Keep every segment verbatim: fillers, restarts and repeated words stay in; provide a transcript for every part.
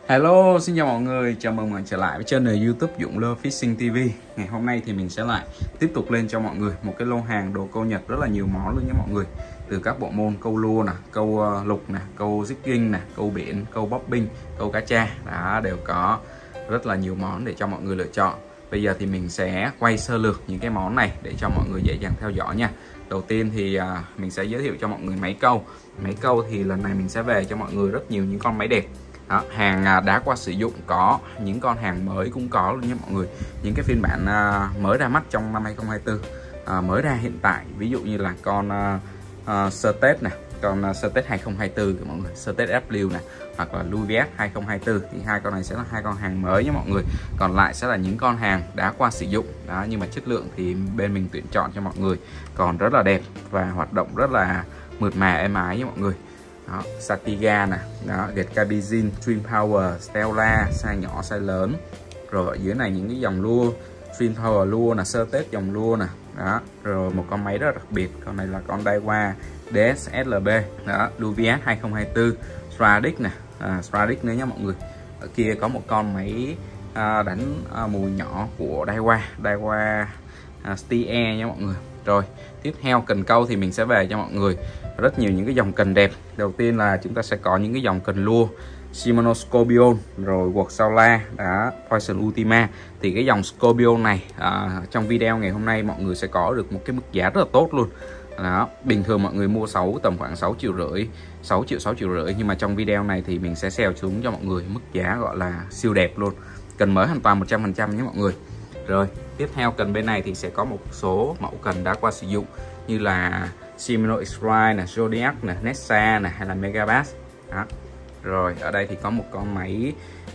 Hello, xin chào mọi người, chào mừng mọi người trở lại với channel YouTube Dũng Lơ Fishing ti vi. Ngày hôm nay thì mình sẽ lại tiếp tục lên cho mọi người một cái lô hàng đồ câu Nhật rất là nhiều món luôn nha mọi người. Từ các bộ môn câu lua nè, câu uh, lục nè, câu jigging nè, câu biển, câu bobbing, câu cá tra, đã đều có rất là nhiều món để cho mọi người lựa chọn. Bây giờ thì mình sẽ quay sơ lược những cái món này để cho mọi người dễ dàng theo dõi nha. Đầu tiên thì uh, mình sẽ giới thiệu cho mọi người máy câu. Máy câu thì lần này mình sẽ về cho mọi người rất nhiều những con máy đẹp. Đó, hàng đã qua sử dụng có, những con hàng mới cũng có luôn nha mọi người. Những cái phiên bản à, mới ra mắt trong năm hai không hai tư, à, mới ra hiện tại, ví dụ như là con à, à, Surtech nè, con uh, Surtech hai không hai tư của mọi người, Surtech W nè, hoặc là Louviet hai không hai tư, thì hai con này sẽ là hai con hàng mới nha mọi người. Còn lại sẽ là những con hàng đã qua sử dụng đó, nhưng mà chất lượng thì bên mình tuyển chọn cho mọi người còn rất là đẹp và hoạt động rất là mượt mà êm ái nha mọi người. Đó, Satiga nè, đó, Getkabizin, Twin Power, Stella, size nhỏ, size lớn. Rồi ở dưới này những cái dòng lua, Twin Power lua nè, Surtech dòng lua nè. Đó, rồi một con máy rất là đặc biệt, con này là con Daiwa đê ét ét lờ bê, đó, Louviet hai không hai tư, Stradic nè, à, Stradic nữa nha mọi người. Ở kia có một con máy à, đánh à, mùi nhỏ của Daiwa, Daiwa à, Stie nha mọi người. Rồi, tiếp theo cần câu thì mình sẽ về cho mọi người rất nhiều những cái dòng cần đẹp. Đầu tiên là chúng ta sẽ có những cái dòng cần lua Shimano Scorpion, rồi Worksaula, đã Poison Ultima. Thì cái dòng Scorpion này à, trong video ngày hôm nay mọi người sẽ có được một cái mức giá rất là tốt luôn. Đó, bình thường mọi người mua sáu tầm khoảng sáu triệu rưỡi, sáu triệu, sáu triệu rưỡi, nhưng mà trong video này thì mình sẽ sale xuống cho mọi người mức giá gọi là siêu đẹp luôn. Cần mới hoàn toàn một trăm phần trăm nhé mọi người. Rồi, tiếp theo cần bên này thì sẽ có một số mẫu cần đã qua sử dụng như là Shimano X-Rite nè, Zodiac nè, Nessa nè, hay là Megabass. Đó. Rồi, ở đây thì có một con máy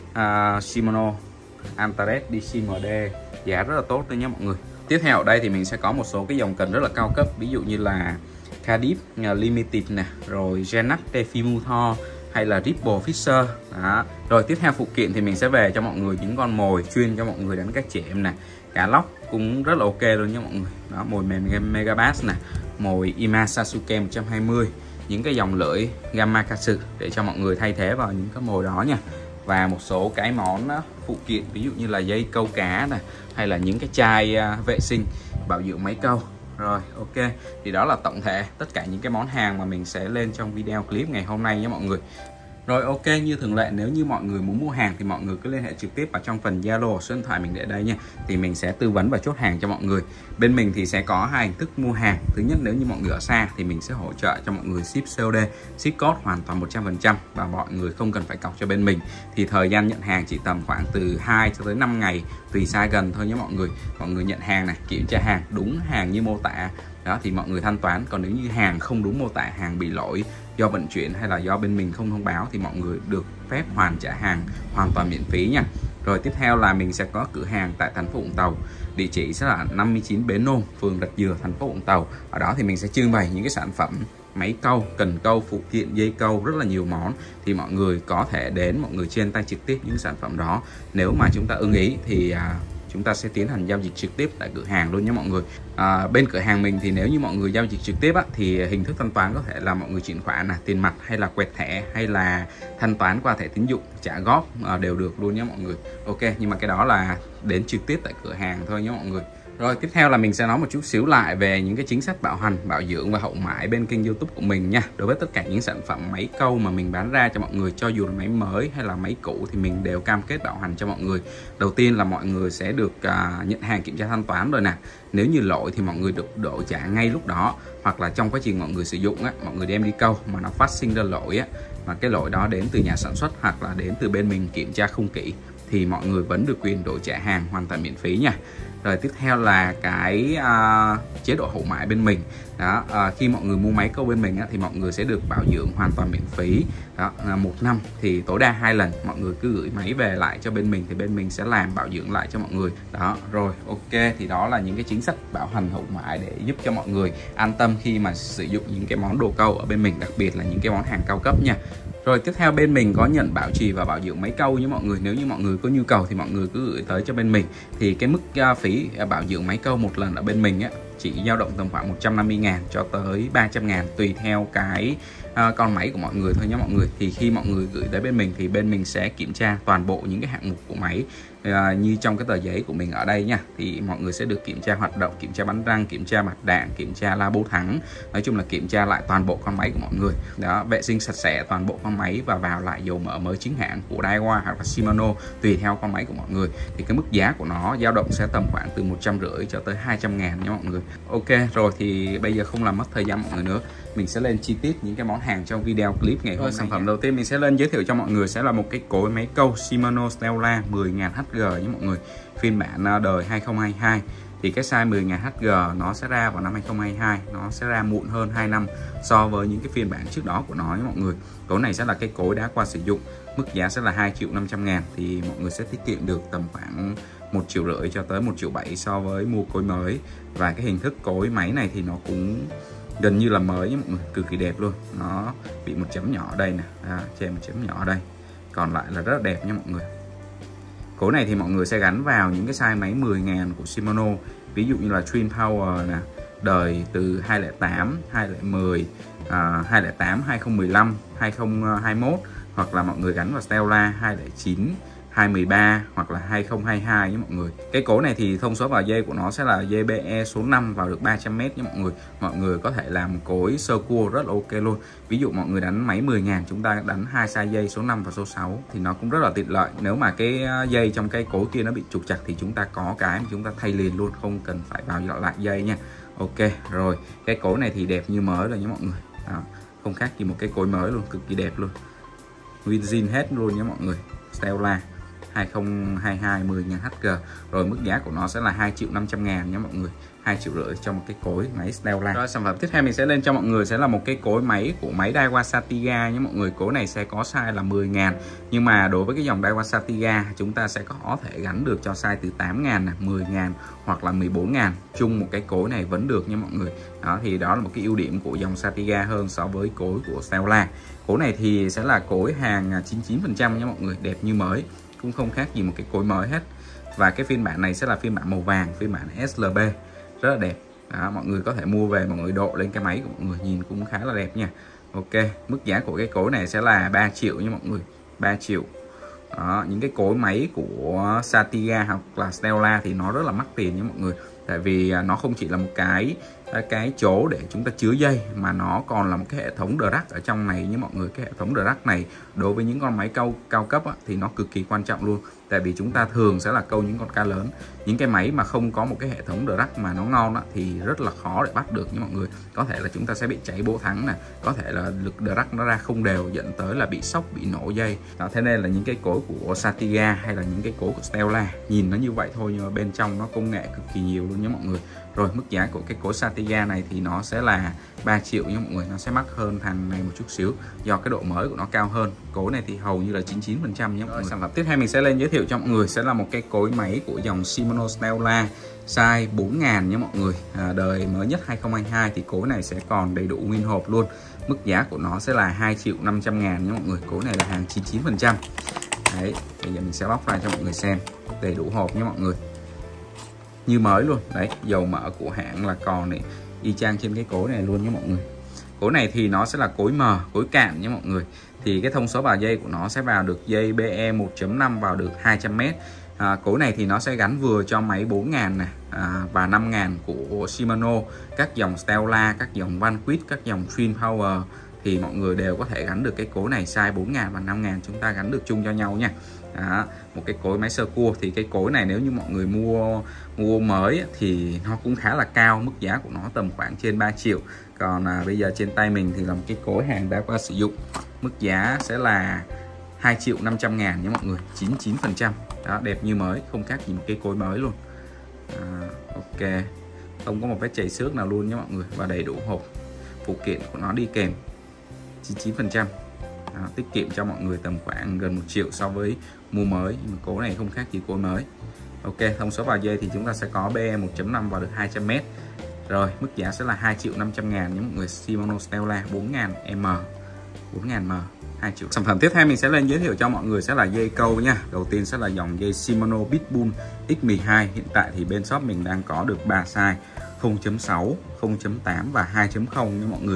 uh, Shimano Antares đê xê em đê, giá rất là tốt đấy nhé mọi người. Tiếp theo ở đây thì mình sẽ có một số cái dòng cần rất là cao cấp, ví dụ như là Cardiff uh, Limited nè, rồi Genac Tefimuthor, hay là Ripple Fisher. Đó. Rồi tiếp theo phụ kiện thì mình sẽ về cho mọi người những con mồi chuyên cho mọi người đánh cá chẽm nè, cá lóc cũng rất là ok luôn nha mọi người. Đó, mồi mềm Megabass nè, mồi Ima Sasuke một trăm hai mươi, những cái dòng lưỡi Gamakatsu để cho mọi người thay thế vào những cái mồi đó nha. Và một số cái món đó, phụ kiện ví dụ như là dây câu cá nè, hay là những cái chai uh, vệ sinh bảo dưỡng máy câu. Rồi, ok, thì đó là tổng thể tất cả những cái món hàng mà mình sẽ lên trong video clip ngày hôm nay nhé mọi người. Rồi, ok, như thường lệ nếu như mọi người muốn mua hàng thì mọi người cứ liên hệ trực tiếp vào trong phần Zalo, số điện thoại mình để đây nha. Thì mình sẽ tư vấn và chốt hàng cho mọi người. Bên mình thì sẽ có hai hình thức mua hàng. Thứ nhất, nếu như mọi người ở xa thì mình sẽ hỗ trợ cho mọi người ship xê ô đê, ship code hoàn toàn một trăm phần trăm và mọi người không cần phải cọc cho bên mình. Thì thời gian nhận hàng chỉ tầm khoảng từ hai cho tới năm ngày tùy xa gần thôi nhé mọi người. Mọi người nhận hàng này, kiểm tra hàng đúng hàng như mô tả đó thì mọi người thanh toán. Còn nếu như hàng không đúng mô tả, hàng bị lỗi do vận chuyển hay là do bên mình không thông báo thì mọi người được phép hoàn trả hàng hoàn toàn miễn phí nha. Rồi tiếp theo là mình sẽ có cửa hàng tại thành phố Vũng Tàu, địa chỉ sẽ là năm mươi chín Bến Nôm, phường Rạch Dừa, thành phố Vũng Tàu. Ở đó thì mình sẽ trưng bày những cái sản phẩm máy câu, cần câu, phụ kiện, dây câu, rất là nhiều món. Thì mọi người có thể đến mọi người trên tay trực tiếp những sản phẩm đó. Nếu mà chúng ta ưng ý thì à, chúng ta sẽ tiến hành giao dịch trực tiếp tại cửa hàng luôn nhé mọi người. À, bên cửa hàng mình thì nếu như mọi người giao dịch trực tiếp á, thì hình thức thanh toán có thể là mọi người chuyển khoản là tiền mặt, hay là quẹt thẻ, hay là thanh toán qua thẻ tín dụng, trả góp à, đều được luôn nhé mọi người. Ok, nhưng mà cái đó là đến trực tiếp tại cửa hàng thôi nhé mọi người. Rồi tiếp theo là mình sẽ nói một chút xíu lại về những cái chính sách bảo hành, bảo dưỡng và hậu mãi bên kênh YouTube của mình nha. Đối với tất cả những sản phẩm máy câu mà mình bán ra cho mọi người, cho dù là máy mới hay là máy cũ thì mình đều cam kết bảo hành cho mọi người. Đầu tiên là mọi người sẽ được uh, nhận hàng kiểm tra thanh toán rồi nè. Nếu như lỗi thì mọi người được đổi trả ngay lúc đó, hoặc là trong quá trình mọi người sử dụng á, mọi người đem đi câu mà nó phát sinh ra lỗi á, mà cái lỗi đó đến từ nhà sản xuất hoặc là đến từ bên mình kiểm tra không kỹ thì mọi người vẫn được quyền đổi trả hàng hoàn toàn miễn phí nha. Rồi tiếp theo là cái uh, chế độ hậu mãi bên mình đó. Uh, khi mọi người mua máy câu bên mình á, thì mọi người sẽ được bảo dưỡng hoàn toàn miễn phí đó, uh, một năm thì tối đa hai lần. Mọi người cứ gửi máy về lại cho bên mình thì bên mình sẽ làm bảo dưỡng lại cho mọi người đó. Rồi ok, thì đó là những cái chính sách bảo hành hậu mãi để giúp cho mọi người an tâm khi mà sử dụng những cái món đồ câu ở bên mình, đặc biệt là những cái món hàng cao cấp nha. Rồi tiếp theo bên mình có nhận bảo trì và bảo dưỡng máy câu nhé mọi người. Nếu như mọi người có nhu cầu thì mọi người cứ gửi tới cho bên mình. Thì cái mức uh, phí bảo dưỡng máy câu một lần ở bên mình á, chỉ dao động tầm khoảng một trăm năm mươi ngàn cho tới ba trăm ngàn tùy theo cái à, con máy của mọi người thôi nhé mọi người. Thì khi mọi người gửi tới bên mình thì bên mình sẽ kiểm tra toàn bộ những cái hạng mục của máy, à, như trong cái tờ giấy của mình ở đây nha. Thì mọi người sẽ được kiểm tra hoạt động, kiểm tra bánh răng, kiểm tra mặt đạn, kiểm tra la bô thắng, nói chung là kiểm tra lại toàn bộ con máy của mọi người đó, vệ sinh sạch sẽ toàn bộ con máy và vào lại dầu mỡ mới chính hãng của Daiwa hoặc là Shimano tùy theo con máy của mọi người. Thì cái mức giá của nó dao động sẽ tầm khoảng từ một trăm rưỡi cho tới hai trăm ngàn nha mọi người. Ok rồi, thì bây giờ không làm mất thời gian mọi người nữa, mình sẽ lên chi tiết những cái món hàng trong video clip ngày hôm nay. Sản phẩm đầu tiên mình sẽ lên giới thiệu cho mọi người sẽ là một cái cối máy câu Shimano Stella mười nghìn H G nhé mọi người, phiên bản đời hai không hai hai. Thì cái size mười nghìn H G nó sẽ ra vào năm hai không hai hai, nó sẽ ra muộn hơn hai năm so với những cái phiên bản trước đó của nó nhé mọi người. Cối này sẽ là cái cối đá qua sử dụng, mức giá sẽ là hai triệu năm trăm ngàn, thì mọi người sẽ tiết kiệm được tầm khoảng một triệu rưỡi cho tới một triệu bảy so với mua cối mới. Và cái hình thức cối máy này thì nó cũng gần như là mới nhé mọi người, cực kỳ đẹp luôn. Nó bị một chấm nhỏ ở đây nè, à, trên một chấm nhỏ ở đây, còn lại là rất là đẹp nha mọi người. Cối này thì mọi người sẽ gắn vào những cái size máy mười nghìn của Shimano, ví dụ như là Twin Power nè, đời từ hai không không tám, hai không một không, à, hai không không tám, hai không một lăm, hai không hai mốt, hoặc là mọi người gắn vào Stella hai không chín, hai một ba hoặc là hai không hai hai nhé mọi người. Cái cối này thì thông số vào dây của nó sẽ là dây bê e số năm vào được ba trăm mét nhé mọi người. Mọi người có thể làm cối sơ cua rất là ok luôn. Ví dụ mọi người đánh máy mười nghìn, chúng ta đánh hai size dây số năm và số sáu thì nó cũng rất là tiện lợi. Nếu mà cái dây trong cái cối kia nó bị trục chặt thì chúng ta có cái mà chúng ta thay liền luôn, không cần phải vào lại dây nha. Ok rồi, cái cối này thì đẹp như mới rồi nhé mọi người. Đó, không khác gì một cái cối mới luôn, cực kỳ đẹp luôn, nguyên zin hết luôn nhé mọi người. Stella hai không hai hai mười nghìn H G. Rồi mức giá của nó sẽ là hai triệu năm trăm ngàn nhé mọi người, hai triệu rưỡi cho một cái cối máy Stella. Rồi sản phẩm tiếp theo mình sẽ lên cho mọi người sẽ là một cái cối máy của máy Daiwa Satiga nhé mọi người. Cối này sẽ có size là mười nghìn, nhưng mà đối với cái dòng Daiwa Satiga chúng ta sẽ có thể gắn được cho size từ tám nghìn, mười nghìn hoặc là mười bốn nghìn, chung một cái cối này vẫn được nha mọi người. Đó thì đó là một cái ưu điểm của dòng Satiga hơn so với cối của Stella. Cối này thì sẽ là cối hàng chín mươi chín phần trăm nha mọi người, đẹp như mới, cũng không khác gì một cái cối mới hết. Và cái phiên bản này sẽ là phiên bản màu vàng, phiên bản ét lờ bê, rất là đẹp. Đó, mọi người có thể mua về mọi người độ lên cái máy của mọi người, nhìn cũng khá là đẹp nha. Ok, mức giá của cái cối này sẽ là ba triệu nha mọi người, ba triệu. Đó, những cái cối máy của Satiga hoặc là Stella thì nó rất là mắc tiền nha mọi người, tại vì nó không chỉ là một cái cái chỗ để chúng ta chứa dây mà nó còn là một cái hệ thống đờ ở trong này nhé mọi người. Cái hệ thống đờ này đối với những con máy cao cao cấp á, thì nó cực kỳ quan trọng luôn, tại vì chúng ta thường sẽ là câu những con cá lớn. Những cái máy mà không có một cái hệ thống đờ mà nó ngon á, thì rất là khó để bắt được nha mọi người. Có thể là chúng ta sẽ bị cháy bỗ thắng nè, có thể là lực đờ nó ra không đều dẫn tới là bị sốc, bị nổ dây. Đó, thế nên là những cái cối của Satiga hay là những cái cối của Stella nhìn nó như vậy thôi, nhưng mà bên trong nó công nghệ cực kỳ nhiều luôn nhé mọi người. Rồi mức giá của cái cối Satiga này thì nó sẽ là ba triệu nha mọi người, nó sẽ mắc hơn thằng này một chút xíu do cái độ mới của nó cao hơn. Cối này thì hầu như là chín mươi chín phần trăm nhé mọi người. Sản phẩm tiếp theo mình sẽ lên giới thiệu cho mọi người sẽ là một cái cối máy của dòng Shimano Stella size bốn nghìn nhé mọi người, à, đời mới nhất hai không hai hai. Thì cối này sẽ còn đầy đủ nguyên hộp luôn, mức giá của nó sẽ là hai triệu năm trăm ngàn nhé mọi người. Cối này là hàng chín mươi chín phần trăm. Đấy, bây giờ mình sẽ bóc ra cho mọi người xem, đầy đủ hộp nhé mọi người, như mới luôn. Đấy, dầu mỡ của hãng là còn này, y chang trên cái cối này luôn nhé mọi người. Cối này thì nó sẽ là cối mờ, cối cạn nhé mọi người. Thì cái thông số vào dây của nó sẽ vào được dây bê e một chấm năm vào được hai trăm mét. À, cối này thì nó sẽ gắn vừa cho máy bốn nghìn này, à, và năm nghìn của Shimano, các dòng Stella, các dòng Vanquish, các dòng Twin Power thì mọi người đều có thể gắn được cái cối này size bốn nghìn và năm nghìn, chúng ta gắn được chung cho nhau nha. Đó, một cái cối máy sơ cua. Thì cái cối này nếu như mọi người mua mua mới thì nó cũng khá là cao, mức giá của nó tầm khoảng trên ba triệu. Còn à, bây giờ trên tay mình thì là một cái cối hàng đã qua sử dụng, mức giá sẽ là hai triệu năm trăm ngàn nhé mọi người, chín mươi chín phần trăm. Đó, đẹp như mới, không khác gì một cái cối mới luôn. À, ok, không có một vết chảy xước nào luôn nhé mọi người, và đầy đủ hộp phụ kiện của nó đi kèm, chín mươi chín phần trăm. Đó, tiết kiệm cho mọi người tầm khoảng gần một triệu so với mua mới, nhưng mà cối này không khác gì cối mới. Ok, thông số vào dây thì chúng ta sẽ có bê e một chấm năm vào được hai trăm mét. Rồi, mức giá sẽ là hai triệu năm trăm ngàn nhé mọi người. Shimano Stella bốn nghìn M, bốn nghìn M, hai triệu. Sản phẩm tiếp theo mình sẽ lên giới thiệu cho mọi người sẽ là dây câu nha. Đầu tiên sẽ là dòng dây Shimano Pitbull X mười hai. Hiện tại thì bên shop mình đang có được ba size, không chấm sáu, không chấm tám và hai chấm không nha mọi người.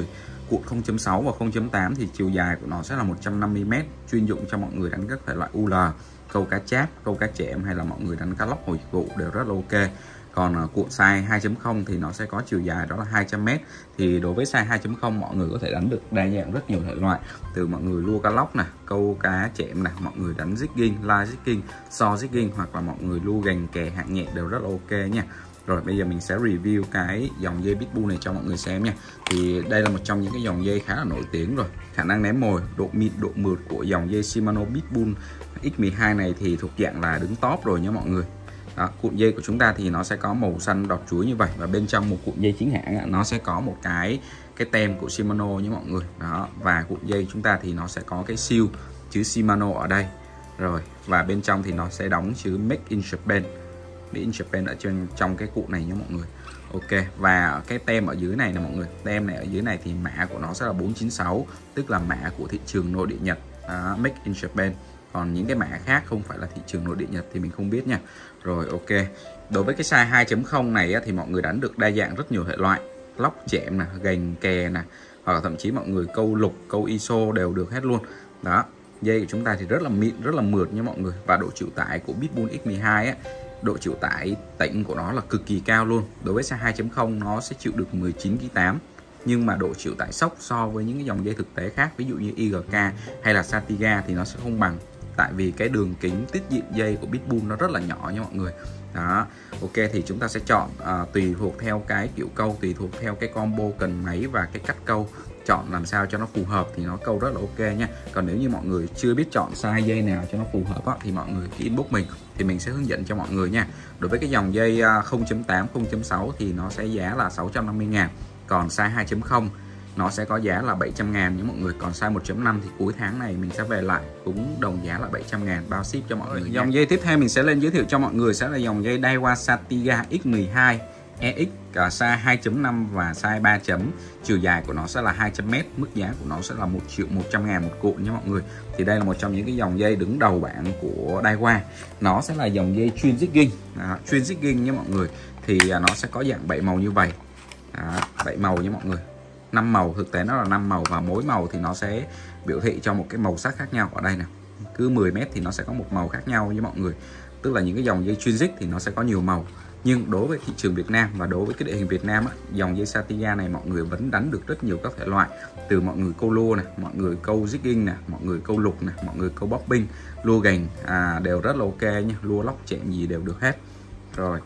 cuộn không chấm sáu và không chấm tám thì chiều dài của nó sẽ là một trăm năm mươi mét, chuyên dụng cho mọi người đánh các thể loại u lờ, câu cá chép, câu cá chẽm hay là mọi người đánh cá lóc hồi vụ đều rất là ok. Còn uh, cuộn size hai chấm không thì nó sẽ có chiều dài đó là hai trăm mét. Thì đối với size hai chấm không mọi người có thể đánh được đa dạng rất nhiều thể loại, từ mọi người lua cá lóc nè, câu cá chẽm nè, mọi người đánh jigging, live jigging, so jigging, hoặc là mọi người lua gành kè hạng nhẹ đều rất là ok nha. Rồi bây giờ mình sẽ review cái dòng dây Pitbull này cho mọi người xem nha. Thì đây là một trong những cái dòng dây khá là nổi tiếng rồi. Khả năng ném mồi, độ mịn, độ mượt của dòng dây Shimano Pitbull X mười hai này thì thuộc dạng là đứng top rồi nha mọi người. Đó, cuộn dây của chúng ta thì nó sẽ có màu xanh đọt chuối như vậy, và bên trong một cuộn dây chính hãng nó sẽ có một cái cái tem của Shimano nha mọi người. Đó, và cuộn dây chúng ta thì nó sẽ có cái siêu chữ Shimano ở đây. Rồi, và bên trong thì nó sẽ đóng chữ Make in Japan. Made in Japan ở trên trong cái cuộn này nha mọi người. Ok, và cái tem ở dưới này nè mọi người. Tem này ở dưới này thì mã của nó sẽ là bốn chín sáu, tức là mã của thị trường nội địa Nhật, à, Make in Japan. Còn những cái mã khác không phải là thị trường nội địa Nhật thì mình không biết nha. Rồi ok. Đối với cái size hai chấm không này á, thì mọi người đánh được đa dạng rất nhiều thể loại, lóc chẽm nè, gành kè nè, hoặc là thậm chí mọi người câu lục, câu i ét o đều được hết luôn. Đó, dây của chúng ta thì rất là mịn, rất là mượt nha mọi người. Và độ chịu tải của Pitbull X mười hai á, độ chịu tải tĩnh của nó là cực kỳ cao luôn. Đối với size hai chấm không nó sẽ chịu được mười chín ki lô gam, nhưng mà độ chịu tải sốc so với những cái dòng dây thực tế khác, ví dụ như i giê ca hay là Satiga thì nó sẽ không bằng, tại vì cái đường kính tiết diện dây của Pitbull nó rất là nhỏ nha mọi người. Đó, ok, thì chúng ta sẽ chọn à, tùy thuộc theo cái kiểu câu, tùy thuộc theo cái combo cần máy và cái cách câu, chọn làm sao cho nó phù hợp thì nó câu rất là ok nha. Còn nếu như mọi người chưa biết chọn size dây nào cho nó phù hợp á, thì mọi người cứ inbox mình thì mình sẽ hướng dẫn cho mọi người nha. Đối với cái dòng dây không chấm tám, không chấm sáu thì nó sẽ giá là sáu trăm năm mươi ngàn, còn size hai chấm không nó sẽ có giá là bảy trăm ngàn nha mọi người. Còn size một chấm năm thì cuối tháng này mình sẽ về lại cũng đồng giá là bảy trăm ngàn bao ship cho mọi người. Dòng dây tiếp theo mình sẽ lên giới thiệu cho mọi người sẽ là dòng dây Daiwa Satiga X mười hai E X, cả size hai chấm năm và size ba chấm. Chiều dài của nó sẽ là hai trăm mét, mức giá của nó sẽ là một triệu một trăm ngàn một cuộn nha mọi người. Thì đây là một trong những cái dòng dây đứng đầu bảng của Daiwa. Nó sẽ là dòng dây chuyên jigging, à, chuyên jigging nha mọi người. Thì nó sẽ có dạng bảy màu như vậy. À, bảy màu nha mọi người. năm màu, thực tế nó là năm màu, và mỗi màu thì nó sẽ biểu thị cho một cái màu sắc khác nhau ở đây nè. Cứ mười mét thì nó sẽ có một màu khác nhau với mọi người. Tức là những cái dòng dây chuyên jig thì nó sẽ có nhiều màu. Nhưng đối với thị trường Việt Nam và đối với cái địa hình Việt Nam á, dòng dây Satiga này mọi người vẫn đánh được rất nhiều các thể loại, từ mọi người câu lua nè, mọi người câu jigging nè, mọi người câu lục nè, mọi người câu bobbing, lua gành à, đều rất là ok nha, lua lóc chẹm gì đều được hết. Rồi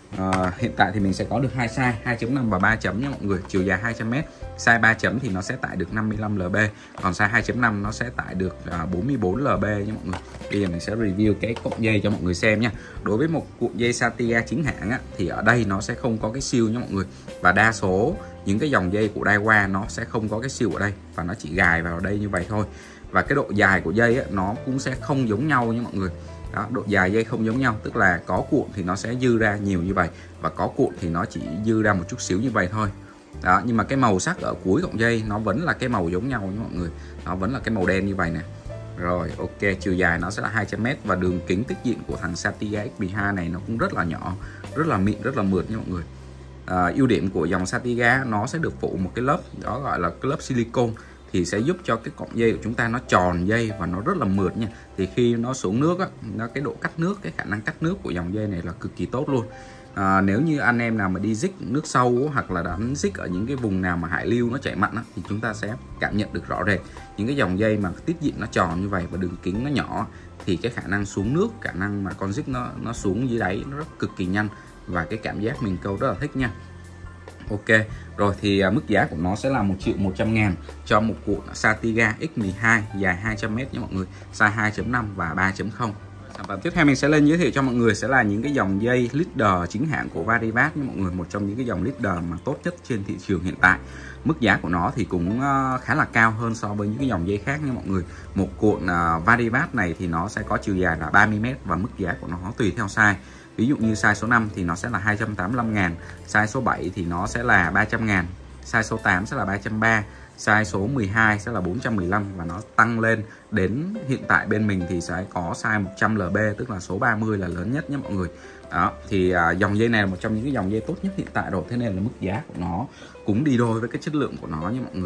à, hiện tại thì mình sẽ có được hai size hai chấm năm và ba chấm nha mọi người, chiều dài hai trăm mét. Size ba chấm thì nó sẽ tải được năm mươi lăm lb, còn size hai chấm năm nó sẽ tải được à, bốn mươi bốn lb nha mọi người. Bây giờ mình sẽ review cái cụm dây cho mọi người xem nha. Đối với một cuộn dây Satiga chính hãng á, thì ở đây nó sẽ không có cái siêu nha mọi người, và đa số những cái dòng dây của Daiwa nó sẽ không có cái siêu ở đây, và nó chỉ gài vào đây như vậy thôi. Và cái độ dài của dây á, nó cũng sẽ không giống nhau nha mọi người. Đó, độ dài dây không giống nhau, tức là có cuộn thì nó sẽ dư ra nhiều như vậy, và có cuộn thì nó chỉ dư ra một chút xíu như vậy thôi. Đó, nhưng mà cái màu sắc ở cuối cọng dây nó vẫn là cái màu giống nhau nha mọi người, nó vẫn là cái màu đen như vậy nè. Rồi ok, chiều dài nó sẽ là hai trăm mét, và đường kính tiết diện của thằng Satiga X mười hai này nó cũng rất là nhỏ, rất là mịn, rất là mượt nha mọi người. À, ưu điểm của dòng Satiga nó sẽ được phủ một cái lớp đó gọi là cái lớp silicon, thì sẽ giúp cho cái cọng dây của chúng ta nó tròn dây và nó rất là mượt nha. Thì khi nó xuống nước á, nó cái độ cắt nước, cái khả năng cắt nước của dòng dây này là cực kỳ tốt luôn. À, nếu như anh em nào mà đi dích nước sâu hoặc là đánh dích ở những cái vùng nào mà hải lưu nó chảy mặn á, thì chúng ta sẽ cảm nhận được rõ rệt những cái dòng dây mà tiết diện nó tròn như vậy và đường kính nó nhỏ, thì cái khả năng xuống nước, khả năng mà con dích nó nó xuống dưới đáy nó rất cực kỳ nhanh, và cái cảm giác mình câu rất là thích nha. Ok, rồi thì à, mức giá của nó sẽ là một triệu một trăm ngàn cho một cuộn Satiga X mười hai dài hai trăm mét nha mọi người, size hai chấm năm và ba chấm không. Sản phẩm tiếp theo mình sẽ lên giới thiệu cho mọi người sẽ là những cái dòng dây leader chính hãng của Varivat nha mọi người, một trong những cái dòng leader mà tốt nhất trên thị trường hiện tại. Mức giá của nó thì cũng uh, khá là cao hơn so với những cái dòng dây khác nha mọi người. Một cuộn uh, Varivat này thì nó sẽ có chiều dài là ba mươi mét, và mức giá của nó tùy theo size. Ví dụ như size số năm thì nó sẽ là hai trăm tám mươi lăm ngàn, size số bảy thì nó sẽ là ba trăm ngàn, size số tám sẽ là ba trăm ba mươi, size số mười hai sẽ là bốn trăm mười lăm, và nó tăng lên đến hiện tại bên mình thì sẽ có size một trăm lb, tức là số ba mươi là lớn nhất nhé mọi người. Đó, thì à, dòng dây này là một trong những cái dòng dây tốt nhất hiện tại rồi, thế nên là mức giá của nó cũng đi đôi với cái chất lượng của nó nha mọi người.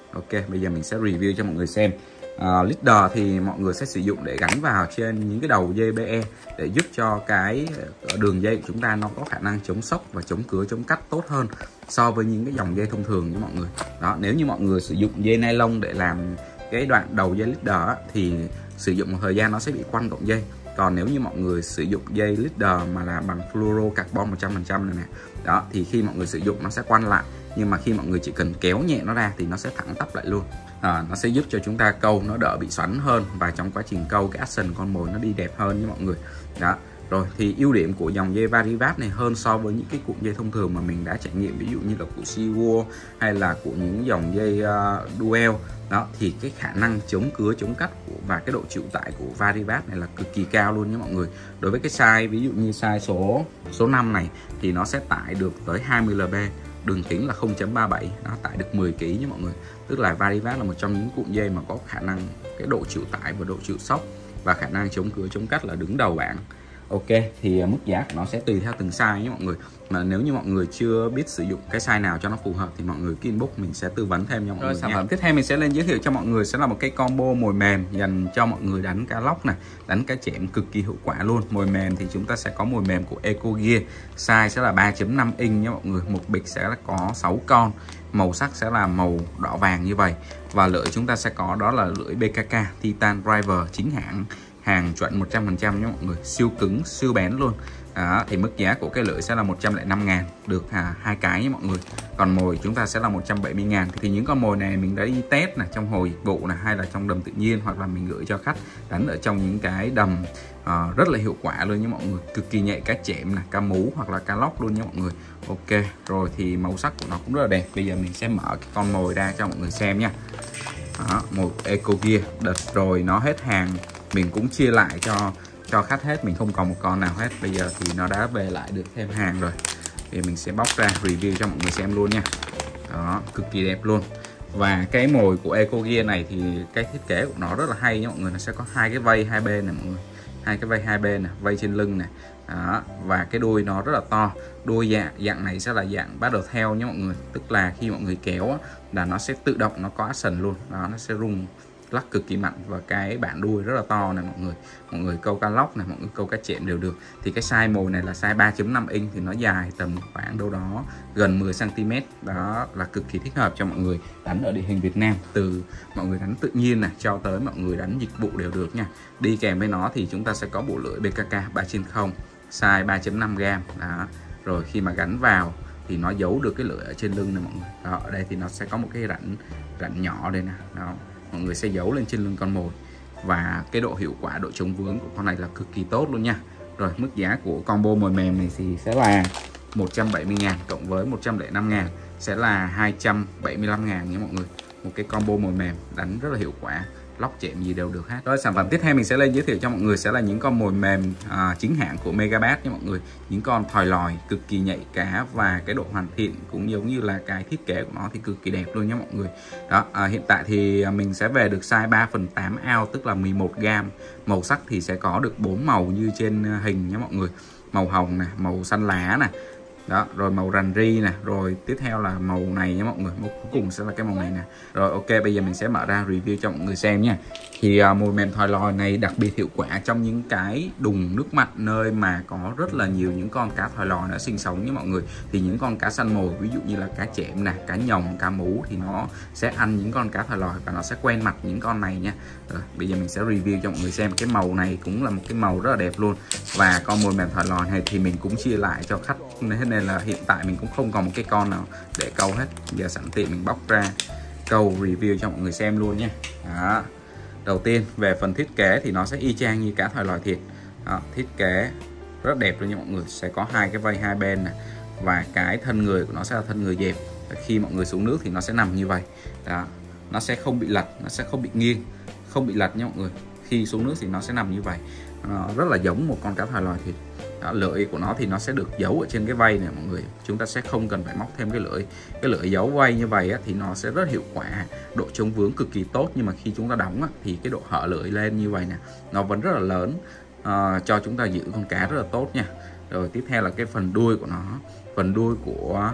Ok, bây giờ mình sẽ review cho mọi người xem. Uh, leader thì mọi người sẽ sử dụng để gắn vào trên những cái đầu dây bê e để giúp cho cái đường dây của chúng ta nó có khả năng chống sốc và chống cứa, chống cắt tốt hơn so với những cái dòng dây thông thường nha mọi người. Đó, nếu như mọi người sử dụng dây nylon để làm cái đoạn đầu dây leader á, thì sử dụng một thời gian nó sẽ bị quanh đoạn dây. Còn nếu như mọi người sử dụng dây leader mà là bằng fluorocarbon một trăm phần trăm này nè, đó thì khi mọi người sử dụng nó sẽ quanh lại, nhưng mà khi mọi người chỉ cần kéo nhẹ nó ra thì nó sẽ thẳng tắp lại luôn. À, nó sẽ giúp cho chúng ta câu nó đỡ bị xoắn hơn, và trong quá trình câu cái action con mồi nó đi đẹp hơn nha mọi người. Đó, rồi thì ưu điểm của dòng dây Varivat này hơn so với những cái cuộn dây thông thường mà mình đã trải nghiệm, ví dụ như là của Seaworld hay là của những dòng dây uh, Duel, đó thì cái khả năng chống cứa, chống cắt của và cái độ chịu tải của Varivat này là cực kỳ cao luôn nha mọi người. Đối với cái size ví dụ như size số số năm này thì nó sẽ tải được tới hai mươi lb, đường kính là không chấm ba bảy, nó tải được mười ki lô gam nha mọi người. Tức là Varivat là một trong những cuộn dây mà có khả năng cái độ chịu tải và độ chịu sốc và khả năng chống cứa, chống cắt là đứng đầu bảng. Ok, thì mức giá của nó sẽ tùy theo từng size nhé mọi người. Mà nếu như mọi người chưa biết sử dụng cái size nào cho nó phù hợp thì mọi người cứ inbox mình sẽ tư vấn thêm cho mọi Rồi, người. Sản phẩm tiếp theo mình sẽ lên giới thiệu cho mọi người sẽ là một cái combo mồi mềm dành cho mọi người đánh cá lóc này, đánh cá chẽm cực kỳ hiệu quả luôn. Mồi mềm thì chúng ta sẽ có mồi mềm của Ecogear, size sẽ là ba chấm năm inch nhé mọi người. Một bịch sẽ có sáu con, màu sắc sẽ là màu đỏ vàng như vậy. Và lưỡi chúng ta sẽ có đó là lưỡi bê ca ca Titan Driver chính hãng, hàng chuẩn một trăm phần trăm nhé mọi người, siêu cứng, siêu bén luôn. Đó, thì mức giá của cái lưỡi sẽ là một trăm lẻ năm ngàn, được à, hai cái nhé mọi người. Còn mồi chúng ta sẽ là một trăm bảy mươi ngàn. Thì những con mồi này mình đã đi test này, trong hồ dịch vụ này, hay là trong đầm tự nhiên, hoặc là mình gửi cho khách đánh ở trong những cái đầm à, rất là hiệu quả luôn nhé mọi người. Cực kỳ nhạy cá chẽm này, cá mú hoặc là cá lóc luôn nhé mọi người. Ok, rồi thì màu sắc của nó cũng rất là đẹp. Bây giờ mình sẽ mở cái con mồi ra cho mọi người xem nha. Đó, một Ecogear, đợt rồi nó hết hàng mình cũng chia lại cho cho khách hết, mình không còn một con nào hết. Bây giờ thì nó đã về lại được thêm hàng rồi, thì mình sẽ bóc ra review cho mọi người xem luôn nha. Đó, cực kỳ đẹp luôn. Và cái mồi của Ecogear này thì cái thiết kế của nó rất là hay nha mọi người. Nó sẽ có hai cái vây hai bên này mọi người, hai cái vây hai bên này, vây trên lưng này. Đó, và cái đuôi nó rất là to. Đuôi dạng dạng này sẽ là dạng paddle tail nha mọi người, tức là khi mọi người kéo á, là nó sẽ tự động nó có action luôn. Đó, nó sẽ rung lắc cực kỳ mạnh, và cái bản đuôi rất là to này mọi người. Mọi người câu cá lóc này, mọi người câu cá chẽm đều được. Thì cái size mồi này là size ba chấm năm inch, thì nó dài tầm khoảng đâu đó gần mười xăng ti mét. Đó là cực kỳ thích hợp cho mọi người đánh ở địa hình Việt Nam, từ mọi người đánh tự nhiên này cho tới mọi người đánh dịch vụ đều được nha. Đi kèm với nó thì chúng ta sẽ có bộ lưỡi bê ca ca ba trên không, size ba chấm năm gam. Đó, rồi khi mà gắn vào thì nó giấu được cái lưỡi ở trên lưng này mọi người. Đó, ở đây thì nó sẽ có một cái rãnh rãnh nhỏ đây nè. Đó, mọi người sẽ giấu lên trên lưng con mồi, và cái độ hiệu quả, độ chống vướng của con này là cực kỳ tốt luôn nha. Rồi mức giá của combo mồi mềm này thì sẽ là một trăm bảy mươi ngàn cộng với một trăm lẻ năm ngàn sẽ là hai trăm bảy mươi lăm ngàn nha mọi người. Một cái combo mồi mềm đánh rất là hiệu quả, lóc chệm gì đều được hết. Rồi sản phẩm tiếp theo mình sẽ lên giới thiệu cho mọi người sẽ là những con mồi mềm à, chính hãng của Megabass nha mọi người. Những con thòi lòi cực kỳ nhạy cá, và cái độ hoàn thiện cũng giống như là cái thiết kế của nó thì cực kỳ đẹp luôn nha mọi người. Đó, à, hiện tại thì mình sẽ về được size ba phần tám ounce, tức là mười một gam. Màu sắc thì sẽ có được bốn màu như trên hình nha mọi người. Màu hồng này, màu xanh lá này. Đó, rồi màu rằn ri nè, rồi tiếp theo là màu này nha mọi người, màu cuối cùng sẽ là cái màu này nè. Rồi ok, bây giờ mình sẽ mở ra review cho mọi người xem nha. Thì uh, mồi mềm thòi lòi này đặc biệt hiệu quả trong những cái đùng nước mặn, nơi mà có rất là nhiều những con cá thòi lòi nó sinh sống nha mọi người. Thì những con cá săn mồi, ví dụ như là cá chẽm nè, cá nhồng, cá mú thì nó sẽ ăn những con cá thòi lòi và nó sẽ quen mặt những con này nha. Rồi bây giờ mình sẽ review cho mọi người xem. Cái màu này cũng là một cái màu rất là đẹp luôn. Và con mồi mềm thòi lòi này thì mình cũng chia lại cho khách, nên là hiện tại mình cũng không còn một cái con nào để câu hết. Giờ sẵn tiện mình bóc ra câu review cho mọi người xem luôn nha. Đó, đầu tiên về phần thiết kế thì nó sẽ y chang như cá thòi lòi thiệt. Đó, thiết kế rất đẹp luôn nha mọi người. Sẽ có hai cái vây hai bên này, và cái thân người của nó sẽ là thân người dẹp. Khi mọi người xuống nước thì nó sẽ nằm như vậy. Đó, nó sẽ không bị lật, nó sẽ không bị nghiêng, không bị lật nha mọi người. Khi xuống nước thì nó sẽ nằm như vậy. Nó rất là giống một con cá thòi lòi thiệt. Đó, lưỡi của nó thì nó sẽ được giấu ở trên cái vây này mọi người. Chúng ta sẽ không cần phải móc thêm cái lưỡi. Cái lưỡi giấu vây như vậy á, thì nó sẽ rất hiệu quả, độ chống vướng cực kỳ tốt. Nhưng mà khi chúng ta đóng á, thì cái độ hở lưỡi lên như vậy nè, nó vẫn rất là lớn, à, cho chúng ta giữ con cá rất là tốt nha. Rồi tiếp theo là cái phần đuôi của nó. Phần đuôi của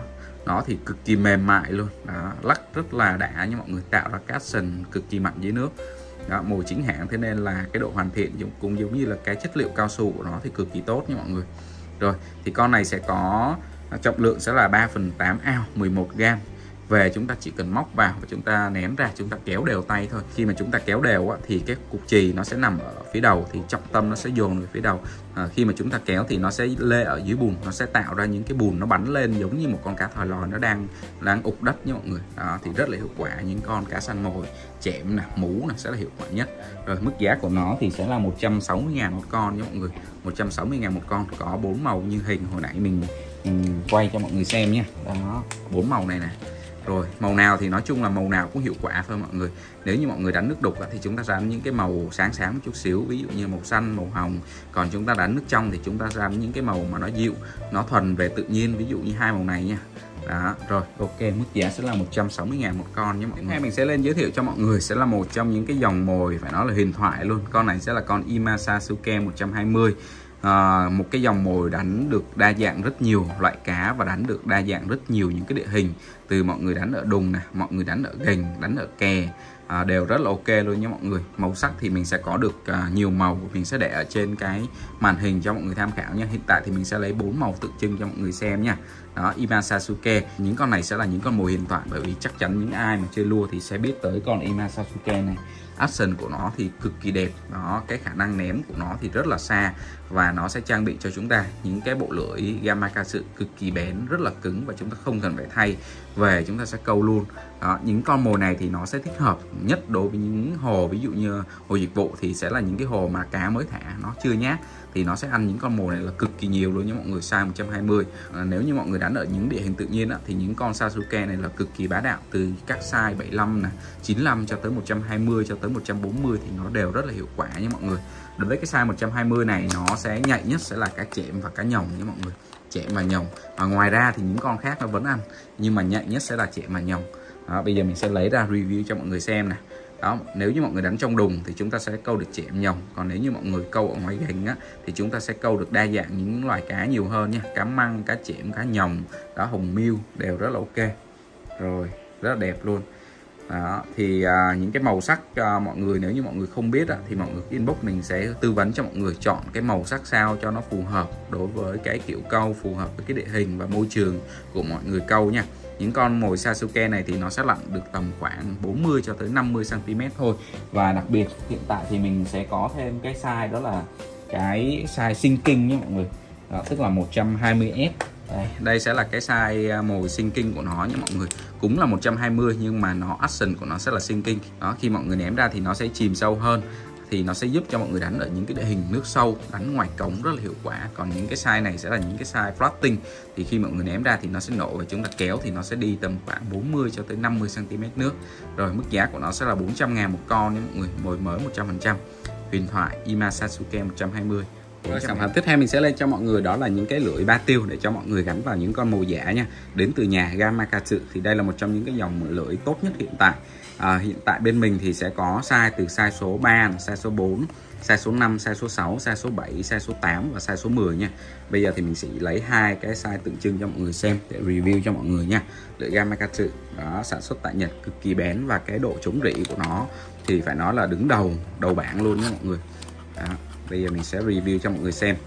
nó thì cực kỳ mềm mại luôn đó, lắc rất là đã nha mọi người, tạo ra cái action cực kỳ mạnh dưới nước đó, mồi chính hãng, thế nên là cái độ hoàn thiện cũng giống như là cái chất liệu cao su của nó thì cực kỳ tốt nha mọi người. Rồi thì con này sẽ có trọng lượng sẽ là ba phần tám ounce, mười một gam. Về chúng ta chỉ cần móc vào và chúng ta ném ra, chúng ta kéo đều tay thôi. Khi mà chúng ta kéo đều á, thì cái cục chì nó sẽ nằm ở phía đầu, thì trọng tâm nó sẽ dồn về phía đầu. À, khi mà chúng ta kéo thì nó sẽ lê ở dưới bùn, nó sẽ tạo ra những cái bùn nó bắn lên giống như một con cá thòi lòi nó đang đang ụp đất nha mọi người. Đó, thì rất là hiệu quả. Những con cá săn mồi chẽm nè, mú nè sẽ là hiệu quả nhất. Rồi mức giá của nó thì sẽ là một trăm sáu mươi ngàn một con nha mọi người. một trăm sáu mươi ngàn một con, có bốn màu như hình hồi nãy mình, mình quay cho mọi người xem nha. Đó, bốn màu này nè. Rồi màu nào thì nói chung là màu nào cũng hiệu quả thôi mọi người. Nếu như mọi người đánh nước đục thì chúng ta đánh những cái màu sáng sáng một chút xíu, ví dụ như màu xanh, màu hồng. Còn chúng ta đánh nước trong thì chúng ta đánh những cái màu mà nó dịu, nó thuần về tự nhiên, ví dụ như hai màu này nha. Đó, rồi ok, mức giá sẽ là một trăm sáu mươi ngàn một con nhé mọi người. Mình sẽ lên giới thiệu cho mọi người sẽ là một trong những cái dòng mồi phải nói là huyền thoại luôn. Con này sẽ là con Ima Sasuke một trăm hai mươi. À, một cái dòng mồi đánh được đa dạng rất nhiều loại cá và đánh được đa dạng rất nhiều những cái địa hình, từ mọi người đánh ở đùng nè, mọi người đánh ở gành, đánh ở kè, à, đều rất là ok luôn nha mọi người. Màu sắc thì mình sẽ có được à, nhiều màu, mình sẽ để ở trên cái màn hình cho mọi người tham khảo nha. Hiện tại thì mình sẽ lấy bốn màu tượng trưng cho mọi người xem nha. Đó, Ima Sasuke, những con này sẽ là những con mồi huyền thoại, bởi vì chắc chắn những ai mà chơi lua thì sẽ biết tới con Ima Sasuke này. Action của nó thì cực kỳ đẹp đó, cái khả năng ném của nó thì rất là xa, và nó sẽ trang bị cho chúng ta những cái bộ lưỡi Gamakatsu cực kỳ bén, rất là cứng, và chúng ta không cần phải thay, về chúng ta sẽ câu luôn đó. Những con mồi này thì nó sẽ thích hợp nhất đối với những hồ, ví dụ như hồ dịch vụ thì sẽ là những cái hồ mà cá mới thả, nó chưa nhát, thì nó sẽ ăn những con mồi này là cực kỳ nhiều luôn nha mọi người. Size một trăm hai mươi. À, nếu như mọi người đánh ở những địa hình tự nhiên á, thì những con Sasuke này là cực kỳ bá đạo, từ các size bảy mươi lăm nè, chín mươi lăm cho tới một trăm hai mươi cho tới một trăm bốn mươi thì nó đều rất là hiệu quả nha mọi người. Đối với cái size một trăm hai mươi này nó sẽ nhạy nhất sẽ là cá chẽm và cá nhồng nha mọi người. Chẽm và nhồng. Và ngoài ra thì những con khác nó vẫn ăn, nhưng mà nhạy nhất sẽ là chẽm và nhồng. Đó, bây giờ mình sẽ lấy ra review cho mọi người xem nè. Đó, nếu như mọi người đánh trong đùng thì chúng ta sẽ câu được chẽm nhồng, còn nếu như mọi người câu ở ngoài gành á thì chúng ta sẽ câu được đa dạng những loài cá nhiều hơn nha. Cá măng, cá chẽm, cá nhồng, đó, hồng miêu đều rất là ok. Rồi, rất là đẹp luôn. Đó, thì à, những cái màu sắc à, mọi người nếu như mọi người không biết à, thì mọi người inbox mình sẽ tư vấn cho mọi người chọn cái màu sắc sao cho nó phù hợp đối với cái kiểu câu, phù hợp với cái địa hình và môi trường của mọi người câu nha. Những con mồi Sasuke này thì nó sẽ lặn được tầm khoảng bốn mươi cho tới năm mươi xăng ti mét thôi. Và đặc biệt hiện tại thì mình sẽ có thêm cái size, đó là cái size sinking nhé mọi người. Đó, tức là một trăm hai mươi ét. Đây, đây sẽ là cái size mồi sinking của nó nha mọi người. Cũng là một trăm hai mươi nhưng mà nó action của nó sẽ là sinking. Đó, khi mọi người ném ra thì nó sẽ chìm sâu hơn, thì nó sẽ giúp cho mọi người đánh ở những cái địa hình nước sâu, đánh ngoài cống rất là hiệu quả. Còn những cái size này sẽ là những cái size floating, thì khi mọi người ném ra thì nó sẽ nổ, và chúng ta kéo thì nó sẽ đi tầm khoảng bốn mươi cho tới năm mươi xăng ti mét nước. Rồi mức giá của nó sẽ là bốn trăm ngàn một con nha mọi người, mồi mới một trăm phần trăm. Huyền thoại Ima Sasuke một trăm hai mươi. Rồi, sản phẩm tiếp theo mình sẽ lên cho mọi người đó là những cái lưỡi ba tiêu để cho mọi người gắn vào những con mồi giả nha, đến từ nhà Gamakatsu. Thì đây là một trong những cái dòng lưỡi tốt nhất hiện tại. À, hiện tại bên mình thì sẽ có size từ size số ba, size số bốn, size số năm, size số sáu, size số bảy, size số tám và size số mười nha. Bây giờ thì mình sẽ lấy hai cái size tượng trưng cho mọi người xem để review cho mọi người nha. Lưỡi Gamakatsu đó, sản xuất tại Nhật, cực kỳ bén, và cái độ chống rỉ của nó thì phải nói là đứng đầu đầu bảng luôn nha mọi người. Đó, bây giờ mình sẽ review cho mọi người xem.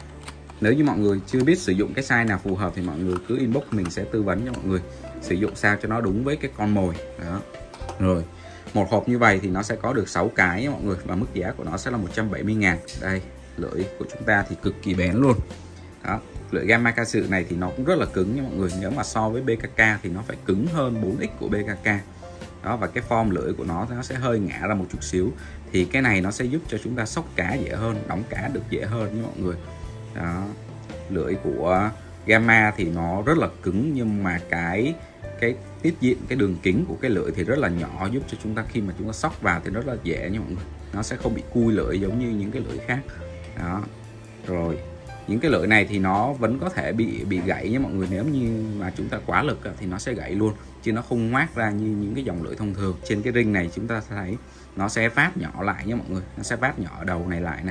Nếu như mọi người chưa biết sử dụng cái size nào phù hợp thì mọi người cứ inbox mình sẽ tư vấn cho mọi người sử dụng sao cho nó đúng với cái con mồi. Đó. Rồi, một hộp như vậy thì nó sẽ có được sáu cái nha mọi người, và mức giá của nó sẽ là một trăm bảy mươi ngàn. Đây, lưỡi của chúng ta thì cực kỳ bén luôn. Đó, lưỡi Gamakatsu này thì nó cũng rất là cứng nha mọi người. Nếu mà so với bê ca ca thì nó phải cứng hơn bốn x của bê ca ca. Đó, và cái form lưỡi của nó nó sẽ hơi ngã ra một chút xíu, thì cái này nó sẽ giúp cho chúng ta xóc cá dễ hơn, đóng cá được dễ hơn nha mọi người. Đó, lưỡi của Gamma thì nó rất là cứng, nhưng mà cái cái tiết diện, cái đường kính của cái lưỡi thì rất là nhỏ, giúp cho chúng ta khi mà chúng ta xóc vào thì rất là dễ nha mọi người. Nó sẽ không bị cui lưỡi giống như những cái lưỡi khác. Đó. Rồi, những cái lưỡi này thì nó vẫn có thể bị bị gãy nha mọi người, nếu như mà chúng ta quá lực thì nó sẽ gãy luôn, chứ nó không ngoác ra như những cái dòng lưỡi thông thường. Trên cái ring này chúng ta thấy nó sẽ vát nhỏ lại nha mọi người, nó sẽ vát nhỏ ở đầu này lại nè.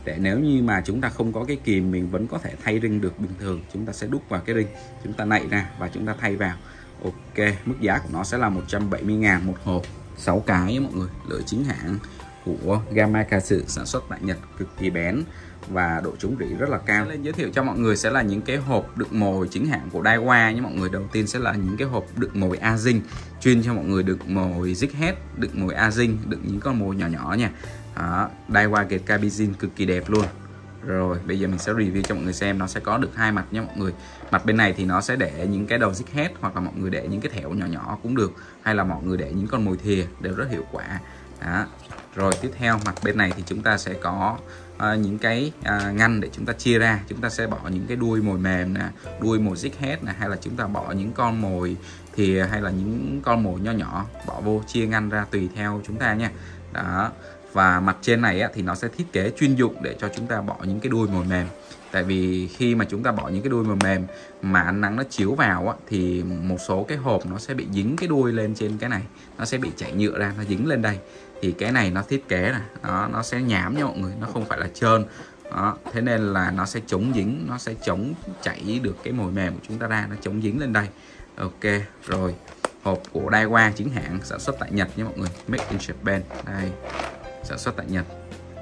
để nếu như mà chúng ta không có cái kìm mình vẫn có thể thay ring được bình thường. Chúng ta sẽ đút vào cái ring, chúng ta nạy ra và chúng ta thay vào. Ok, mức giá của nó sẽ là một trăm bảy mươi ngàn một hộp, sáu cái mọi người. Lưỡi chính hãng của Gamakatsu, sản xuất tại Nhật, cực kỳ bén và độ chống rỉ rất là cao. Lên giới thiệu cho mọi người sẽ là những cái hộp đựng mồi chính hãng của Daiwa nhé mọi người. Đầu tiên sẽ là những cái hộp đựng mồi Azing, chuyên cho mọi người đựng mồi Jig Head, đựng mồi Azing, đựng những con mồi nhỏ nhỏ nha. Đó, Daiwa Gate Cabizin cực kỳ đẹp luôn. Rồi bây giờ mình sẽ review cho mọi người xem. Nó sẽ có được hai mặt nha mọi người. Mặt bên này thì nó sẽ để những cái đầu Jig Head, hoặc là mọi người để những cái thẻo nhỏ nhỏ cũng được, hay là mọi người để những con mồi thìa đều rất hiệu quả. Đó. Rồi tiếp theo mặt bên này thì chúng ta sẽ có uh, những cái uh, ngăn để chúng ta chia ra. Chúng ta sẽ bỏ những cái đuôi mồi mềm nè, đuôi mồi Jig Head nè, hay là chúng ta bỏ những con mồi thìa hay là những con mồi nho nhỏ, bỏ vô chia ngăn ra tùy theo chúng ta nha. Đó. Và mặt trên này á, thì nó sẽ thiết kế chuyên dụng để cho chúng ta bỏ những cái đuôi mồi mềm. Tại vì khi mà chúng ta bỏ những cái đuôi mồi mềm mà ánh nắng nó chiếu vào á, thì một số cái hộp nó sẽ bị dính cái đuôi lên trên cái này, nó sẽ bị chảy nhựa ra, nó dính lên đây. Thì cái này nó thiết kế này, đó, nó sẽ nhám nha mọi người, nó không phải là trơn. Đó, thế nên là nó sẽ chống dính, nó sẽ chống chảy được cái mồi mềm của chúng ta ra, nó chống dính lên đây. Ok, rồi hộp của Daiwa chính hãng, sản xuất tại Nhật nha mọi người, Made in Japan. Đây, sản xuất tại Nhật.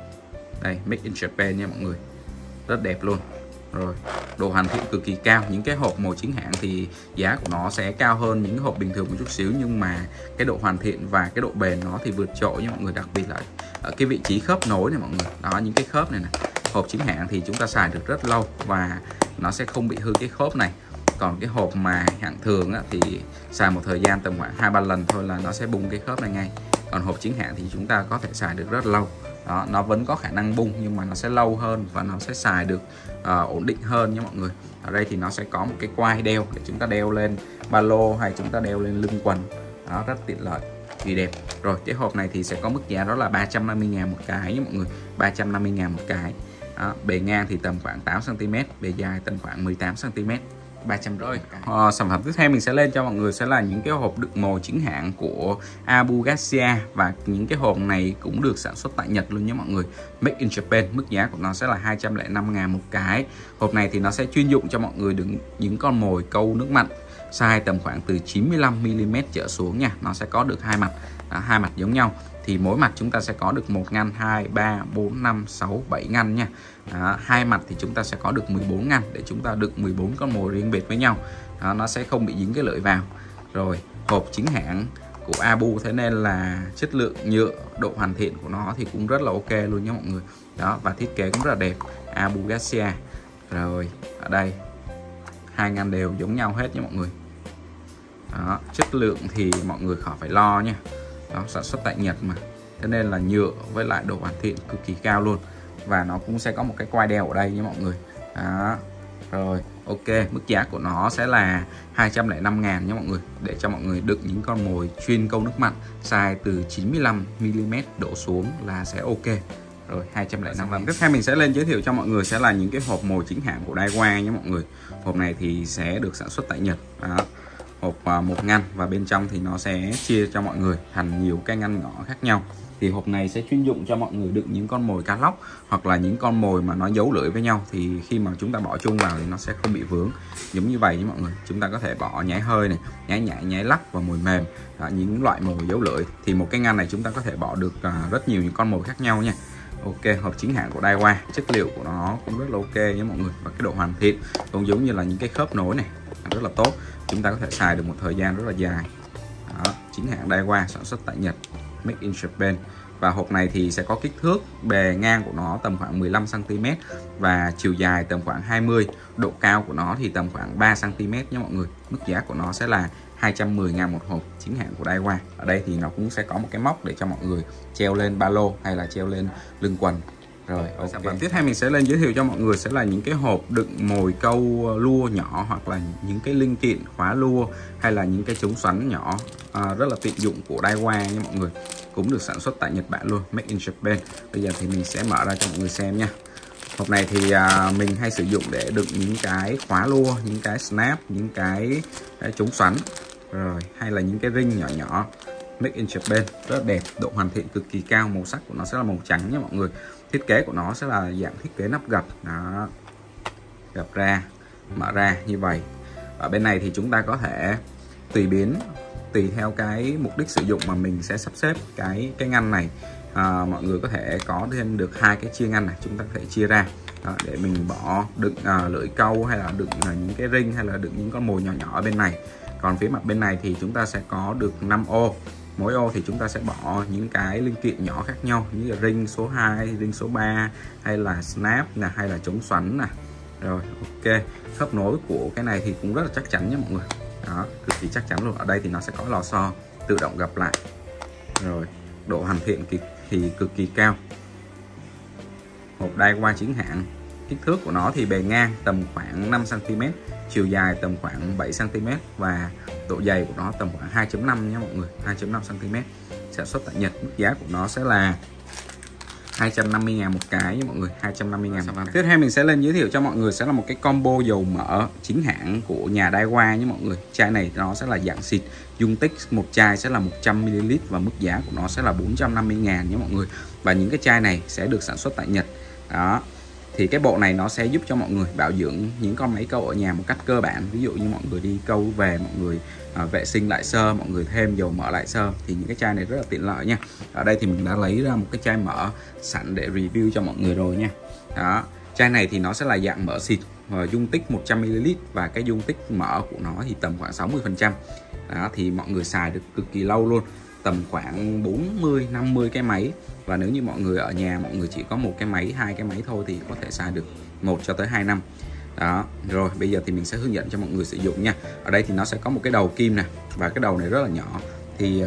Đây, Made in Japan nha mọi người, rất đẹp luôn. Rồi độ hoàn thiện cực kỳ cao. Những cái hộp mồi chính hãng thì giá của nó sẽ cao hơn những cái hộp bình thường một chút xíu, nhưng mà cái độ hoàn thiện và cái độ bền nó thì vượt trội nha mọi người. Đặc biệt là ở cái vị trí khớp nối này mọi người, đó, những cái khớp này này, hộp chính hãng thì chúng ta xài được rất lâu và nó sẽ không bị hư cái khớp này. Còn cái hộp mà hạng thường á, thì xài một thời gian tầm khoảng hai ba lần thôi là nó sẽ bung cái khớp này ngay. Còn hộp chính hãng thì chúng ta có thể xài được rất lâu. Đó, nó vẫn có khả năng bung nhưng mà nó sẽ lâu hơn và nó sẽ xài được uh, ổn định hơn nha mọi người. Ở đây thì nó sẽ có một cái quai đeo để chúng ta đeo lên ba lô hay chúng ta đeo lên lưng quần. Đó, rất tiện lợi, thì đẹp. Rồi cái hộp này thì sẽ có mức giá đó là ba trăm năm mươi ngàn một cái nha mọi người, ba trăm năm mươi ngàn một cái. Đó, bề ngang thì tầm khoảng tám xăng ti mét, bề dài tầm khoảng mười tám xăng ti mét, ba trăm rưỡi. Ờ, sản phẩm tiếp theo mình sẽ lên cho mọi người sẽ là những cái hộp đựng mồi chính hãng của Abu Garcia, và những cái hộp này cũng được sản xuất tại Nhật luôn nhé mọi người, Made in Japan. Mức giá của nó sẽ là hai trăm lẻ năm ngàn một cái. Hộp này thì nó sẽ chuyên dụng cho mọi người đựng những con mồi câu nước mặn, size tầm khoảng từ chín mươi lăm mi li mét trở xuống nha. Nó sẽ có được hai mặt, à, hai mặt giống nhau. Thì mỗi mặt chúng ta sẽ có được một ngăn, hai, ba, bốn, năm, sáu, bảy ngăn nha. Đó, hai mặt thì chúng ta sẽ có được mười bốn ngăn để chúng ta đựng mười bốn con mồi riêng biệt với nhau. Đó, nó sẽ không bị dính cái lưỡi vào. Rồi hộp chính hãng của Abu, thế nên là chất lượng nhựa, độ hoàn thiện của nó thì cũng rất là ok luôn nha mọi người. Đó, và thiết kế cũng rất là đẹp, Abu Garcia. Rồi ở đây hai ngăn đều giống nhau hết nha mọi người. Đó, chất lượng thì mọi người khỏi phải lo nha. Đó, sản xuất tại Nhật mà, thế nên là nhựa với lại độ hoàn thiện cực kỳ cao luôn. Và nó cũng sẽ có một cái quai đeo ở đây nha mọi người. Đó. Rồi ok, mức giá của nó sẽ là hai trăm lẻ năm ngàn nha mọi người, để cho mọi người đựng những con mồi chuyên câu nước mặn size từ chín mươi lăm mi li mét đổ xuống là sẽ ok. Rồi hai trăm lẻ năm ngàn. Tiếp theo mình sẽ lên giới thiệu cho mọi người sẽ là những cái hộp mồi chính hãng của Daiwa nha mọi người. Hộp này thì sẽ được sản xuất tại Nhật. Đó, hộp một ngăn và bên trong thì nó sẽ chia cho mọi người thành nhiều cái ngăn nhỏ khác nhau. Thì hộp này sẽ chuyên dụng cho mọi người đựng những con mồi cá lóc hoặc là những con mồi mà nó giấu lưỡi với nhau, thì khi mà chúng ta bỏ chung vào thì nó sẽ không bị vướng. Giống như vậy nha mọi người, chúng ta có thể bỏ nhái hơi này, nhái nhại, nhái lắc và mồi mềm, đó, những loại mồi giấu lưỡi. Thì một cái ngăn này chúng ta có thể bỏ được uh, rất nhiều những con mồi khác nhau nha. Ok, hộp chính hãng của Daiwa, chất liệu của nó cũng rất là ok nha mọi người, và cái độ hoàn thiện cũng giống như là những cái khớp nối này rất là tốt, chúng ta có thể xài được một thời gian rất là dài. Đó, chính hãng Daiwa, sản xuất tại Nhật, Made in Japan. Và hộp này thì sẽ có kích thước bề ngang của nó tầm khoảng mười lăm xăng ti mét và chiều dài tầm khoảng hai mươi, độ cao của nó thì tầm khoảng ba xăng ti mét nha mọi người. Mức giá của nó sẽ là hai trăm mười ngàn một hộp, chính hãng của Daiwa. Ở đây thì nó cũng sẽ có một cái móc để cho mọi người treo lên ba lô hay là treo lên lưng quần. Rồi okay. Sản phẩm tiếp theo mình sẽ lên giới thiệu cho mọi người sẽ là những cái hộp đựng mồi câu lua nhỏ, hoặc là những cái linh kiện khóa lua hay là những cái chống xoắn nhỏ, à, rất là tiện dụng của Daiwa nha mọi người. Cũng được sản xuất tại Nhật Bản luôn, Made in Japan. Bây giờ thì mình sẽ mở ra cho mọi người xem nha. Hộp này thì à, mình hay sử dụng để đựng những cái khóa lua, những cái snap, những cái, cái chống xoắn, rồi hay là những cái ring nhỏ nhỏ. Made in Japan, rất là đẹp, độ hoàn thiện cực kỳ cao, màu sắc của nó sẽ là màu trắng nha mọi người. Thiết kế của nó sẽ là dạng thiết kế nắp gập, đó, gập ra, mở ra như vậy. Ở bên này thì chúng ta có thể tùy biến, tùy theo cái mục đích sử dụng mà mình sẽ sắp xếp cái cái ngăn này. À, mọi người có thể có thêm được hai cái chia ngăn này, chúng ta có thể chia ra đó, để mình bỏ đựng à, lưỡi câu hay là đựng à, những cái ring hay là đựng những con mồi nhỏ nhỏ ở bên này. Còn phía mặt bên này thì chúng ta sẽ có được năm ô. Mỗi ô thì chúng ta sẽ bỏ những cái linh kiện nhỏ khác nhau, như là ring số hai, ring số ba, hay là snap nè, hay là chống xoắn nè. Rồi, ok. Khớp nối của cái này thì cũng rất là chắc chắn nha mọi người. Đó, cực kỳ chắc chắn luôn. Ở đây thì nó sẽ có lò xo tự động gập lại. Rồi, độ hoàn thiện thì, thì cực kỳ cao. Hộp đai qua chính hãng. Kích thước của nó thì bề ngang tầm khoảng năm xăng ti mét, chiều dài tầm khoảng bảy xăng ti mét và độ dày của nó tầm khoảng hai chấm năm nha mọi người, hai chấm năm xăng ti mét. Sản xuất tại Nhật. Mức giá của nó sẽ là hai trăm năm mươi ngàn một cái nha mọi người, hai trăm năm mươi ngàn một cái. Tiếp theo mình sẽ lên giới thiệu cho mọi người sẽ là một cái combo dầu mỡ chính hãng của nhà Daiwa nhé mọi người. Chai này nó sẽ là dạng xịt, dung tích một chai sẽ là một trăm mi li lít và mức giá của nó sẽ là bốn trăm năm mươi ngàn nhé mọi người. Và những cái chai này sẽ được sản xuất tại Nhật. Đó. Thì cái bộ này nó sẽ giúp cho mọi người bảo dưỡng những con máy câu ở nhà một cách cơ bản. Ví dụ như mọi người đi câu về, mọi người à, vệ sinh lại sơ, mọi người thêm dầu mỡ lại sơ, thì những cái chai này rất là tiện lợi nha. Ở đây thì mình đã lấy ra một cái chai mỡ sẵn để review cho mọi người rồi nha. Đó, chai này thì nó sẽ là dạng mỡ xịt, dung tích một trăm mi li lít và cái dung tích mỡ của nó thì tầm khoảng sáu mươi phần trăm. Đó, thì mọi người xài được cực kỳ lâu luôn, tầm khoảng bốn mươi năm mươi cái máy. Và nếu như mọi người ở nhà mọi người chỉ có một cái máy, hai cái máy thôi thì có thể xài được một cho tới hai năm. Đó, rồi bây giờ thì mình sẽ hướng dẫn cho mọi người sử dụng nha. Ở đây thì nó sẽ có một cái đầu kim nè, và cái đầu này rất là nhỏ. Thì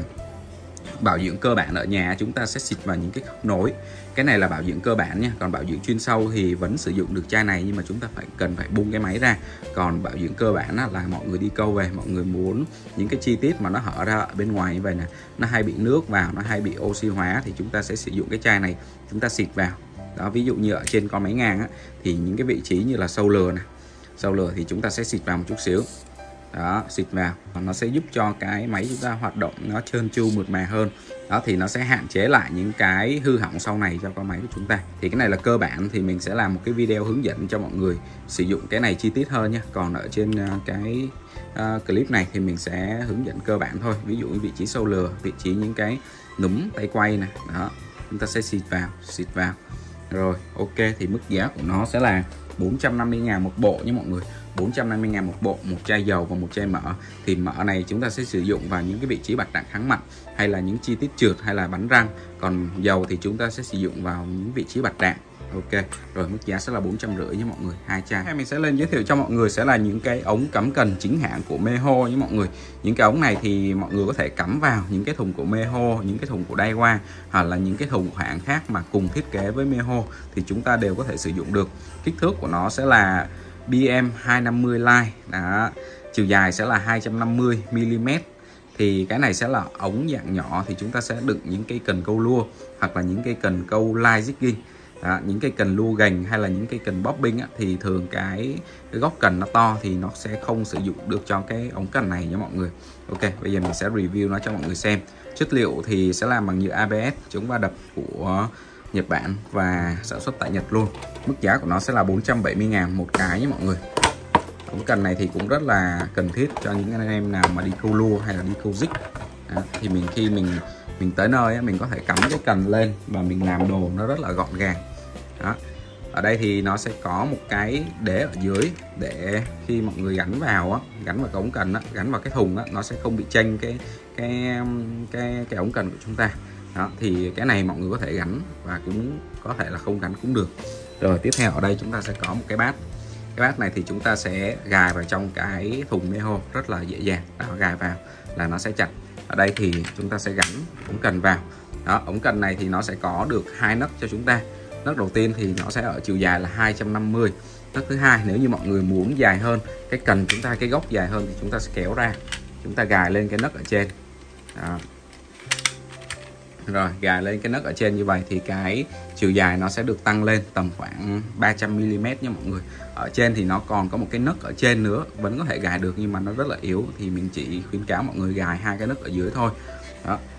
bảo dưỡng cơ bản ở nhà chúng ta sẽ xịt vào những cái khớp nối. Cái này là bảo dưỡng cơ bản nha. Còn bảo dưỡng chuyên sâu thì vẫn sử dụng được chai này, nhưng mà chúng ta phải cần phải bung cái máy ra. Còn bảo dưỡng cơ bản là mọi người đi câu về, mọi người muốn những cái chi tiết mà nó hở ra ở bên ngoài như vậy nè, nó hay bị nước vào, nó hay bị oxy hóa, thì chúng ta sẽ sử dụng cái chai này, chúng ta xịt vào. Đó, ví dụ như ở trên con máy ngang á, thì những cái vị trí như là sâu lừa này, sâu lừa thì chúng ta sẽ xịt vào một chút xíu. Đó, xịt vào, nó sẽ giúp cho cái máy chúng ta hoạt động nó trơn tru mượt mà hơn. Đó, thì nó sẽ hạn chế lại những cái hư hỏng sau này cho con máy của chúng ta. Thì cái này là cơ bản, thì mình sẽ làm một cái video hướng dẫn cho mọi người sử dụng cái này chi tiết hơn nha. Còn ở trên cái uh, clip này thì mình sẽ hướng dẫn cơ bản thôi. Ví dụ như vị trí sâu lừa, vị trí những cái núm tay quay này, đó, chúng ta sẽ xịt vào, xịt vào. Rồi, ok, thì mức giá của nó sẽ là bốn trăm năm mươi ngàn một bộ nha mọi người. bốn trăm năm mươi ngàn một bộ, một chai dầu và một chai mỡ. Thì mỡ này chúng ta sẽ sử dụng vào những cái vị trí bạch đạn kháng mặn, hay là những chi tiết trượt, hay là bắn răng. Còn dầu thì chúng ta sẽ sử dụng vào những vị trí bạch đạn. Ok, rồi mức giá sẽ là bốn trăm rưỡi nha mọi người, hai chai. Hay mình sẽ lên giới thiệu cho mọi người sẽ là những cái ống cắm cần chính hãng của Meho nha mọi người. Những cái ống này thì mọi người có thể cắm vào những cái thùng của Meho, những cái thùng của Daiwa, hoặc là những cái thùng của hãng khác mà cùng thiết kế với Meho thì chúng ta đều có thể sử dụng được. Kích thước của nó sẽ là bê em hai năm mươi line. Đó, chiều dài sẽ là hai trăm năm mươi mi li mét. Thì cái này sẽ là ống dạng nhỏ, thì chúng ta sẽ đựng những cây cần câu lua, hoặc là những cây cần câu line jigging. Đó, những cây cần lua gành hay là những cây cần bobbing á, thì thường cái, cái góc cần nó to thì nó sẽ không sử dụng được cho cái ống cần này nha mọi người. Ok, bây giờ mình sẽ review nó cho mọi người xem. Chất liệu thì sẽ làm bằng nhựa a bê ét chống va đập của Nhật Bản và sản xuất tại Nhật luôn. Mức giá của nó sẽ là bốn trăm bảy mươi ngàn một cái nhé mọi người. Ống cần này thì cũng rất là cần thiết cho những anh em nào mà đi câu lua hay là đi câu dích. Đó, thì mình khi mình mình tới nơi á, mình có thể cắm cái cần lên và mình làm đồ nó rất là gọn gàng. Đó. Ở đây thì nó sẽ có một cái đế ở dưới để khi mọi người gắn vào á, gắn vào cái ống cần á, gắn vào cái thùng á, nó sẽ không bị chênh cái cái cái cái ống cần của chúng ta. Đó, thì cái này mọi người có thể gắn và cũng có thể là không gắn cũng được. Rồi tiếp theo ở đây chúng ta sẽ có một cái bát. Cái bát này thì chúng ta sẽ gài vào trong cái thùng Meho rất là dễ dàng. Đó, gài vào là nó sẽ chặt. Ở đây thì chúng ta sẽ gắn ống cần vào. Đó, ống cần này thì nó sẽ có được hai nấc cho chúng ta. Nấc đầu tiên thì nó sẽ ở chiều dài là hai trăm năm mươi. Nấc thứ hai, nếu như mọi người muốn dài hơn, cái cần chúng ta, cái góc dài hơn thì chúng ta sẽ kéo ra, chúng ta gài lên cái nấc ở trên. Đó. Rồi gài lên cái nấc ở trên như vậy thì cái chiều dài nó sẽ được tăng lên tầm khoảng ba trăm mi li mét nha mọi người. Ở trên thì nó còn có một cái nấc ở trên nữa, vẫn có thể gài được nhưng mà nó rất là yếu, thì mình chỉ khuyến cáo mọi người gài hai cái nấc ở dưới thôi. Đó.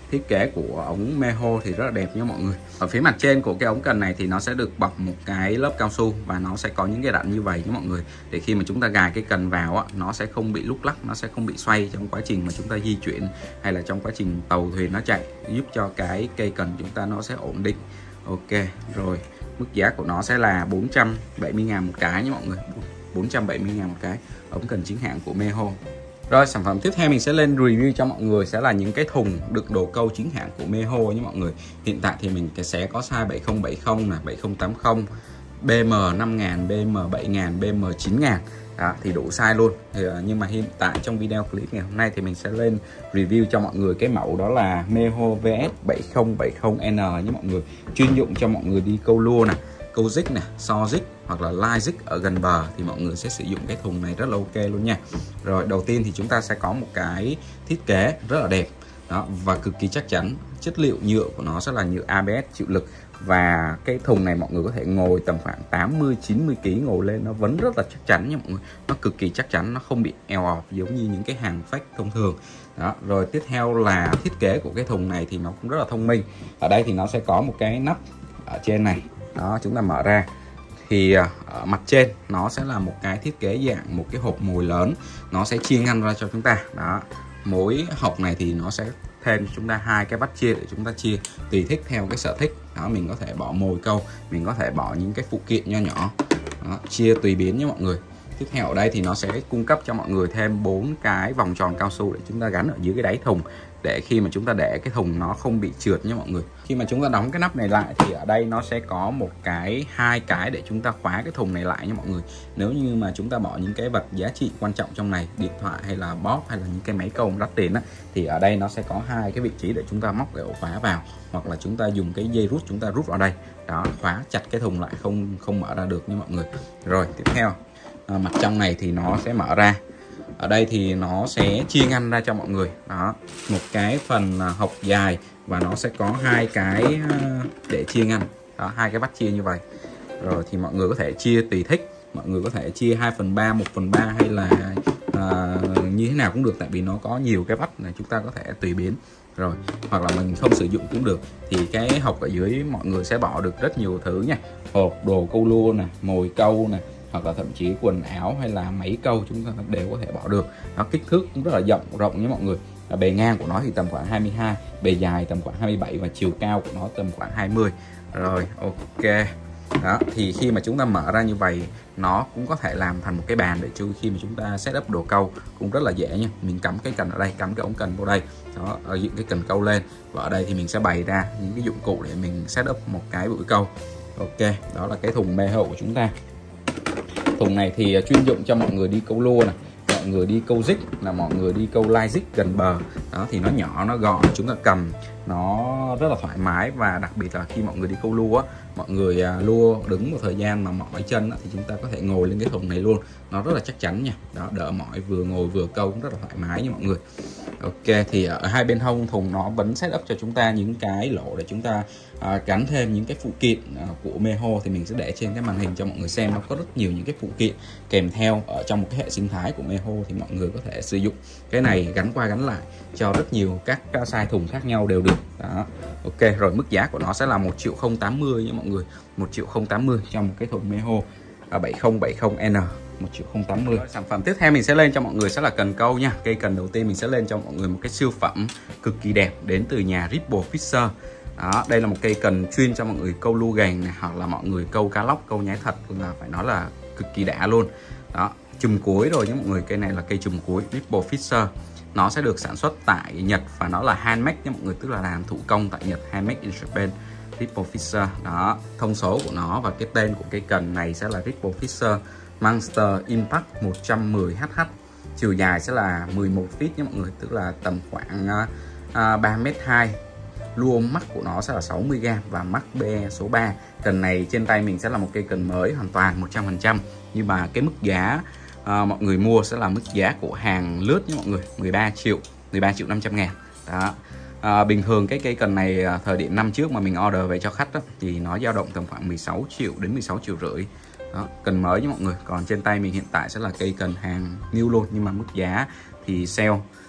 thiết kế của ống Meho thì rất là đẹp nha mọi người. Ở phía mặt trên của cái ống cần này thì nó sẽ được bọc một cái lớp cao su và nó sẽ có những cái đặn như vậy nha mọi người, để khi mà chúng ta gài cái cần vào á, nó sẽ không bị lúc lắc, nó sẽ không bị xoay trong quá trình mà chúng ta di chuyển hay là trong quá trình tàu thuyền nó chạy, giúp cho cái cây cần chúng ta nó sẽ ổn định. Ok rồi, mức giá của nó sẽ là bốn trăm bảy mươi ngàn một cái nha mọi người, bốn trăm bảy mươi ngàn một cái ống cần chính hãng của Meho. Rồi sản phẩm tiếp theo mình sẽ lên review cho mọi người sẽ là những cái thùng đựng đồ câu chính hãng của Meho nhé mọi người. Hiện tại thì mình sẽ có size bảy không bảy không này, bảy không tám không, bê em năm ngàn, bê em bảy ngàn, bê em chín ngàn. Đó, thì đủ size luôn. Thì, nhưng mà hiện tại trong video clip ngày hôm nay thì mình sẽ lên review cho mọi người cái mẫu đó là Meho vê ét bảy không bảy không N nhé mọi người. Chuyên dụng cho mọi người đi câu lua này, câu dích này, so dích hoặc là lai dích ở gần bờ thì mọi người sẽ sử dụng cái thùng này rất là ok luôn nha. Rồi đầu tiên thì chúng ta sẽ có một cái thiết kế rất là đẹp đó và cực kỳ chắc chắn. Chất liệu nhựa của nó sẽ là nhựa a bê ét chịu lực, và cái thùng này mọi người có thể ngồi tầm khoảng tám mươi chín mươi ki lô gam ngồi lên nó vẫn rất là chắc chắn nha mọi người. Nó cực kỳ chắc chắn, nó không bị eo ọp giống như những cái hàng fake thông thường. Đó, rồi tiếp theo là thiết kế của cái thùng này thì nó cũng rất là thông minh. Ở đây thì nó sẽ có một cái nắp ở trên này. Đó, chúng ta mở ra thì ở mặt trên nó sẽ là một cái thiết kế dạng một cái hộp mồi lớn, nó sẽ chia ngăn ra cho chúng ta. Đó, mỗi hộp này thì nó sẽ thêm cho chúng ta hai cái vách chia để chúng ta chia tùy thích theo cái sở thích. Đó, mình có thể bỏ mồi câu, mình có thể bỏ những cái phụ kiện nho nhỏ. Đó, chia tùy biến nhé mọi người. Tiếp theo ở đây thì nó sẽ cung cấp cho mọi người thêm bốn cái vòng tròn cao su để chúng ta gắn ở dưới cái đáy thùng, để khi mà chúng ta để cái thùng nó không bị trượt nha mọi người. Khi mà chúng ta đóng cái nắp này lại thì ở đây nó sẽ có một cái hai cái để chúng ta khóa cái thùng này lại nha mọi người. Nếu như mà chúng ta bỏ những cái vật giá trị quan trọng trong này, điện thoại hay là bóp hay là những cái máy câu đắt tiền á, thì ở đây nó sẽ có hai cái vị trí để chúng ta móc cái ổ khóa vào, hoặc là chúng ta dùng cái dây rút chúng ta rút vào đây. Đó, khóa chặt cái thùng lại, không không mở ra được nha mọi người. Rồi tiếp theo à, mặt trong này thì nó sẽ mở ra. Ở đây thì nó sẽ chia ngăn ra cho mọi người. Đó, một cái phần hộc dài và nó sẽ có hai cái để chia ngăn. Đó, hai cái vách chia như vậy. Rồi thì mọi người có thể chia tùy thích. Mọi người có thể chia hai phần ba, một phần ba hay là à, như thế nào cũng được, tại vì nó có nhiều cái vách này chúng ta có thể tùy biến. Rồi, hoặc là mình không sử dụng cũng được. Thì cái hộc ở dưới mọi người sẽ bỏ được rất nhiều thứ nha. Hộp đồ câu lua nè, mồi câu nè, hoặc là thậm chí quần áo hay là máy câu chúng ta đều có thể bỏ được. Nó kích thước cũng rất là rộng rộng nhé mọi người. Và bề ngang của nó thì tầm khoảng hai mươi hai, bề dài tầm khoảng hai mươi bảy và chiều cao của nó tầm khoảng hai mươi. Rồi ok. Đó, thì khi mà chúng ta mở ra như vậy nó cũng có thể làm thành một cái bàn để cho khi mà chúng ta set up đồ câu cũng rất là dễ nha. Mình cắm cái cần ở đây, cắm cái ống cần vào đây. Đó, ở dựng cái cần câu lên, và ở đây thì mình sẽ bày ra những cái dụng cụ để mình set up một cái bụi câu. Ok, đó là cái thùng Meho của chúng ta. Thùng này thì chuyên dụng cho mọi người đi câu lua này, mọi người đi câu dích, là mọi người đi câu lai dích gần bờ. Đó thì nó nhỏ, nó gọn, chúng ta cầm nó rất là thoải mái. Và đặc biệt là khi mọi người đi câu lua á, mọi người lua đứng một thời gian mà mỏi chân á, thì chúng ta có thể ngồi lên cái thùng này luôn, nó rất là chắc chắn nha. Đó, đỡ mỏi, vừa ngồi vừa câu cũng rất là thoải mái nha mọi người. Ok, thì ở hai bên hông thùng nó vẫn set up cho chúng ta những cái lỗ để chúng ta à, gắn thêm những cái phụ kiện à, của Meho. Thì mình sẽ để trên cái màn hình cho mọi người xem. Nó có rất nhiều những cái phụ kiện kèm theo ở trong một cái hệ sinh thái của Meho, thì mọi người có thể sử dụng cái này gắn qua gắn lại cho rất nhiều các size thùng khác nhau đều được. Đó, ok. Rồi mức giá của nó sẽ là một triệu không tám mươi nha mọi người, một triệu không tám mươi trong một cái thùng Meho à, bảy không bảy không N, một triệu không tám mươi. Sản phẩm tiếp theo mình sẽ lên cho mọi người sẽ là cần câu nha. Cây cần đầu tiên mình sẽ lên cho mọi người một cái siêu phẩm cực kỳ đẹp đến từ nhà Ripple Fisher. Đó, đây là một cây cần chuyên cho mọi người câu lu gành này, hoặc là mọi người câu cá lóc, câu nhái thật, là phải nói là cực kỳ đã luôn. Đó, chùm cuối rồi nhé mọi người. Cây này là cây chùm cuối Ripple Fisher. Nó sẽ được sản xuất tại Nhật và nó là handmade nhé mọi người, tức là làm thủ công tại Nhật, handmade in Japan. Ripple Fisher. Đó, thông số của nó và cái tên của cây cần này sẽ là Ripple Fisher Monster Impact một trăm mười H H. Chiều dài sẽ là mười một feet nhé mọi người, tức là tầm khoảng uh, ba mét hai. Lua mắc của nó sẽ là sáu mươi gam và mắc B số ba. Cần này trên tay mình sẽ là một cây cần mới hoàn toàn một trăm phần trăm. Nhưng mà cái mức giá uh, mọi người mua sẽ là mức giá của hàng lướt nhé mọi người, mười ba triệu, mười ba triệu năm trăm ngàn. Đó. À, bình thường cái cây cần này thời điểm năm trước mà mình order về cho khách đó, thì nó dao động tầm khoảng mười sáu triệu đến mười sáu triệu rưỡi. Đó, cần mới với mọi người. Còn trên tay mình hiện tại sẽ là cây cần hàng new luôn, nhưng mà mức giá thì sale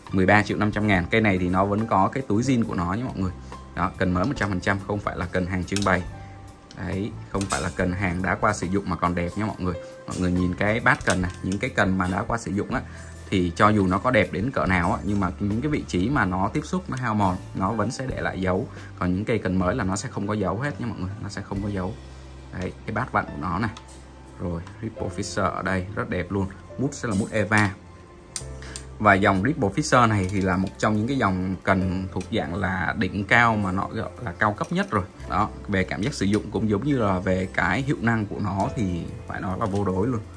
mười ba triệu năm trăm ngàn. Cây này thì nó vẫn có cái túi zin của nó nhé mọi người. Đó, cần mới một trăm phần trăm, không phải là cần hàng trưng bày. Đấy, không phải là cần hàng đã qua sử dụng mà còn đẹp nhé mọi người. Mọi người nhìn cái bát cần này, những cái cần mà đã qua sử dụng á, thì cho dù nó có đẹp đến cỡ nào á, nhưng mà những cái vị trí mà nó tiếp xúc, nó hao mòn, nó vẫn sẽ để lại dấu. Còn những cây cần mới là nó sẽ không có dấu hết nha mọi người, nó sẽ không có dấu. Đấy, cái bát vặn của nó này. Rồi, Ripple Fisher ở đây rất đẹp luôn. Mút sẽ là mút Eva. Và dòng Ripple Fisher này thì là một trong những cái dòng cần thuộc dạng là đỉnh cao mà nó gọi là cao cấp nhất rồi. Đó, về cảm giác sử dụng cũng giống như là về cái hiệu năng của nó thì phải nói là vô đối luôn.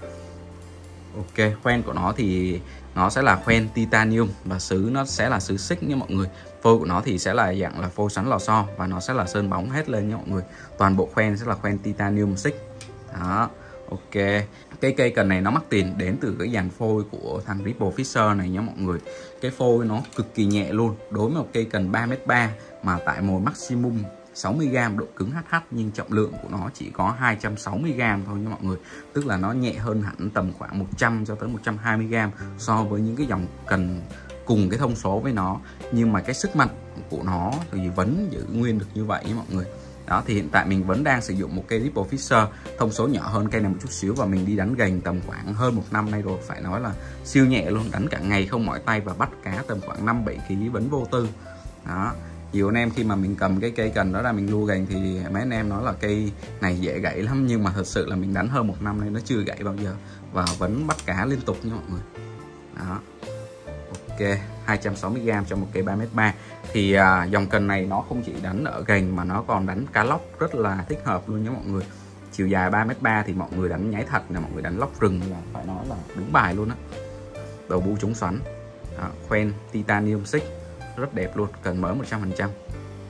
Ok, khoen của nó thì nó sẽ là khoen titanium và sứ nó sẽ là sứ xích nha mọi người. Phôi của nó thì sẽ là dạng là phôi xoắn lò xo và nó sẽ là sơn bóng hết lên nha mọi người. Toàn bộ khoen sẽ là khoen titanium xích. Đó, ok. Cái cây cần này nó mắc tiền đến từ cái dàn phôi của thằng Ripple Fisher này nhé mọi người. Cái phôi nó cực kỳ nhẹ luôn. Đối với một cây cần ba mét ba mà tại mồi maximum sáu mươi gam độ cứng hát hát, nhưng trọng lượng của nó chỉ có hai trăm sáu mươi gam thôi nha mọi người. Tức là nó nhẹ hơn hẳn tầm khoảng một trăm cho tới một trăm hai mươi gam so với những cái dòng cần cùng cái thông số với nó. Nhưng mà cái sức mạnh của nó thì vẫn giữ nguyên được như vậy nha mọi người. Đó, thì hiện tại mình vẫn đang sử dụng một cây Ripple Fisher thông số nhỏ hơn cây này một chút xíu, và mình đi đánh gành tầm khoảng hơn một năm nay rồi, phải nói là siêu nhẹ luôn, đánh cả ngày không mỏi tay và bắt cá tầm khoảng năm bảy ki lô gam vẫn vô tư. Đó, nhiều anh em khi mà mình cầm cái cây cần đó ra mình lua gành thì mấy anh em nói là cây này dễ gãy lắm, nhưng mà thật sự là mình đánh hơn một năm nay nó chưa gãy bao giờ và vẫn bắt cá liên tục nha mọi người. Đó, ok, hai trăm sáu mươi gam cho một cây ba mét ba. Thì à, dòng cần này nó không chỉ đánh ở gành mà nó còn đánh cá lóc rất là thích hợp luôn nhé mọi người. Chiều dài ba mét ba thì mọi người đánh nhái thật nè, mọi người đánh lóc rừng là phải nói là đúng bài luôn á. Đầu bu chống xoắn. Đó, khoen titanium xích rất đẹp luôn, cần mới một trăm phần trăm.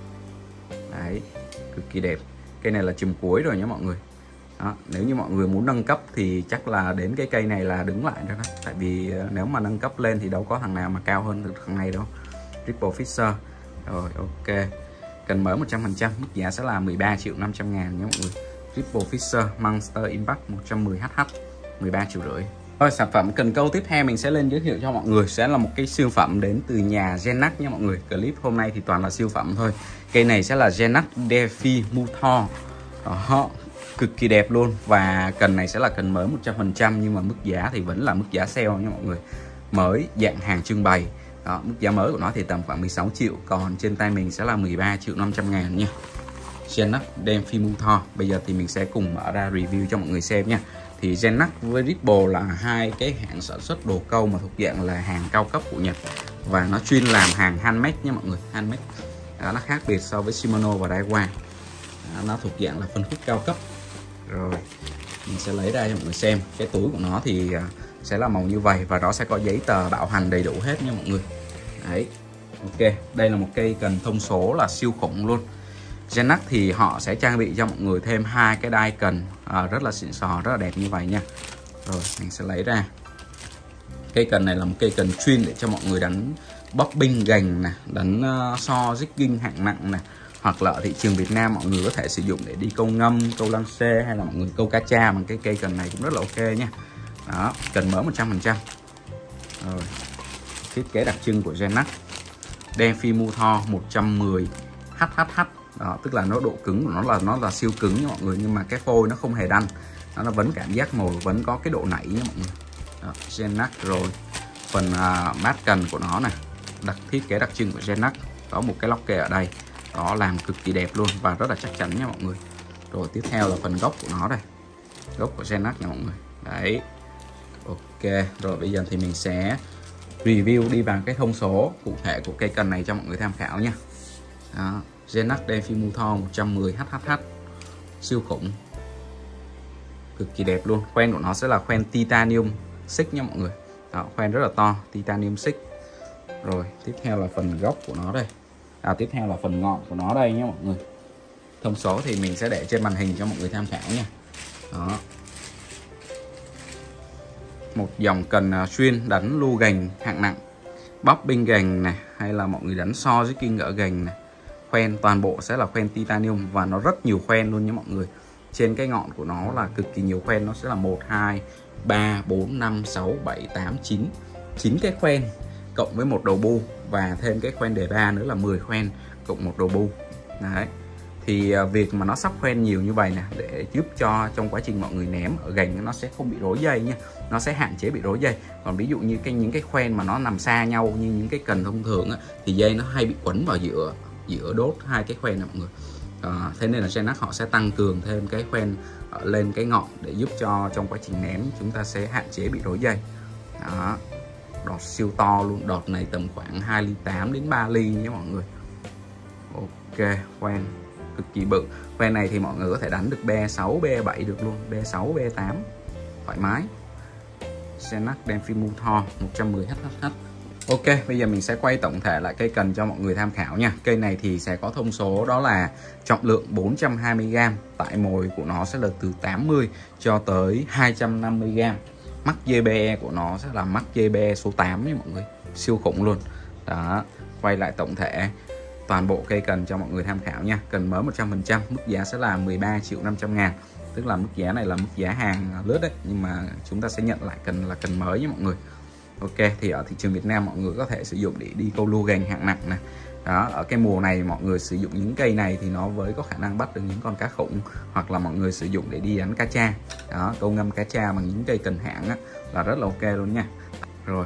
Đấy, cực kỳ đẹp. Cây này là chùm cuối rồi nhé mọi người. Đó, nếu như mọi người muốn nâng cấp thì chắc là đến cái cây này là đứng lại rồi đó. Tại vì nếu mà nâng cấp lên thì đâu có thằng nào mà cao hơn được thằng này đâu. Ripple Fisher. Rồi, ok. Cần mới một trăm phần trăm, mức giá sẽ là mười ba triệu năm trăm ngàn nhé mọi người. Ripple Fisher Monster Impact một trăm mười H H, mười ba triệu rưỡi. Rồi, sản phẩm cần câu tiếp theo mình sẽ lên giới thiệu cho mọi người sẽ là một cái siêu phẩm đến từ nhà Genac nha mọi người. Clip hôm nay thì toàn là siêu phẩm thôi. Cây này sẽ là Genac DeFi Mutor. Đó, cực kỳ đẹp luôn. Và cần này sẽ là cần mới một trăm phần trăm, nhưng mà mức giá thì vẫn là mức giá sale nha mọi người. Mới dạng hàng trưng bày. Đó, mức giá mới của nó thì tầm khoảng mười sáu triệu, còn trên tay mình sẽ là mười ba triệu năm trăm ngàn nha. Genac DeFi Mutor. Bây giờ thì mình sẽ cùng mở ra review cho mọi người xem nha. Thì Genac với Ripple là hai cái hãng sản xuất đồ câu mà thuộc dạng là hàng cao cấp của Nhật, và nó chuyên làm hàng handmade nha mọi người, handmade. Đó, nó khác biệt so với Shimano và Daiwa. Đó, nó thuộc dạng là phân khúc cao cấp. Rồi mình sẽ lấy ra cho mọi người xem. Cái túi của nó thì sẽ là màu như vậy, và nó sẽ có giấy tờ bảo hành đầy đủ hết nha mọi người. Đấy, ok, đây là một cây cần thông số là siêu khủng luôn. Genac thì họ sẽ trang bị cho mọi người thêm hai cái đai cần à, rất là xịn sò, rất là đẹp như vậy nha. Rồi mình sẽ lấy ra. Cây cần này là một cây cần chuyên để cho mọi người đánh bobbing gành nè, đánh uh, so jigging hạng nặng nè, hoặc là ở thị trường Việt Nam mọi người có thể sử dụng để đi câu ngâm, câu lăng xê, hay là mọi người câu cá tra bằng cái cây cần này cũng rất là ok nha. Đó, cần mới một trăm phần trăm. Rồi, thiết kế đặc trưng của Genac DeFi Mutor một trăm mười H H H. Đó, tức là nó độ cứng của nó là nó là siêu cứng nha mọi người, nhưng mà cái phôi nó không hề đanh, nó, nó vẫn cảm giác mồi, vẫn có cái độ nảy nha mọi người. Đó, Genac. Rồi phần uh, mát cần của nó này, đặc thiết kế đặc trưng của Genac, có một cái lóc kê ở đây, đó làm cực kỳ đẹp luôn và rất là chắc chắn nha mọi người. Rồi tiếp theo là phần gốc của nó đây, gốc của Genac nha mọi người. Đấy, ok. Rồi bây giờ thì mình sẽ review đi vào cái thông số cụ thể của cây cần này cho mọi người tham khảo nha. Đó, Genac DeFi Mutor một trăm mười H H H, siêu khủng, cực kỳ đẹp luôn. Khoen của nó sẽ là khoen titanium xích nha mọi người. Đó, khoen rất là to, titanium xích. Rồi tiếp theo là phần gốc của nó đây, à, tiếp theo là phần ngọn của nó đây nhé mọi người. Thông số thì mình sẽ để trên màn hình cho mọi người tham khảo nha. Đó, một dòng cần xuyên đánh lu gành hạng nặng, bobbing gành này, hay là mọi người đánh so jigging ở gành này. Khoen toàn bộ sẽ là khoen titanium và nó rất nhiều khoen luôn nhé mọi người. Trên cái ngọn của nó là cực kỳ nhiều khoen, nó sẽ là một, hai, ba, bốn, năm, sáu, bảy, tám, chín chín cái khoen. cộng với một đầu bu và thêm cái khoen đề ba nữa là mười khoen cộng một đầu bu. Đấy. Thì việc mà nó sắp khoen nhiều như vậy nè để giúp cho trong quá trình mọi người ném ở gành nó sẽ không bị rối dây nha, nó sẽ hạn chế bị rối dây. Còn ví dụ như cái những cái khoen mà nó nằm xa nhau như những cái cần thông thường á, thì dây nó hay bị quấn vào giữa giữa đốt hai cái khoen này mọi người. À, thế nên là Genac họ sẽ tăng cường thêm cái khoen lên cái ngọn để giúp cho trong quá trình ném chúng ta sẽ hạn chế bị rối dây. Đó. Đọt siêu to luôn, đọt này tầm khoảng hai ly tám đến ba ly nhé mọi người. Ok, khoen cực kỳ bự. Khoen này thì mọi người có thể đánh được B sáu, B bảy được luôn, B sáu, B tám thoải mái. Genac Denfrimutor một trăm mười H H H. Ok, bây giờ mình sẽ quay tổng thể lại cây cần cho mọi người tham khảo nha. Cây này thì sẽ có thông số đó là trọng lượng bốn trăm hai mươi gam, tại mồi của nó sẽ là từ tám mươi cho tới hai trăm năm mươi gam. Mắc giê bê e của nó sẽ là mắc giê bê e số tám nha mọi người, siêu khủng luôn. Đó, quay lại tổng thể toàn bộ cây cần cho mọi người tham khảo nha. Cần mới một trăm phần trăm, mức giá sẽ là mười ba triệu năm trăm ngàn. Tức là mức giá này là mức giá hàng lướt đấy, nhưng mà chúng ta sẽ nhận lại cần là cần mới nha mọi người. Ok, thì ở thị trường Việt Nam mọi người có thể sử dụng để đi câu lua gành hạng nặng nè. Đó, ở cái mùa này mọi người sử dụng những cây này thì nó với có khả năng bắt được những con cá khủng, hoặc là mọi người sử dụng để đi đánh cá tra. Đó, câu ngâm cá tra bằng những cây cần hạng á, là rất là ok luôn nha. Rồi,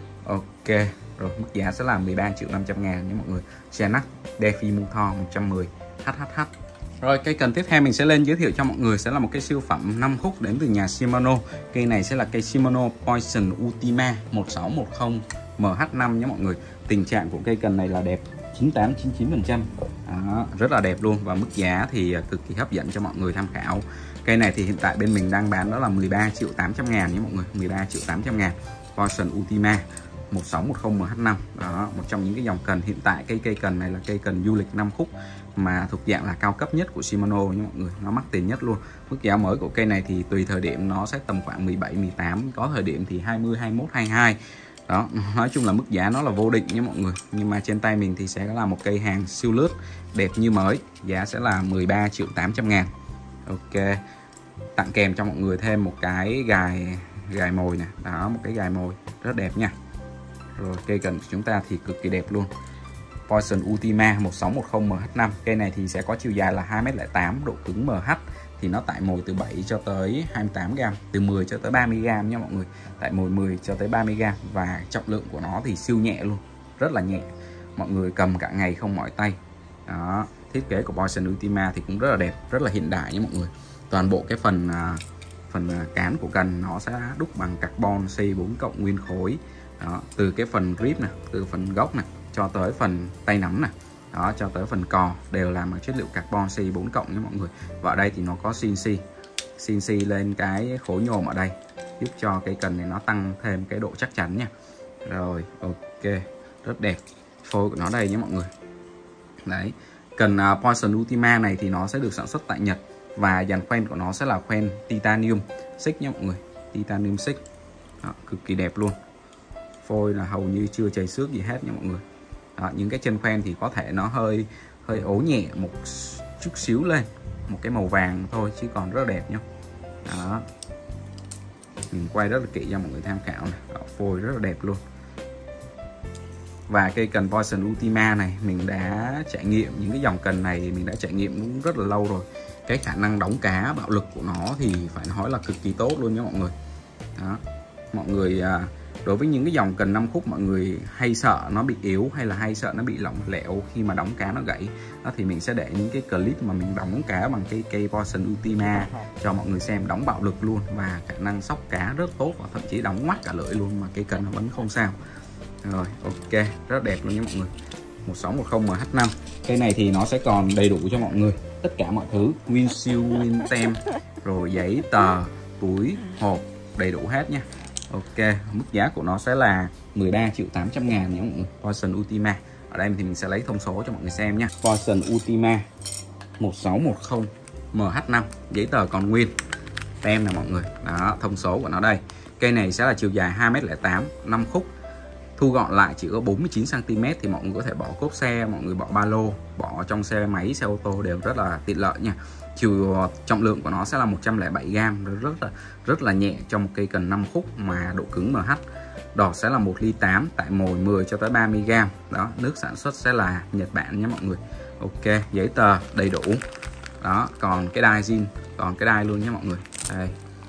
ok, rồi mức giá sẽ là mười ba triệu năm trăm ngàn nha mọi người. Genac Denfrimutor một trăm mười H H H. Rồi, cây cần tiếp theo mình sẽ lên giới thiệu cho mọi người sẽ là một cái siêu phẩm năm khúc đến từ nhà Shimano. Cây này sẽ là cây Shimano Poison Ultima một sáu một không M H năm nhé mọi người. Tình trạng của cây cần này là đẹp, chín tám chín chín phần trăm. Rất là đẹp luôn, và mức giá thì cực kỳ hấp dẫn cho mọi người tham khảo. Cây này thì hiện tại bên mình đang bán đó là mười ba triệu tám trăm ngàn nhé mọi người, mười ba triệu tám trăm ngàn. Poison Ultima một sáu một không M H năm. Đó, một trong những cái dòng cần hiện tại. Cây cây cần này là cây cần du lịch năm khúc mà thuộc dạng là cao cấp nhất của Shimano nha mọi người, nó mắc tiền nhất luôn. Mức giá mới của cây này thì tùy thời điểm nó sẽ tầm khoảng mười bảy mười tám, có thời điểm thì hai mươi, hai mươi mốt, hai mươi hai. Đó, nói chung là mức giá nó là vô định nha mọi người. Nhưng mà trên tay mình thì sẽ là một cây hàng siêu lướt, đẹp như mới. Giá sẽ là mười ba triệu tám trăm ngàn. Ok, tặng kèm cho mọi người thêm một cái gài gài mồi nè. Đó, một cái gài mồi rất đẹp nha. Rồi, cây cần của chúng ta thì cực kỳ đẹp luôn. Poison Ultima một sáu một không M H năm. Cây này thì sẽ có chiều dài là hai mét lẻ tám, độ cứng M H thì nó tải mồi từ bảy cho tới hai mươi tám gam, từ mười cho tới ba mươi gam nha mọi người. Tải mồi mười cho tới ba mươi gam, và trọng lượng của nó thì siêu nhẹ luôn, rất là nhẹ. Mọi người cầm cả ngày không mỏi tay. Đó, thiết kế của Poison Ultima thì cũng rất là đẹp, rất là hiện đại nha mọi người. Toàn bộ cái phần phần cán của cần nó sẽ đúc bằng carbon C bốn cộng nguyên khối. Đó, từ cái phần grip nè, từ phần gốc nè cho tới phần tay nắm nè, đó, cho tới phần cò đều làm bằng chất liệu carbon C bốn cộng nha mọi người. Và ở đây thì nó có xê en xê xê en xê lên cái khối nhôm ở đây, giúp cho cái cần này nó tăng thêm cái độ chắc chắn nha. Rồi, ok, rất đẹp. Phôi của nó đây nhé mọi người. Đấy, cần uh, Poison Ultima này thì nó sẽ được sản xuất tại Nhật, và dàn khoen của nó sẽ là khoen titanium xích nhé mọi người, titanium xích. Đó, cực kỳ đẹp luôn. Phôi là hầu như chưa chảy xước gì hết nha mọi người. Đó, những cái chân khoen thì có thể nó hơi hơi ố nhẹ một chút xíu lên, một cái màu vàng thôi, chứ còn rất là đẹp nhá. Đó, mình quay rất là kỹ cho mọi người tham khảo này. Đó, phôi rất là đẹp luôn. Và cây cần Poison Ultima này mình đã trải nghiệm, những cái dòng cần này mình đã trải nghiệm cũng rất là lâu rồi. Cái khả năng đóng cá, bạo lực của nó thì phải nói là cực kỳ tốt luôn nha mọi người. Đó, mọi người đối với những cái dòng cần năm khúc mọi người hay sợ nó bị yếu, hay là hay sợ nó bị lỏng lẻo khi mà đóng cá nó gãy đó, thì mình sẽ để những cái clip mà mình đóng cá bằng cái cây Poison Ultima cho mọi người xem, đóng bạo lực luôn, và khả năng sóc cá rất tốt, và thậm chí đóng ngoắt cả lưỡi luôn mà cây cần nó vẫn không sao. Rồi, ok, rất đẹp luôn nha mọi người. một sáu một không M H năm. Cây này thì nó sẽ còn đầy đủ cho mọi người tất cả mọi thứ, nguyên siêu, nguyên tem, rồi giấy tờ, túi, hộp, đầy đủ hết nha. Ok, mức giá của nó sẽ là mười ba triệu tám trăm ngàn nhé mọi người. Poison Ultima. Ở đây thì mình sẽ lấy thông số cho mọi người xem nha. Poison Ultima một sáu một không M H năm, giấy tờ còn nguyên, tem nè mọi người. Đó, thông số của nó đây. Cây này sẽ là chiều dài hai mét lẻ tám, năm khúc, thu gọn lại chỉ có bốn mươi chín xăng ti mét thì mọi người có thể bỏ cốp xe, mọi người bỏ ba lô, bỏ trong xe máy, xe ô tô đều rất là tiện lợi nha. Chiều trọng lượng của nó sẽ là một trăm lẻ bảy gam, rất là rất là nhẹ trong một cây cần năm khúc mà độ cứng em hát. Đọt sẽ là một ly tám, tại mồi mười cho tới ba mươi gam. Đó, nước sản xuất sẽ là Nhật Bản nhé mọi người. Ok, giấy tờ đầy đủ. Đó, còn cái đai zin, còn cái đai luôn nhé mọi người. Đây.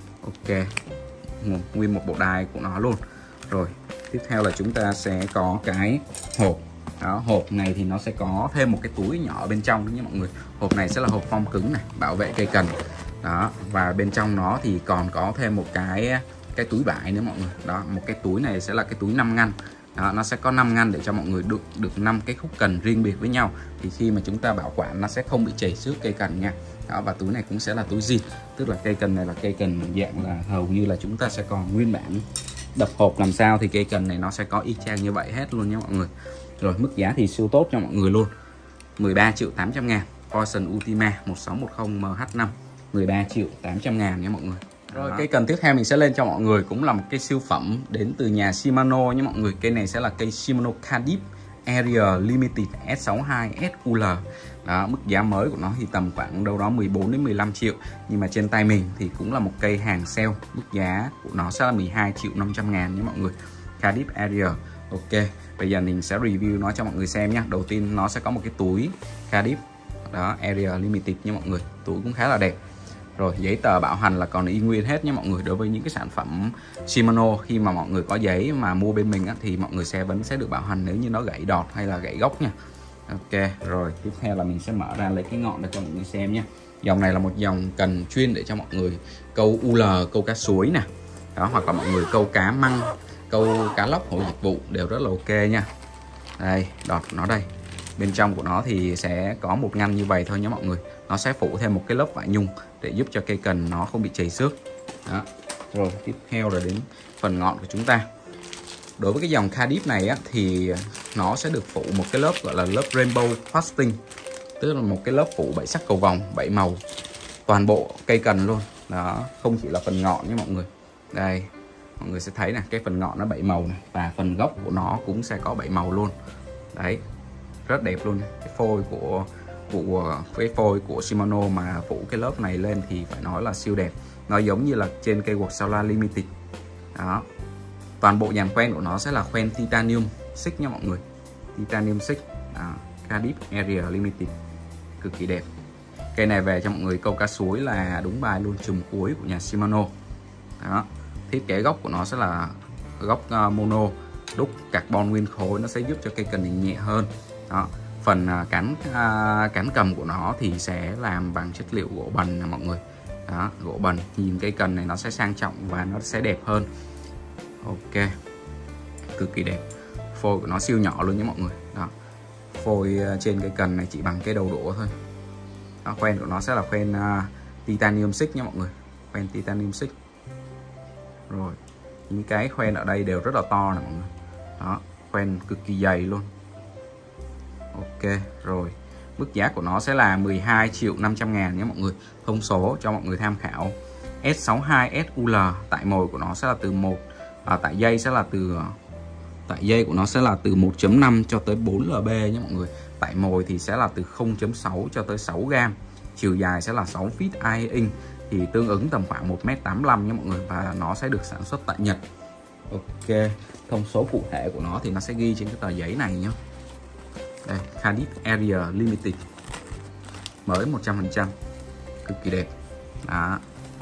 Ok. Nguyên một bộ đai của nó luôn. Rồi, tiếp theo là chúng ta sẽ có cái hộp. Đó, hộp này thì nó sẽ có thêm một cái túi nhỏ bên trong nhé mọi người. Hộp này sẽ là hộp phong cứng này, bảo vệ cây cần. Đó, và bên trong nó thì còn có thêm một cái cái túi vải nữa mọi người. Đó, một cái túi này sẽ là cái túi năm ngăn. Đó, nó sẽ có năm ngăn để cho mọi người được được năm cái khúc cần riêng biệt với nhau. Thì khi mà chúng ta bảo quản nó sẽ không bị chảy xước cây cần nha. Đó, và túi này cũng sẽ là túi zin, tức là cây cần này là cây cần dạng là hầu như là chúng ta sẽ còn nguyên bản. Đập hộp làm sao thì cây cần này nó sẽ có y chang như vậy hết luôn nhé mọi người. Rồi, mức giá thì siêu tốt cho mọi người luôn. mười ba triệu tám trăm ngàn. Poison Ultima một sáu một không M H năm mười ba triệu tám trăm ngàn nhé mọi người. Rồi, cây cần tiếp theo mình sẽ lên cho mọi người cũng là một cái siêu phẩm đến từ nhà Shimano nhé mọi người. Cây này sẽ là cây Shimano Cadip Area Limited S sáu hai S U L. Đó, mức giá mới của nó thì tầm khoảng đâu đó mười bốn đến mười lăm triệu. Nhưng mà trên tay mình thì cũng là một cây hàng sale. Mức giá của nó sẽ là mười hai triệu năm trăm ngàn nhé mọi người. Cadip Area. Ok, bây giờ mình sẽ review nó cho mọi người xem nhé. Đầu tiên nó sẽ có một cái túi Cadip. Đó, Area Limited nha mọi người. Túi cũng khá là đẹp. Rồi, giấy tờ bảo hành là còn y nguyên hết nha mọi người. Đối với những cái sản phẩm Shimano, khi mà mọi người có giấy mà mua bên mình á, thì mọi người sẽ vẫn sẽ được bảo hành nếu như nó gãy đọt hay là gãy gốc nha. Ok, rồi tiếp theo là mình sẽ mở ra lấy cái ngọn để cho mọi người xem nhé. Dòng này là một dòng cần chuyên để cho mọi người câu u lờ, câu cá suối nè. Đó, hoặc là mọi người câu cá măng, câu cá lóc hộ dịch vụ đều rất là ok nha. Đây, đọt của nó đây. Bên trong của nó thì sẽ có một ngăn như vậy thôi nhé mọi người. Nó sẽ phủ thêm một cái lớp vải nhung để giúp cho cây cần nó không bị chảy xước. Đó. Rồi tiếp theo là đến phần ngọn của chúng ta. Đối với cái dòng Cadip này á, thì nó sẽ được phủ một cái lớp gọi là lớp Rainbow Fasting, tức là một cái lớp phủ bảy sắc cầu vồng, bảy màu toàn bộ cây cần luôn. Đó, không chỉ là phần ngọn nhé mọi người. Đây, mọi người sẽ thấy nè, cái phần ngọn nó bảy màu này, và phần gốc của nó cũng sẽ có bảy màu luôn. Đấy, rất đẹp luôn. Cái phôi của của cái phôi của Shimano mà phủ cái lớp này lên thì phải nói là siêu đẹp. Nó giống như là trên cây quật Solar Limited. Đó, toàn bộ dàn khoen của nó sẽ là khoen titanium xích nha mọi người. Titanium xích. Cadip Area Limited, cực kỳ đẹp. Cây này về cho mọi người câu cá suối là đúng bài luôn, chùm cuối của nhà Shimano. Đó, thiết kế gốc của nó sẽ là gốc uh, mono đúc carbon nguyên khối, nó sẽ giúp cho cây cần này nhẹ hơn. Đó, phần uh, cán uh, cán cầm của nó thì sẽ làm bằng chất liệu gỗ bần nè mọi người. Đó, gỗ bần, nhìn cây cần này nó sẽ sang trọng và nó sẽ đẹp hơn. Ok, cực kỳ đẹp. Phôi của nó siêu nhỏ luôn nhé mọi người. Đó, phôi uh, trên cây cần này chỉ bằng cái đầu đũa thôi. Đó, khoen của nó sẽ là khoen uh, titanium xích nha mọi người, khoen titanium xích. Rồi, những cái khoen ở đây đều rất là to nè mọi người. Đó, khoen cực kỳ dày luôn. Ok, rồi mức giá của nó sẽ là mười hai triệu năm trăm ngàn nhé mọi người. Thông số cho mọi người tham khảo. S sáu hai S U L, tại mồi của nó sẽ là từ một, à, tại dây sẽ là từ tại dây của nó sẽ là từ một chấm năm cho tới bốn lb nhé mọi người. Tại mồi thì sẽ là từ không chấm sáu cho tới sáu gam. Chiều dài sẽ là sáu feet I inch, thì tương ứng tầm khoảng một mét tám mươi lăm nha mọi người, và nó sẽ được sản xuất tại Nhật. Ok, thông số cụ thể của nó thì nó sẽ ghi trên cái tờ giấy này nhé. Đây, Cadip Area Limited, mới một trăm phần trăm, cực kỳ đẹp. Đó,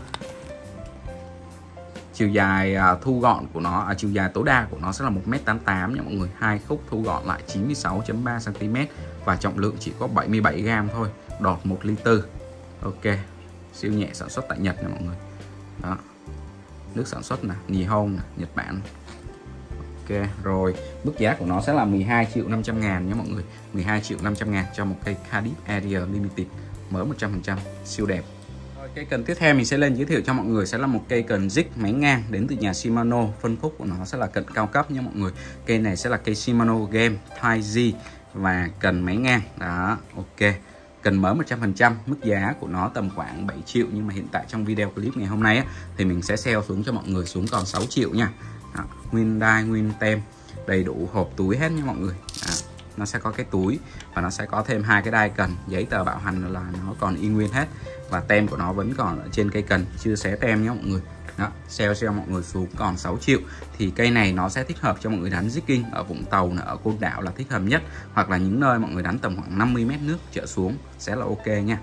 chiều dài à, thu gọn của nó, à, chiều dài tối đa của nó sẽ là một mét tám mươi tám nha mọi người. Hai khúc thu gọn lại chín mươi sáu phẩy ba xăng ti mét và trọng lượng chỉ có bảy mươi bảy gam thôi, đọt một ly tư. Ok, siêu nhẹ, sản xuất tại Nhật nha mọi người. Đó, nước sản xuất nè, Nihon nè, Nhật Bản. Ok, rồi mức giá của nó sẽ là mười hai triệu năm trăm ngàn nhé mọi người. Mười hai triệu năm trăm ngàn cho một cây Cadip Area Limited, mới một trăm phần trăm, siêu đẹp. Rồi, cây cần tiếp theo mình sẽ lên giới thiệu cho mọi người sẽ là một cây cần Jig máy ngang đến từ nhà Shimano. Phân khúc của nó sẽ là cần cao cấp nhé mọi người. Cây này sẽ là cây Shimano Game Type G và cần máy ngang. Đó, ok, cần mới một trăm phần trăm. Mức giá của nó tầm khoảng bảy triệu, nhưng mà hiện tại trong video clip ngày hôm nay á, thì mình sẽ sale xuống cho mọi người xuống còn sáu triệu nha. Đó, nguyên đai, nguyên tem, đầy đủ hộp túi hết nha mọi người. À, nó sẽ có cái túi và nó sẽ có thêm hai cái đai cần, giấy tờ bảo hành là nó còn y nguyên hết, và tem của nó vẫn còn ở trên cây cần, chưa xé tem nhé mọi người. Đó, sale cho mọi người xuống còn sáu triệu. Thì cây này nó sẽ thích hợp cho mọi người đánh jigging ở Vũng Tàu, ở Côn Đảo là thích hợp nhất, hoặc là những nơi mọi người đánh tầm khoảng năm mươi mét nước trở xuống sẽ là ok nha.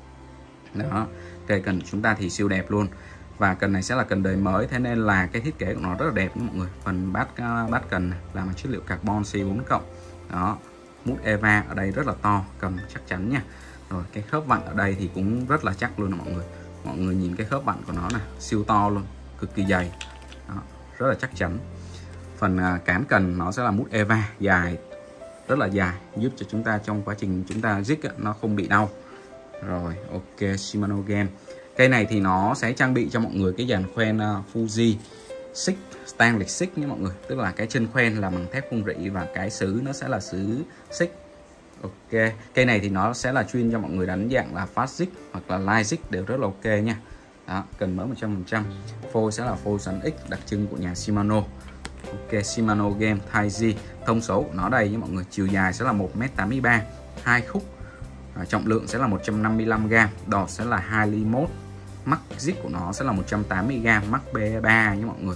Đó, cây cần của chúng ta thì siêu đẹp luôn, và cần này sẽ là cần đời mới, thế nên là cái thiết kế của nó rất là đẹp nha mọi người. Phần bát bát cần này làm bằng chất liệu carbon C bốn cộng. Đó, mút Eva ở đây rất là to, cầm chắc chắn nha. Rồi cái khớp vặn ở đây thì cũng rất là chắc luôn mọi người. Mọi người nhìn cái khớp vặn của nó nè, siêu to luôn, cực kỳ dày. Đó, rất là chắc chắn. Phần uh, cán cần nó sẽ là mút Eva dài, rất là dài, giúp cho chúng ta trong quá trình chúng ta jig nó không bị đau. Rồi ok, Shimano Game. Cây này thì nó sẽ trang bị cho mọi người cái dàn khoen uh, Fuji xích stainless xích nha mọi người, tức là cái chân khoen là bằng thép không rỉ và cái sứ nó sẽ là sứ xích. Ok, cây này thì nó sẽ là chuyên cho mọi người đánh dạng là fast jig hoặc là light jig đều rất là ok nha. Đó, cần mới một trăm phần trăm. Phôi sẽ là phôi xoắn X đặc trưng của nhà Shimano. Ok, Shimano Game Taiji. Thông số của nó đây nha mọi người, chiều dài sẽ là một mét tám mươi ba, hai khúc. À, trọng lượng sẽ là một trăm năm mươi lăm gam, đọt sẽ là hai ly mốt. Mắc jig của nó sẽ là một trăm tám mươi gam, mắc B ba nha mọi người.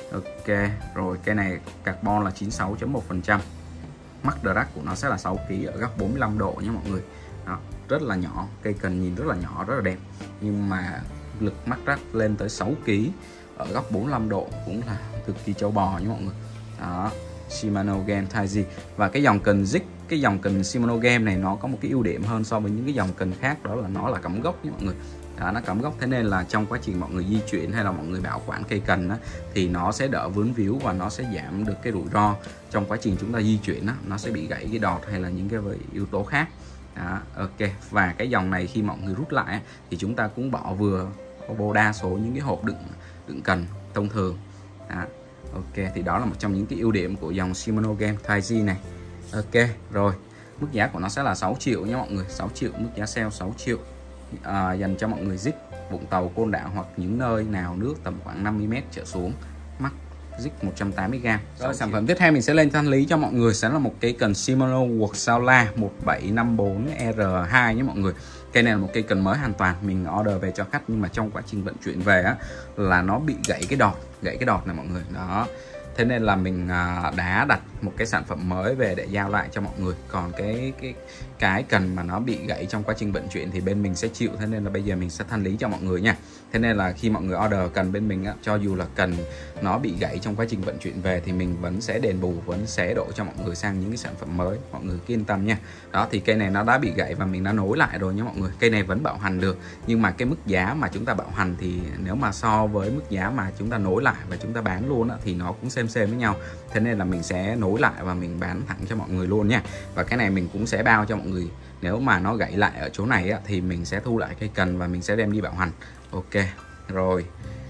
Ok, rồi cây này carbon là chín mươi sáu phẩy một phần trăm. Mắc drag của nó sẽ là sáu ki lô gam ở góc bốn mươi lăm độ nha mọi người. Đó, rất là nhỏ, cây cần nhìn rất là nhỏ, rất là đẹp, nhưng mà lực mắc drag lên tới sáu ki lô gam ở góc bốn mươi lăm độ cũng là cực kỳ châu bò nha mọi người. Đó, Shimano Game Taiji. Và cái dòng cần jig, cái dòng cần Shimano Game này nó có một cái ưu điểm hơn so với những cái dòng cần khác, đó là nó là cắm gốc nha mọi người. Đó, nó cắm gốc, thế nên là trong quá trình mọi người di chuyển hay là mọi người bảo quản cây cần á, thì nó sẽ đỡ vướng víu và nó sẽ giảm được cái rủi ro trong quá trình chúng ta di chuyển á, nó sẽ bị gãy cái đọt hay là những cái yếu tố khác. Đó, ok. Và cái dòng này khi mọi người rút lại thì chúng ta cũng bỏ vừa vô đa số những cái hộp đựng đựng cần thông thường. Đó, ok, thì đó là một trong những cái ưu điểm của dòng Shimano Game Taiji này. Ok, rồi mức giá của nó sẽ là sáu triệu nha mọi người, sáu triệu, mức giá sale sáu triệu. À, dành cho mọi người jig Vũng Tàu, Côn Đảo hoặc những nơi nào nước tầm khoảng năm mươi mét trở xuống, mắc jig một trăm tám mươi gam. Rồi, sản phẩm tiếp theo mình sẽ lên thanh lý cho mọi người sẽ là một cây cần Shimano Worksaula một bảy năm bốn R hai nhé mọi người. Cây này là một cây cần mới hoàn toàn, mình order về cho khách, nhưng mà trong quá trình vận chuyển về á, là nó bị gãy cái đọt, gãy cái đọt này mọi người. Đó, thế nên là mình à, đã đặt một cái sản phẩm mới về để giao lại cho mọi người. Còn cái cái cái cần mà nó bị gãy trong quá trình vận chuyển thì bên mình sẽ chịu, thế nên là bây giờ mình sẽ thanh lý cho mọi người nha. Thế nên là khi mọi người order cần bên mình á, cho dù là cần nó bị gãy trong quá trình vận chuyển về thì mình vẫn sẽ đền bù, vẫn sẽ đổi cho mọi người sang những cái sản phẩm mới, mọi người cứ yên tâm nha. Đó, thì cây này nó đã bị gãy và mình đã nối lại rồi nha mọi người. Cây này vẫn bảo hành được, nhưng mà cái mức giá mà chúng ta bảo hành thì nếu mà so với mức giá mà chúng ta nối lại và chúng ta bán luôn á, thì nó cũng xem xem với nhau. Thế nên là mình sẽ nối lại và mình bán thẳng cho mọi người luôn nha. Và cái này mình cũng sẽ bao cho mọi người, nếu mà nó gãy lại ở chỗ này á, thì mình sẽ thu lại cây cần và mình sẽ đem đi bảo hành. Ok, rồi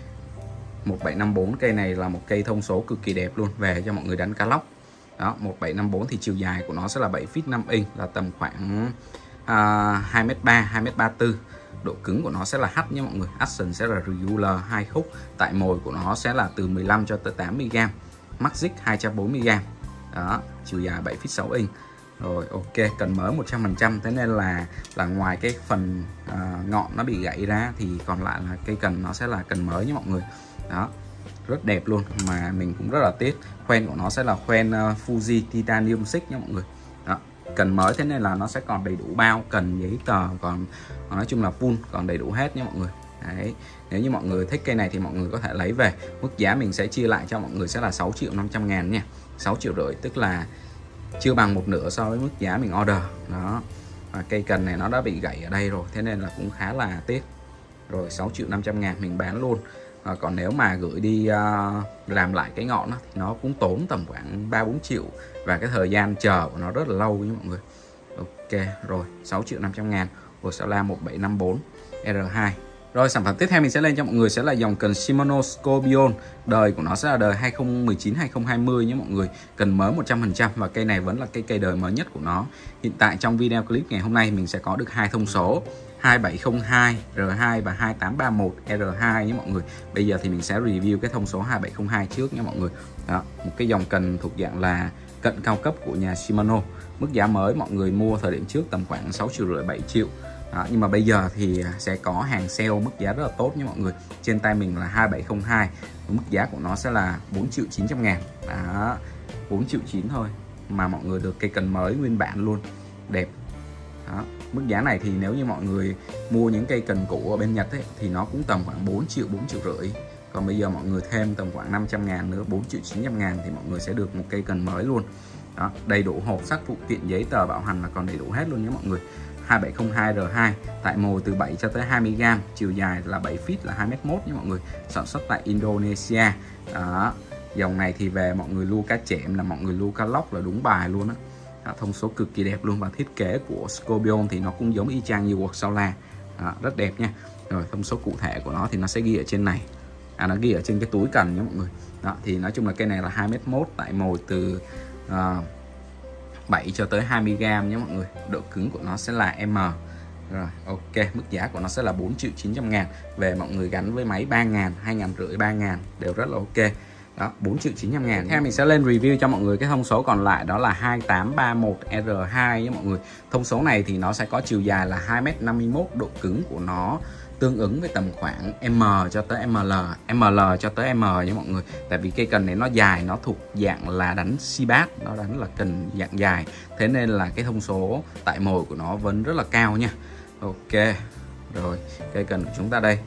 một bảy năm bốn cây này là một cây thông số cực kỳ đẹp luôn, về cho mọi người đánh cá lóc. Đó, một bảy năm bốn thì chiều dài của nó sẽ là bảy feet năm inch, là tầm khoảng à, hai mét ba, hai mét ba mươi tư. Độ cứng của nó sẽ là H nha mọi người. Action sẽ là regular hai khúc. Tại mồi của nó sẽ là từ mười lăm cho tới tám mươi gam. Max jig hai trăm bốn mươi gam. Đó, chiều dài bảy feet sáu inch. Rồi ok, cần mới một trăm phần trăm. Thế nên là là ngoài cái phần uh, ngọn nó bị gãy ra thì còn lại là cây cần nó sẽ là cần mới nha mọi người. Đó, rất đẹp luôn, mà mình cũng rất là tiếc. Khoen của nó sẽ là khoen uh, Fuji Titanium xích nha mọi người. Đó, cần mới, thế nên là nó sẽ còn đầy đủ bao cần, giấy tờ, còn nói chung là full, còn đầy đủ hết nha mọi người. Đấy, nếu như mọi người thích cây này thì mọi người có thể lấy về. Mức giá mình sẽ chia lại cho mọi người sẽ là sáu triệu năm trăm ngàn nha, sáu triệu rưỡi, tức là chưa bằng một nửa so với mức giá mình order. Đó, và cây cần này nó đã bị gãy ở đây rồi, thế nên là cũng khá là tiếc. Rồi sáu triệu năm trăm ngàn mình bán luôn. À, còn nếu mà gửi đi uh, làm lại cái ngọn đó, thì nó cũng tốn tầm khoảng ba bốn triệu, và cái thời gian chờ của nó rất là lâu với mọi người. Ok, rồi sáu triệu năm trăm ngàn Worksaula một bảy năm bốn R hai. Rồi sản phẩm tiếp theo mình sẽ lên cho mọi người sẽ là dòng cần Shimano Scorpion. Đời của nó sẽ là đời hai không một chín hai không hai không nhé mọi người. Cần mới một trăm phần trăm, và cây này vẫn là cây cây đời mới nhất của nó. Hiện tại trong video clip ngày hôm nay mình sẽ có được hai thông số. hai bảy không hai R hai và hai tám ba một R hai nhé mọi người. Bây giờ thì mình sẽ review cái thông số hai bảy không hai trước nha mọi người. Đó, một cái dòng cần thuộc dạng là cận cao cấp của nhà Shimano. Mức giá mới mọi người mua thời điểm trước tầm khoảng sáu triệu rưỡi bảy triệu. Đó, nhưng mà bây giờ thì sẽ có hàng sale mức giá rất là tốt nha mọi người. Trên tay mình là hai bảy không hai, mức giá của nó sẽ là bốn triệu chín trăm ngàn. Đó, bốn triệu chín thôi mà mọi người được cây cần mới nguyên bản luôn, đẹp. Đó, mức giá này thì nếu như mọi người mua những cây cần cũ ở bên Nhật ấy, thì nó cũng tầm khoảng bốn triệu, bốn triệu rưỡi. Còn bây giờ mọi người thêm tầm khoảng năm trăm ngàn nữa, bốn triệu chín trăm ngàn thì mọi người sẽ được một cây cần mới luôn. Đó, đầy đủ hộp sắt phụ kiện giấy tờ bảo hành là còn đầy đủ hết luôn nhé mọi người. Hai bảy không hai R hai, tại mồi từ bảy cho tới hai mươi gam, chiều dài là bảy feet là hai mét mốt nhé mọi người. Sản xuất tại Indonesia. Đó, dòng này thì về mọi người lưu cá chẽm là mọi người lưu cá lóc là đúng bài luôn á. Đó, thông số cực kỳ đẹp luôn, và thiết kế của Scorpion thì nó cũng giống y chang như Worksola. Đó, rất đẹp nha. Rồi thông số cụ thể của nó thì nó sẽ ghi ở trên này. À, nó ghi ở trên cái túi cần nhé mọi người. Đó, thì nói chung là cây này là hai mét mốt, tại mồi từ uh, bảy cho tới hai mươi gam nhé mọi người. Độ cứng của nó sẽ là M. Rồi, ok, mức giá của nó sẽ là bốn triệu chín trăm ngàn. Về mọi người gắn với máy ba ngàn, hai ngàn rưỡi, ba ngàn đều rất là ok. Đó, bốn triệu chín trăm ngàn. Theo mình sẽ lên review cho mọi người cái thông số còn lại, đó là hai tám ba một R hai nhé mọi người. Thông số này thì nó sẽ có chiều dài là hai mét năm mươi mốt, độ cứng của nó tương ứng với tầm khoảng M cho tới M L, M L cho tới M nha mọi người. Tại vì cây cần này nó dài, nó thuộc dạng là đánh Seabass, nó đánh là cần dạng dài, thế nên là cái thông số tại mồi của nó vẫn rất là cao nha. Ok, rồi cây cần của chúng ta đây.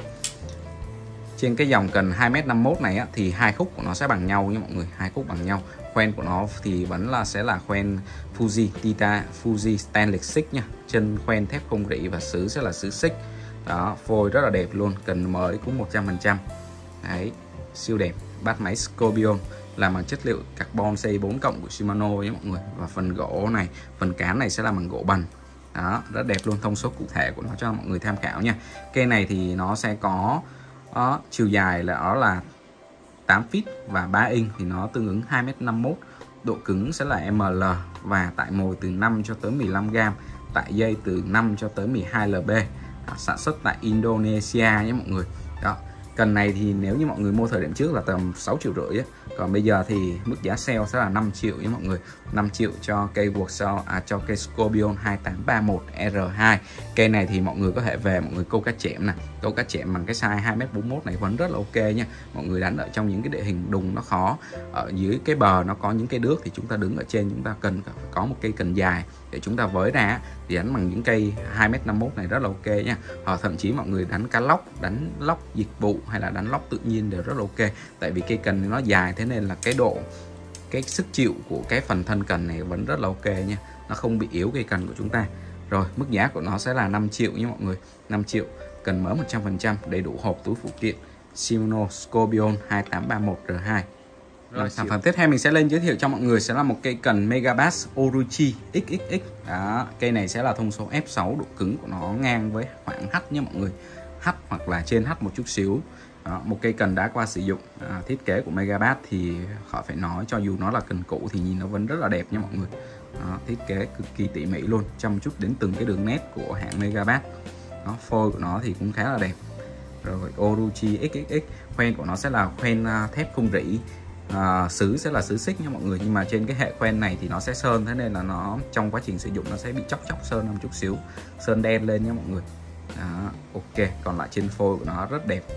Trên cái dòng cần hai mét năm mươi mốt này á, thì hai khúc của nó sẽ bằng nhau nha mọi người, hai khúc bằng nhau. Khoen của nó thì vẫn là sẽ là khoen Fuji Tita, Fuji Stainless xích nha. Chân khoen thép không rỉ và sứ sẽ là sứ xích. Đó, phôi rất là đẹp luôn, cần mới cũng một trăm phần trăm. Đấy, siêu đẹp. Bát máy Scorpion làm bằng chất liệu carbon C bốn cộng của Shimano nhé mọi người. Và phần gỗ này, phần cán này sẽ là bằng gỗ bần. Đó, rất đẹp luôn, thông số cụ thể của nó cho mọi người tham khảo nha. Cây này thì nó sẽ có đó, chiều dài là đó là tám feet và ba inch thì nó tương ứng hai mét năm mươi mốt. Độ cứng sẽ là M L và tại mồi từ năm cho tới mười lăm gam, tại dây từ năm cho tới mười hai L B. Đó, sản xuất tại Indonesia nhé mọi người. Đó, cần này thì nếu như mọi người mua thời điểm trước là tầm sáu triệu rưỡi á. Còn bây giờ thì mức giá sale sẽ là năm triệu nhé mọi người. năm triệu cho cây Workshop, à, cho cây Scorpion hai tám ba một R hai. Cây này thì mọi người có thể về mọi người câu cá chẽm nè, câu cá chẽm bằng cái size hai mét bốn mươi mốt này vẫn rất là ok nha. Mọi người đánh ở trong những cái địa hình đùng nó khó, ở dưới cái bờ nó có những cây đước thì chúng ta đứng ở trên, chúng ta cần phải có một cây cần dài để chúng ta với ra thì đánh bằng những cây hai mét năm mươi mốt này rất là ok nha. Hoặc thậm chí mọi người đánh cá lóc, đánh lóc dịch vụ hay là đánh lóc tự nhiên đều rất là ok. Tại vì cây cần nó dài, thế nên là cái độ, cái sức chịu của cái phần thân cần này vẫn rất là ok nha. Nó không bị yếu cây cần của chúng ta. Rồi, mức giá của nó sẽ là năm triệu nha mọi người. năm triệu, cần mới một trăm phần trăm, đầy đủ hộp túi phụ kiện. Shimano Scorpion hai tám ba một R hai. Rồi, sản phẩm tiếp theo mình sẽ lên giới thiệu cho mọi người sẽ là một cây cần Megabass Orochi X X X. Đó, cây này sẽ là thông số F sáu, độ cứng của nó ngang với khoảng H nha mọi người. H hoặc là trên H một chút xíu. Đó, một cây cần đã qua sử dụng. À, thiết kế của Megabass thì khỏi phải nói, cho dù nó là cần cũ thì nhìn nó vẫn rất là đẹp nha mọi người. Đó, thiết kế cực kỳ tỉ mỉ luôn, chăm chút đến từng cái đường nét của hãng Megabass. Đó, phôi của nó thì cũng khá là đẹp. Rồi, Orochi X X X, khoen của nó sẽ là khoen thép không rỉ. À, sứ sẽ là sứ xích nha mọi người, nhưng mà trên cái hệ khoen này thì nó sẽ sơn, thế nên là nó trong quá trình sử dụng nó sẽ bị chóc chóc sơn một chút xíu, sơn đen lên nha mọi người. Đó, ok, còn lại trên phôi của nó rất đẹp.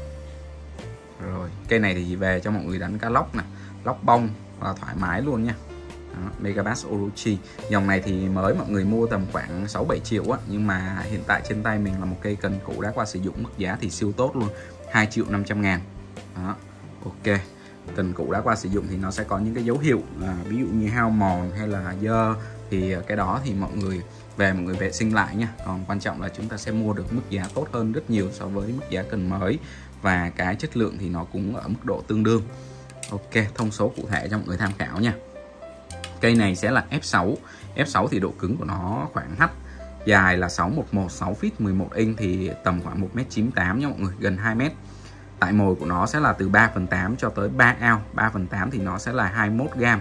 Rồi, cây này thì về cho mọi người đánh cá lóc nè, lóc bông và thoải mái luôn nha. Đó, Megabass Orochi. Dòng này thì mới mọi người mua tầm khoảng sáu bảy triệu á, nhưng mà hiện tại trên tay mình là một cây cần cũ đã qua sử dụng, mức giá thì siêu tốt luôn, hai triệu năm trăm ngàn. Đó, ok. Cần cũ đã qua sử dụng thì nó sẽ có những cái dấu hiệu à, ví dụ như hao mòn hay là dơ, thì cái đó thì mọi người về mọi người vệ sinh lại nha. Còn quan trọng là chúng ta sẽ mua được mức giá tốt hơn rất nhiều so với mức giá cần mới, và cái chất lượng thì nó cũng ở mức độ tương đương. Ok, thông số cụ thể cho mọi người tham khảo nha. Cây này sẽ là F sáu. F sáu thì độ cứng của nó khoảng H, dài là sáu một một, sáu feet, mười một inch thì tầm khoảng một mét chín mươi tám nha mọi người, gần hai mét. Tại mồi của nó sẽ là từ ba phần tám cho tới ba ounce. ba phần tám thì nó sẽ là hai mươi mốt gam.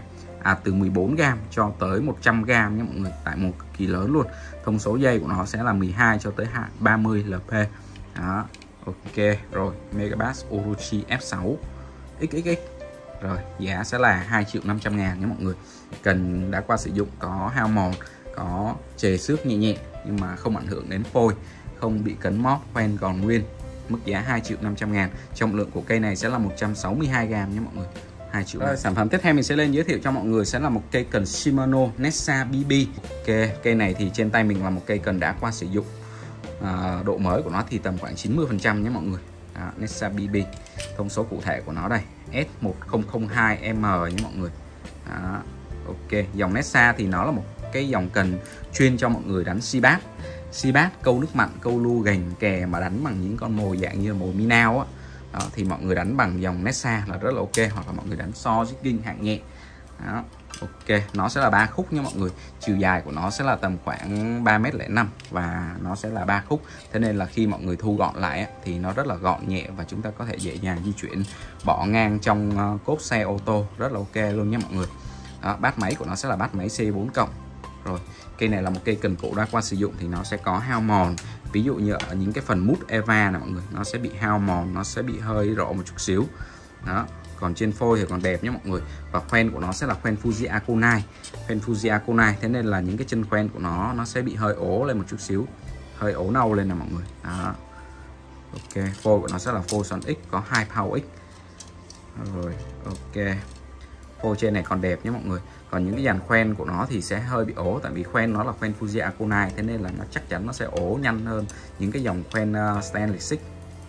à từ mười bốn gam cho tới một trăm gam nhé mọi người, tại một cực kỳ lớn luôn. Thông số dây của nó sẽ là mười hai cho tới ba mươi lp. Đó, ok rồi. Megabass Orochi F sáu ích ích ích. Rồi, giá sẽ là hai triệu năm trăm ngàn nhé mọi người. Cần đã qua sử dụng, có hao mòn, có chề xước nhẹ nhẹ nhưng mà không ảnh hưởng đến phôi, không bị cấn móp, khoen còn nguyên. Mức giá hai triệu năm trăm ngàn. Trọng lượng của cây này sẽ là một trăm sáu mươi hai gam nhé mọi người. hai triệu. Rồi, sản phẩm tiếp theo mình sẽ lên giới thiệu cho mọi người sẽ là một cây cần Shimano Nessa bê bê. Ok, cây này thì trên tay mình là một cây cần đã qua sử dụng. À, độ mới của nó thì tầm khoảng chín mươi phần trăm nhé mọi người. Đó, Nessa bê bê. Thông số cụ thể của nó đây S một không không hai M nhé mọi người. Đó, ok, dòng Nessa thì nó là một cái dòng cần chuyên cho mọi người đánh si bass. Si bass, câu nước mặn, câu lu gành kè mà đánh bằng những con mồi dạng như mồi Minnow á. Đó, thì mọi người đánh bằng dòng Nessa là rất là ok, hoặc là mọi người đánh so jigging hạng nhẹ. Đó, ok, nó sẽ là ba khúc nha mọi người. Chiều dài của nó sẽ là tầm khoảng ba mét lẻ năm và nó sẽ là ba khúc. Thế nên là khi mọi người thu gọn lại thì nó rất là gọn nhẹ và chúng ta có thể dễ dàng di chuyển bỏ ngang trong cốp xe ô tô, rất là ok luôn nha mọi người. Đó, bát máy của nó sẽ là bát máy C bốn cộng. Rồi, cây này là một cây cần cũ đã qua sử dụng thì nó sẽ có hao mòn. Ví dụ như ở những cái phần mút Eva này mọi người, nó sẽ bị hao mòn, nó sẽ bị hơi rỗ một chút xíu. Đó, còn trên phôi thì còn đẹp nhé mọi người. Và khoen của nó sẽ là khoen Fuji Akonai. Khoen Fuji Akonai, thế nên là những cái chân khoen của nó nó sẽ bị hơi ố lên một chút xíu, hơi ố nâu lên nè mọi người. Đó, ok, phôi của nó sẽ là phôi xoắn X, có hai power X. Rồi, ok, phôi trên này còn đẹp nhé mọi người. Còn những cái dàn khoen của nó thì sẽ hơi bị ố, tại vì khoen nó là khoen Fuji Akonai, thế nên là nó chắc chắn nó sẽ ố nhanh hơn những cái dòng khoen uh, stainless xích.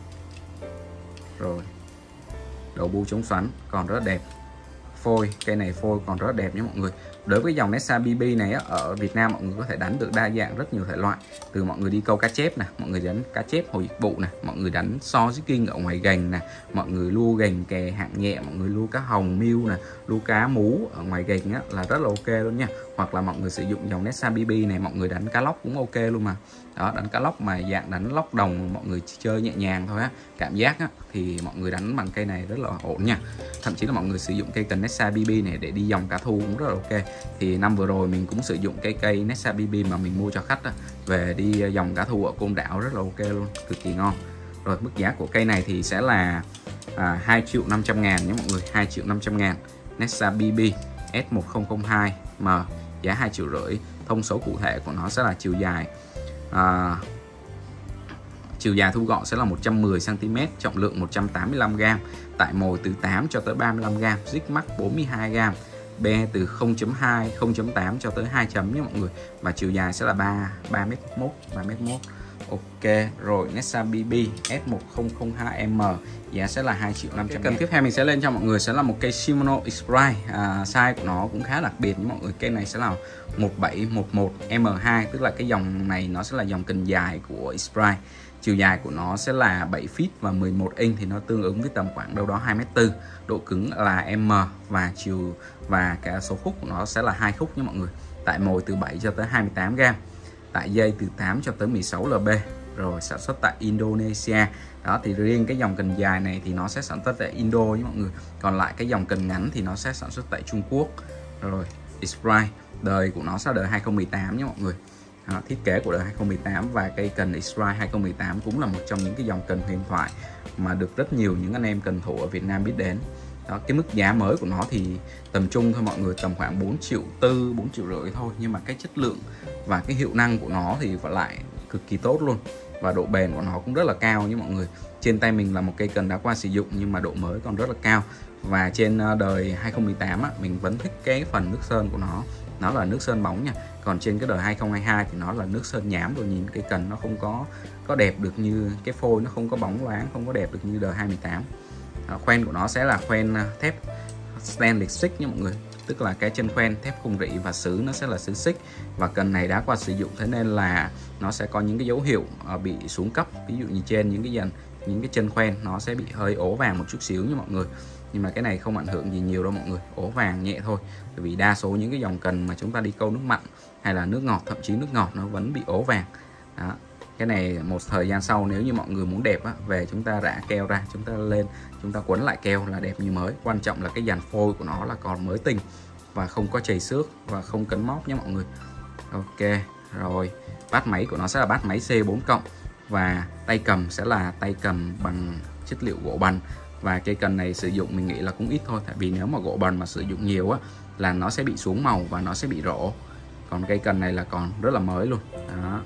Rồi, đầu bu chống xoắn còn rất đẹp. Phôi, cây này phôi còn rất đẹp nhé mọi người. Đối với dòng Nessa bê bê này á, ở Việt Nam mọi người có thể đánh được đa dạng rất nhiều thể loại. Từ mọi người đi câu cá chép nè, mọi người đánh cá chép hồi bụ nè, mọi người đánh so jigging ở ngoài gành nè, mọi người lu gành kè hạng nhẹ, mọi người lu cá hồng miêu nè, lu cá mú ở ngoài gành á là rất là ok luôn nha. Hoặc là mọi người sử dụng dòng Nessa bê bê này, mọi người đánh cá lóc cũng ok luôn mà. Đó, đánh cá lóc mà dạng đánh lóc đồng, mọi người chơi nhẹ nhàng thôi á, cảm giác á thì mọi người đánh bằng cây này rất là ổn nha. Thậm chí là mọi người sử dụng cây cần Nessa bê bê này để đi dòng cá thu cũng rất là ok. Thì năm vừa rồi mình cũng sử dụng cái cây Nessa bê bê mà mình mua cho khách đó, về đi dòng cá thu ở Côn Đảo rất là ok luôn, cực kỳ ngon. Rồi, mức giá của cây này thì sẽ là à, hai triệu năm trăm ngàn nhé mọi người. Hai triệu năm trăm ngàn. Nessa bê bê S một không không hai M, giá hai triệu rưỡi. Thông số cụ thể của nó sẽ là chiều dài à, chiều dài thu gọn sẽ là một trăm mười xăng ti mét, trọng lượng một trăm tám mươi lăm gam, tải mồi từ tám cho tới ba mươi lăm gam, Zig Max bốn mươi hai gam, be từ không chấm hai, không chấm tám cho tới hai chấm nhé mọi người. Và chiều dài sẽ là ba mét mốt, ba mét mốt. Ok, rồi Nessa bê bê S một không không hai M, giá sẽ là hai triệu năm trăm. Cần tiếp theo mình sẽ lên cho mọi người sẽ là một cây Shimano X-Prime. à, size của nó cũng khá đặc biệt với mọi người. Cây này sẽ là một bảy một một M hai, tức là cái dòng này nó sẽ là dòng cần dài của X-Prime. Chiều dài của nó sẽ là bảy feet và mười một inch, thì nó tương ứng với tầm khoảng đâu đó hai mét tư. Độ cứng là M và chiều và cả số khúc của nó sẽ là hai khúc nha mọi người. Tải mồi từ bảy cho tới hai mươi tám gam, tải dây từ tám cho tới mười sáu lb. Rồi, sản xuất tại Indonesia. Đó, thì riêng cái dòng cần dài này thì nó sẽ sản xuất tại Indo với mọi người. Còn lại cái dòng cần ngắn thì nó sẽ sản xuất tại Trung Quốc. Rồi, X-Prime, đời của nó sẽ đời hai không một tám nhé mọi người. Đó, thiết kế của đời hai không một tám, và cây cần X-Prime hai không một tám cũng là một trong những cái dòng cần huyền thoại mà được rất nhiều những anh em cần thủ ở Việt Nam biết đến. Đó, cái mức giá mới của nó thì tầm trung thôi mọi người, tầm khoảng bốn triệu tư, bốn triệu rưỡi thôi, nhưng mà cái chất lượng và cái hiệu năng của nó thì phải lại cực kỳ tốt luôn, và độ bền của nó cũng rất là cao như mọi người. Trên tay mình là một cây cần đã qua sử dụng nhưng mà độ mới còn rất là cao. Và trên đời hai không một tám á, mình vẫn thích cái phần nước sơn của nó, nó là nước sơn bóng nha. Còn trên cái đời hai không hai hai thì nó là nước sơn nhám, rồi nhìn cây cần nó không có có đẹp được như cái phôi, nó không có bóng loáng, không có đẹp được như đời hai mươi tám. À, khoen của nó sẽ là khoen thép stainless xích nha mọi người, tức là cái chân khoen thép khung rỉ và sứ nó sẽ là sứ xích. Và cần này đã qua sử dụng, thế nên là nó sẽ có những cái dấu hiệu bị xuống cấp, ví dụ như trên những cái dàn những cái chân khoen nó sẽ bị hơi ố vàng một chút xíu nha mọi người. Nhưng mà cái này không ảnh hưởng gì nhiều đâu mọi người, ố vàng nhẹ thôi. Bởi vì đa số những cái dòng cần mà chúng ta đi câu nước mặn hay là nước ngọt, thậm chí nước ngọt nó vẫn bị ố vàng. Đó. Cái này một thời gian sau nếu như mọi người muốn đẹp á, về chúng ta rã keo ra, chúng ta lên, chúng ta quấn lại keo là đẹp như mới. Quan trọng là cái dàn phôi của nó là còn mới tinh, và không có chày xước và không cấn móc nhé mọi người. Ok rồi, bát máy của nó sẽ là bát máy C bốn cộng và tay cầm sẽ là tay cầm bằng chất liệu gỗ bần. Và cây cần này sử dụng mình nghĩ là cũng ít thôi, tại vì nếu mà gỗ bần mà sử dụng nhiều á là nó sẽ bị xuống màu và nó sẽ bị rỗ. Còn cây cần này là còn rất là mới luôn đó.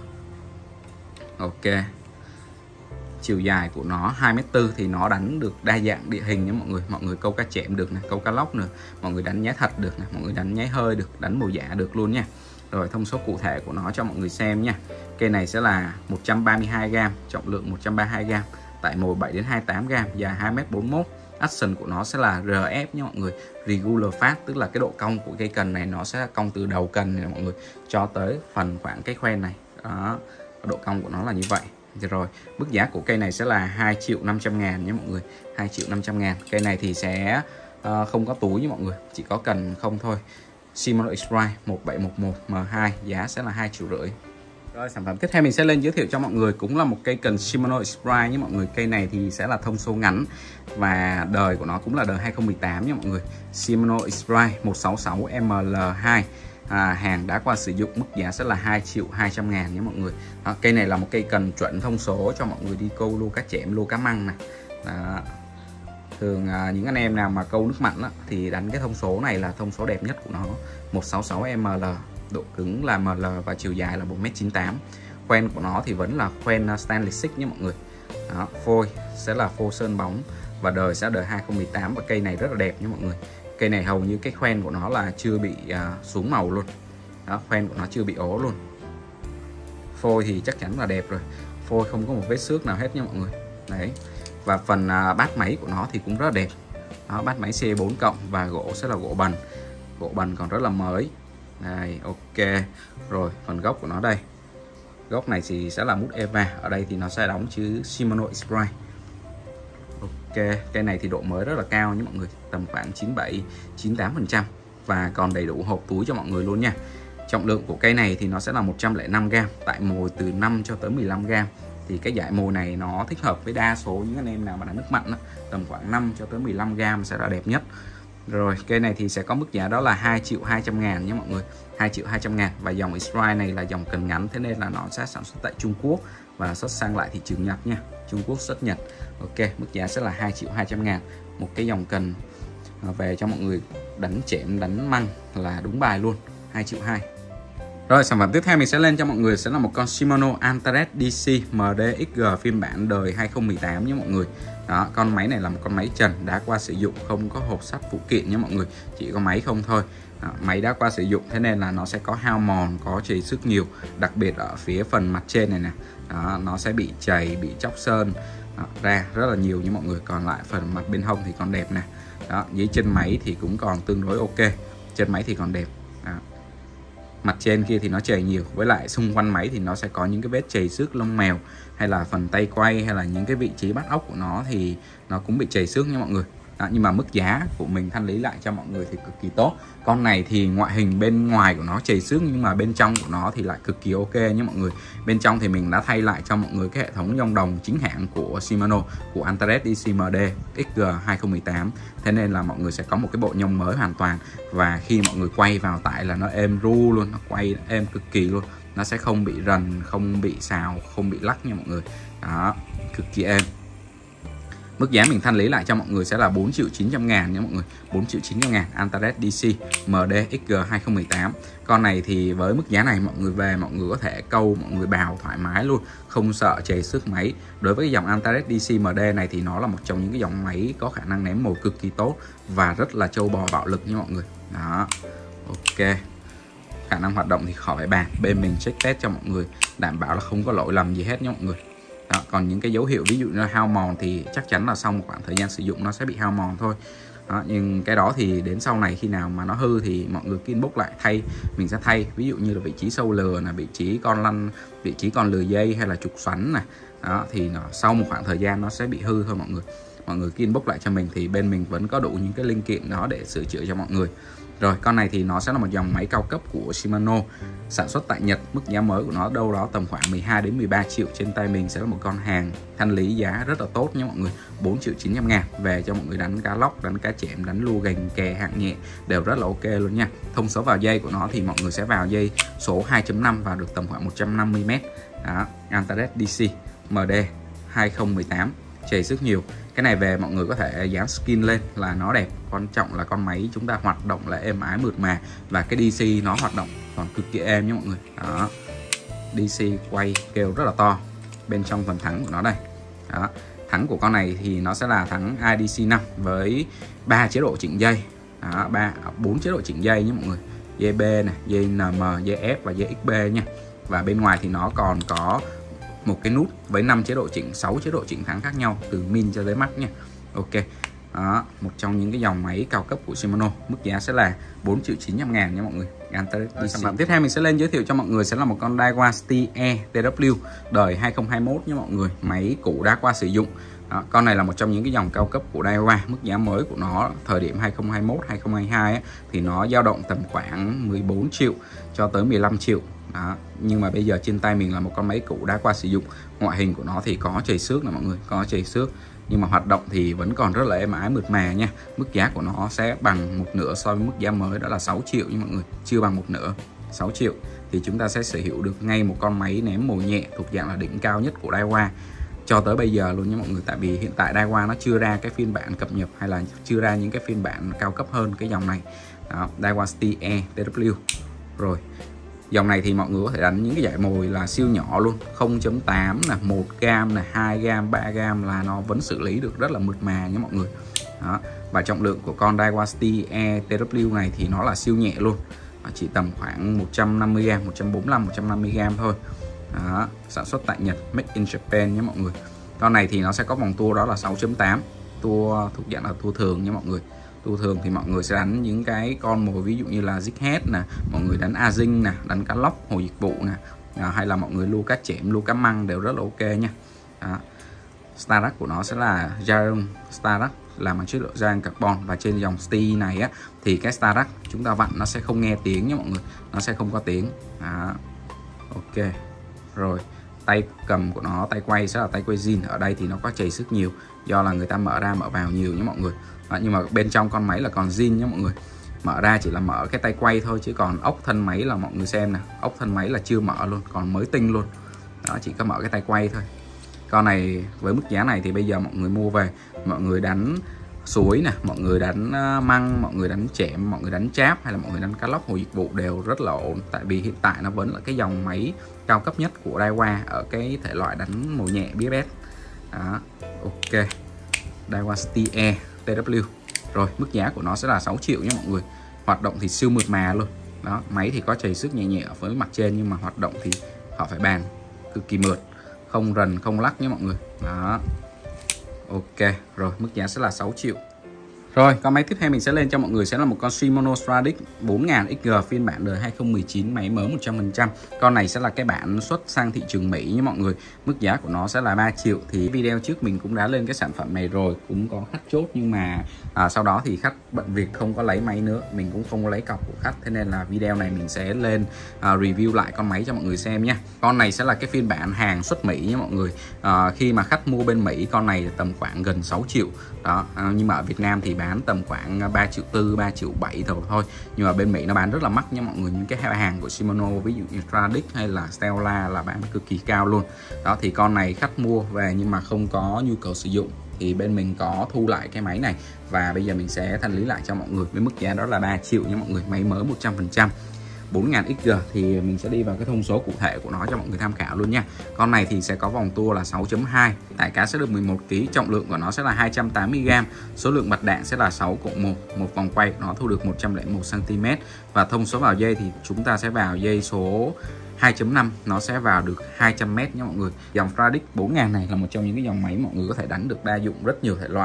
Ok, chiều dài của nó hai mét tư thì nó đánh được đa dạng địa hình nha mọi người. Mọi người câu cá chẽm được nè, câu cá lóc nữa, mọi người đánh nhái thật được nè, mọi người đánh nhái hơi được, đánh mồi giả được luôn nha. Rồi thông số cụ thể của nó cho mọi người xem nha. Cây này sẽ là một trăm ba mươi hai gam, trọng lượng một trăm ba mươi hai gam, tại mồi bảy đến hai mươi tám gam, dài hai mét bốn mươi mốt. Action của nó sẽ là rờ ép nha mọi người, regular phát, tức là cái độ cong của cây cần này nó sẽ cong từ đầu cần này mọi người cho tới phần khoảng cái khoen này đó, độ cong của nó là như vậy. Rồi mức giá của cây này sẽ là hai triệu năm trăm ngàn nhé mọi người, hai triệu năm trăm ngàn. Cây này thì sẽ uh, không có túi nha mọi người, chỉ có cần không thôi. Shimano X-Rite một bảy một một M hai, giá sẽ là hai triệu rưỡi. Rồi sản phẩm tiếp theo mình sẽ lên giới thiệu cho mọi người cũng là một cây cần Shimano X-Rite nhé mọi người. Cây này thì sẽ là thông số ngắn và đời của nó cũng là đời hai không một tám nhé mọi người. Shimano X-Rite một sáu sáu M L hai, à, hàng đã qua sử dụng, mức giá sẽ là hai triệu hai trăm ngàn nhé mọi người. Đó, cây này là một cây cần chuẩn thông số cho mọi người đi câu lô cá chẽm, lô cá măng này. Đó. Thường à, những anh em nào mà câu nước mặn á, thì đánh cái thông số này là thông số đẹp nhất của nó, một sáu sáu M L, độ cứng là M L và chiều dài là một mét chín mươi tám. Khoen của nó thì vẫn là khoen stainless xích nhé mọi người. Đó, phôi sẽ là phôi sơn bóng và đời sẽ đời hai không một tám, và cây này rất là đẹp nhé mọi người. Cây này hầu như cái khoen của nó là chưa bị à, xuống màu luôn. Đó, khoen của nó chưa bị ố luôn. Phôi thì chắc chắn là đẹp rồi, phôi không có một vết xước nào hết nha mọi người. Đấy. Và phần à, bát máy của nó thì cũng rất là đẹp. Đó, bát máy C bốn cộng và gỗ sẽ là gỗ bần, gỗ bần còn rất là mới. Đây, ok. Rồi phần gốc của nó đây, gốc này thì sẽ là mút Eva, ở đây thì nó sẽ đóng chữ Shimano X-Rite. Ok, cây này thì độ mới rất là cao nhé mọi người, tầm khoảng chín mươi bảy chín mươi tám phần trăm và còn đầy đủ hộp túi cho mọi người luôn nha. Trọng lượng của cây này thì nó sẽ là một trăm lẻ năm gam, tại mồi từ năm cho tới mười lăm gam. Thì cái giải mồi này nó thích hợp với đa số những anh em nào mà đánh nước mặn đó. Tầm khoảng năm cho tới mười lăm gam sẽ là đẹp nhất. Rồi cây này thì sẽ có mức giá đó là hai triệu hai trăm ngàn nhé mọi người, hai triệu hai trăm ngàn. Và dòng X-Rite này là dòng cần ngắn, thế nên là nó sẽ sản xuất tại Trung Quốc và xuất sang lại thị trường Nhật nha, Trung Quốc xuất Nhật. Ok, mức giá sẽ là hai triệu hai trăm ngàn. Một cái dòng cần về cho mọi người đánh chẽm, đánh măng là đúng bài luôn, hai triệu hai. Rồi sản phẩm tiếp theo mình sẽ lên cho mọi người sẽ là một con Shimano Antares đê xê M D X G phiên bản đời hai không một tám nhé mọi người. Đó, con máy này là một con máy trần đã qua sử dụng, không có hộp sắt phụ kiện nhé mọi người, chỉ có máy không thôi. Đó, máy đã qua sử dụng thế nên là nó sẽ có hao mòn, có chày xước nhiều, đặc biệt ở phía phần mặt trên này nè. Đó, nó sẽ bị chày, bị chóc sơn đó, ra rất là nhiều như mọi người. Còn lại phần mặt bên hông thì còn đẹp nè. Đó, dưới chân máy thì cũng còn tương đối ok, chân máy thì còn đẹp. Đó. Mặt trên kia thì nó chày nhiều, với lại xung quanh máy thì nó sẽ có những cái vết chày xước lông mèo, hay là phần tay quay, hay là những cái vị trí bắt ốc của nó thì nó cũng bị chày xước nha mọi người. Đó, nhưng mà mức giá của mình thanh lý lại cho mọi người thì cực kỳ tốt. Con này thì ngoại hình bên ngoài của nó chày xước nhưng mà bên trong của nó thì lại cực kỳ ok nhé mọi người. Bên trong thì mình đã thay lại cho mọi người cái hệ thống nhông đồng chính hãng của Shimano, của Antares đê xê M D X G hai không một tám. Thế nên là mọi người sẽ có một cái bộ nhông mới hoàn toàn, và khi mọi người quay vào tại là nó êm ru luôn, nó quay êm cực kỳ luôn, nó sẽ không bị rần, không bị xào, không bị lắc nha mọi người. Đó, cực kỳ êm. Mức giá mình thanh lý lại cho mọi người sẽ là bốn triệu chín trăm ngàn nha mọi người, bốn triệu chín trăm ngàn Antares đê xê M D X G hai không một tám. Con này thì với mức giá này mọi người về mọi người có thể câu, mọi người bào thoải mái luôn, không sợ chày xước máy. Đối với cái dòng Antares đê xê M D này thì nó là một trong những cái dòng máy có khả năng ném mồi cực kỳ tốt và rất là trâu bò bạo lực nha mọi người. Đó, ok. Khả năng hoạt động thì khỏi bàn, bên mình check test cho mọi người, đảm bảo là không có lỗi lầm gì hết nha mọi người. Đó, còn những cái dấu hiệu ví dụ như là hao mòn thì chắc chắn là sau một khoảng thời gian sử dụng nó sẽ bị hao mòn thôi. Đó, nhưng cái đó thì đến sau này khi nào mà nó hư thì mọi người cứ inbox lại thay, mình sẽ thay. Ví dụ như là vị trí sâu lừa là vị trí con lăn, vị trí con lừa dây hay là trục xoắn này. Đó thì nó, sau một khoảng thời gian nó sẽ bị hư thôi mọi người. mọi người cứ inbox lại cho mình thì bên mình vẫn có đủ những cái linh kiện đó để sửa chữa cho mọi người. Rồi con này thì nó sẽ là một dòng máy cao cấp của Shimano, sản xuất tại Nhật. Mức giá mới của nó đâu đó tầm khoảng mười hai đến mười ba triệu. Trên tay mình sẽ là một con hàng thanh lý giá rất là tốt nha mọi người, bốn triệu chín trăm ngàn, về cho mọi người đánh cá lóc, đánh cá chẽm, đánh lua gành, kè, hạng nhẹ đều rất là ok luôn nha. Thông số vào dây của nó thì mọi người sẽ vào dây số hai chấm năm vào được tầm khoảng một trăm năm mươi mét. Đó, Antares đê xê em đê hai không một tám, chảy sức nhiều. Cái này về mọi người có thể dán skin lên là nó đẹp. Quan trọng là con máy chúng ta hoạt động là êm ái mượt mà, và cái đê xê nó hoạt động còn cực kỳ êm nha mọi người. Đó, đê xê quay kêu rất là to. Bên trong phần thắng của nó đây. Đó, thắng của con này thì nó sẽ là thắng i đê xê năm với ba chế độ chỉnh dây. Đó, ba bốn chế độ chỉnh dây nhé mọi người. Dây B này, dây en em, dây F và dây ích bê nha. Và bên ngoài thì nó còn có một cái nút với năm chế độ chỉnh, sáu chế độ chỉnh thắng khác nhau từ min cho tới max nha. Ok. Đó, một trong những cái dòng máy cao cấp của Shimano, mức giá sẽ là bốn triệu chín trăm ngàn nha mọi người. Sản phẩm tiếp theo mình sẽ lên giới thiệu cho mọi người sẽ là một con Daiwa Steer tê vê đời hai không hai mốt nha mọi người, máy cũ đã qua sử dụng. Đó, con này là một trong những cái dòng cao cấp của Daiwa. Mức giá mới của nó thời điểm hai không hai mốt hai không hai hai ấy, thì nó dao động tầm khoảng mười bốn triệu cho tới mười lăm triệu. Đó, nhưng mà bây giờ trên tay mình là một con máy cũ đã qua sử dụng. Ngoại hình của nó thì có chảy xước nè mọi người, có chảy xước, nhưng mà hoạt động thì vẫn còn rất là êm ái mượt mà nha. Mức giá của nó sẽ bằng một nửa so với mức giá mới, đó là sáu triệu nha mọi người, chưa bằng một nửa. Sáu triệu thì chúng ta sẽ sở hữu được ngay một con máy ném mồi nhẹ thuộc dạng là đỉnh cao nhất của Daiwa cho tới bây giờ luôn nha mọi người. Tại vì hiện tại Daiwa nó chưa ra cái phiên bản cập nhật hay là chưa ra những cái phiên bản cao cấp hơn cái dòng này. Đó, Daiwa Steer tê vê. Rồi, dòng này thì mọi người có thể đánh những cái giải mồi là siêu nhỏ luôn, không chấm tám nè, một gam nè, hai gam, ba gam là nó vẫn xử lý được rất là mượt mà nha mọi người. Đó, và trọng lượng của con Daiwa Steer tê vê này thì nó là siêu nhẹ luôn, chỉ tầm khoảng một trăm năm mươi gam, một trăm bốn mươi lăm, một trăm năm mươi gam thôi. Đó, sản xuất tại Nhật, made in Japan nhé mọi người. Con này thì nó sẽ có vòng tua đó là sáu chấm tám, tua thuộc dạng là tua thường nha mọi người. Tua thường thì mọi người sẽ đánh những cái con mồi ví dụ như là Zighead nè, mọi người đánh Azing nè, đánh cá lóc, hồ dịch vụ nè, à, hay là mọi người lưu cá chẽm, lưu cá măng đều rất là ok nha. Đó. Starac của nó sẽ là Giant Starac, làm bằng chất liệu Giant carbon, và trên dòng Steer này á thì cái Starac chúng ta vặn nó sẽ không nghe tiếng nha mọi người, nó sẽ không có tiếng. Đó. Ok. Rồi, tay cầm của nó, tay quay sẽ là tay quay zin. Ở đây thì nó có chảy sức nhiều do là người ta mở ra mở vào nhiều nhé mọi người. Đó, nhưng mà bên trong con máy là còn zin nhé mọi người. Mở ra chỉ là mở cái tay quay thôi, chứ còn ốc thân máy là mọi người xem nè, ốc thân máy là chưa mở luôn, còn mới tinh luôn. Đó, chỉ có mở cái tay quay thôi. Con này với mức giá này thì bây giờ mọi người mua về, mọi người đánh suối nè, mọi người đánh măng, mọi người đánh chẽm, mọi người đánh cháp, hay là mọi người đánh cá lóc, hồ dịch vụ đều rất là ổn. Tại vì hiện tại nó vẫn là cái dòng máy cao cấp nhất của Daiwa ở cái thể loại đánh mồi nhẹ bê ép ét. Đó, ok. Daiwa Steer tê vê. Rồi, mức giá của nó sẽ là sáu triệu nhé mọi người. Hoạt động thì siêu mượt mà luôn. Đó, máy thì có chảy xước nhẹ nhẹ ở với mặt trên, nhưng mà hoạt động thì họ phải bàn cực kỳ mượt, không rần không lắc nhé mọi người. Đó. Ok, rồi mức giá sẽ là sáu triệu. Rồi, con máy tiếp theo mình sẽ lên cho mọi người sẽ là một con Shimano Stradic bốn nghìn ích giê phiên bản đời hai không một chín, máy mới một trăm phần trăm. Con này sẽ là cái bản xuất sang thị trường Mỹ nha mọi người. Mức giá của nó sẽ là ba triệu. Thì video trước mình cũng đã lên cái sản phẩm này rồi, cũng có khách chốt, nhưng mà à, sau đó thì khách bận việc không có lấy máy nữa, mình cũng không có lấy cọc của khách, thế nên là video này mình sẽ lên à, review lại con máy cho mọi người xem nha. Con này sẽ là cái phiên bản hàng xuất Mỹ nha mọi người. À, khi mà khách mua bên Mỹ con này tầm khoảng gần sáu triệu đó, à, nhưng mà ở Việt Nam thì bán tầm khoảng ba triệu tư, ba triệu bảy thôi. Nhưng mà bên Mỹ nó bán rất là mắc nha mọi người. Những cái hàng của Shimano ví dụ như Stradic hay là Stella là bán cực kỳ cao luôn. Đó, thì con này khách mua về nhưng mà không có nhu cầu sử dụng thì bên mình có thu lại cái máy này, và bây giờ mình sẽ thanh lý lại cho mọi người với mức giá đó là ba triệu nha mọi người. Máy mới một trăm phần trăm, bốn nghìn ích giê. Thì mình sẽ đi vào cái thông số cụ thể của nó cho mọi người tham khảo luôn nha. Con này thì sẽ có vòng tua là sáu chấm hai, tải cá sẽ được mười một ki lô gam, trọng lượng của nó sẽ là hai trăm tám mươi gam, số lượng bật đạn sẽ là sáu cộng một, một vòng quay nó thu được một trăm lẻ một xăng ti mét, và thông số vào dây thì chúng ta sẽ vào dây số hai chấm năm, nó sẽ vào được hai trăm mét nha mọi người. Dòng Stradic bốn nghìn này là một trong những cái dòng máy mọi người có thể đánh được đa dụng rất nhiều thể loại.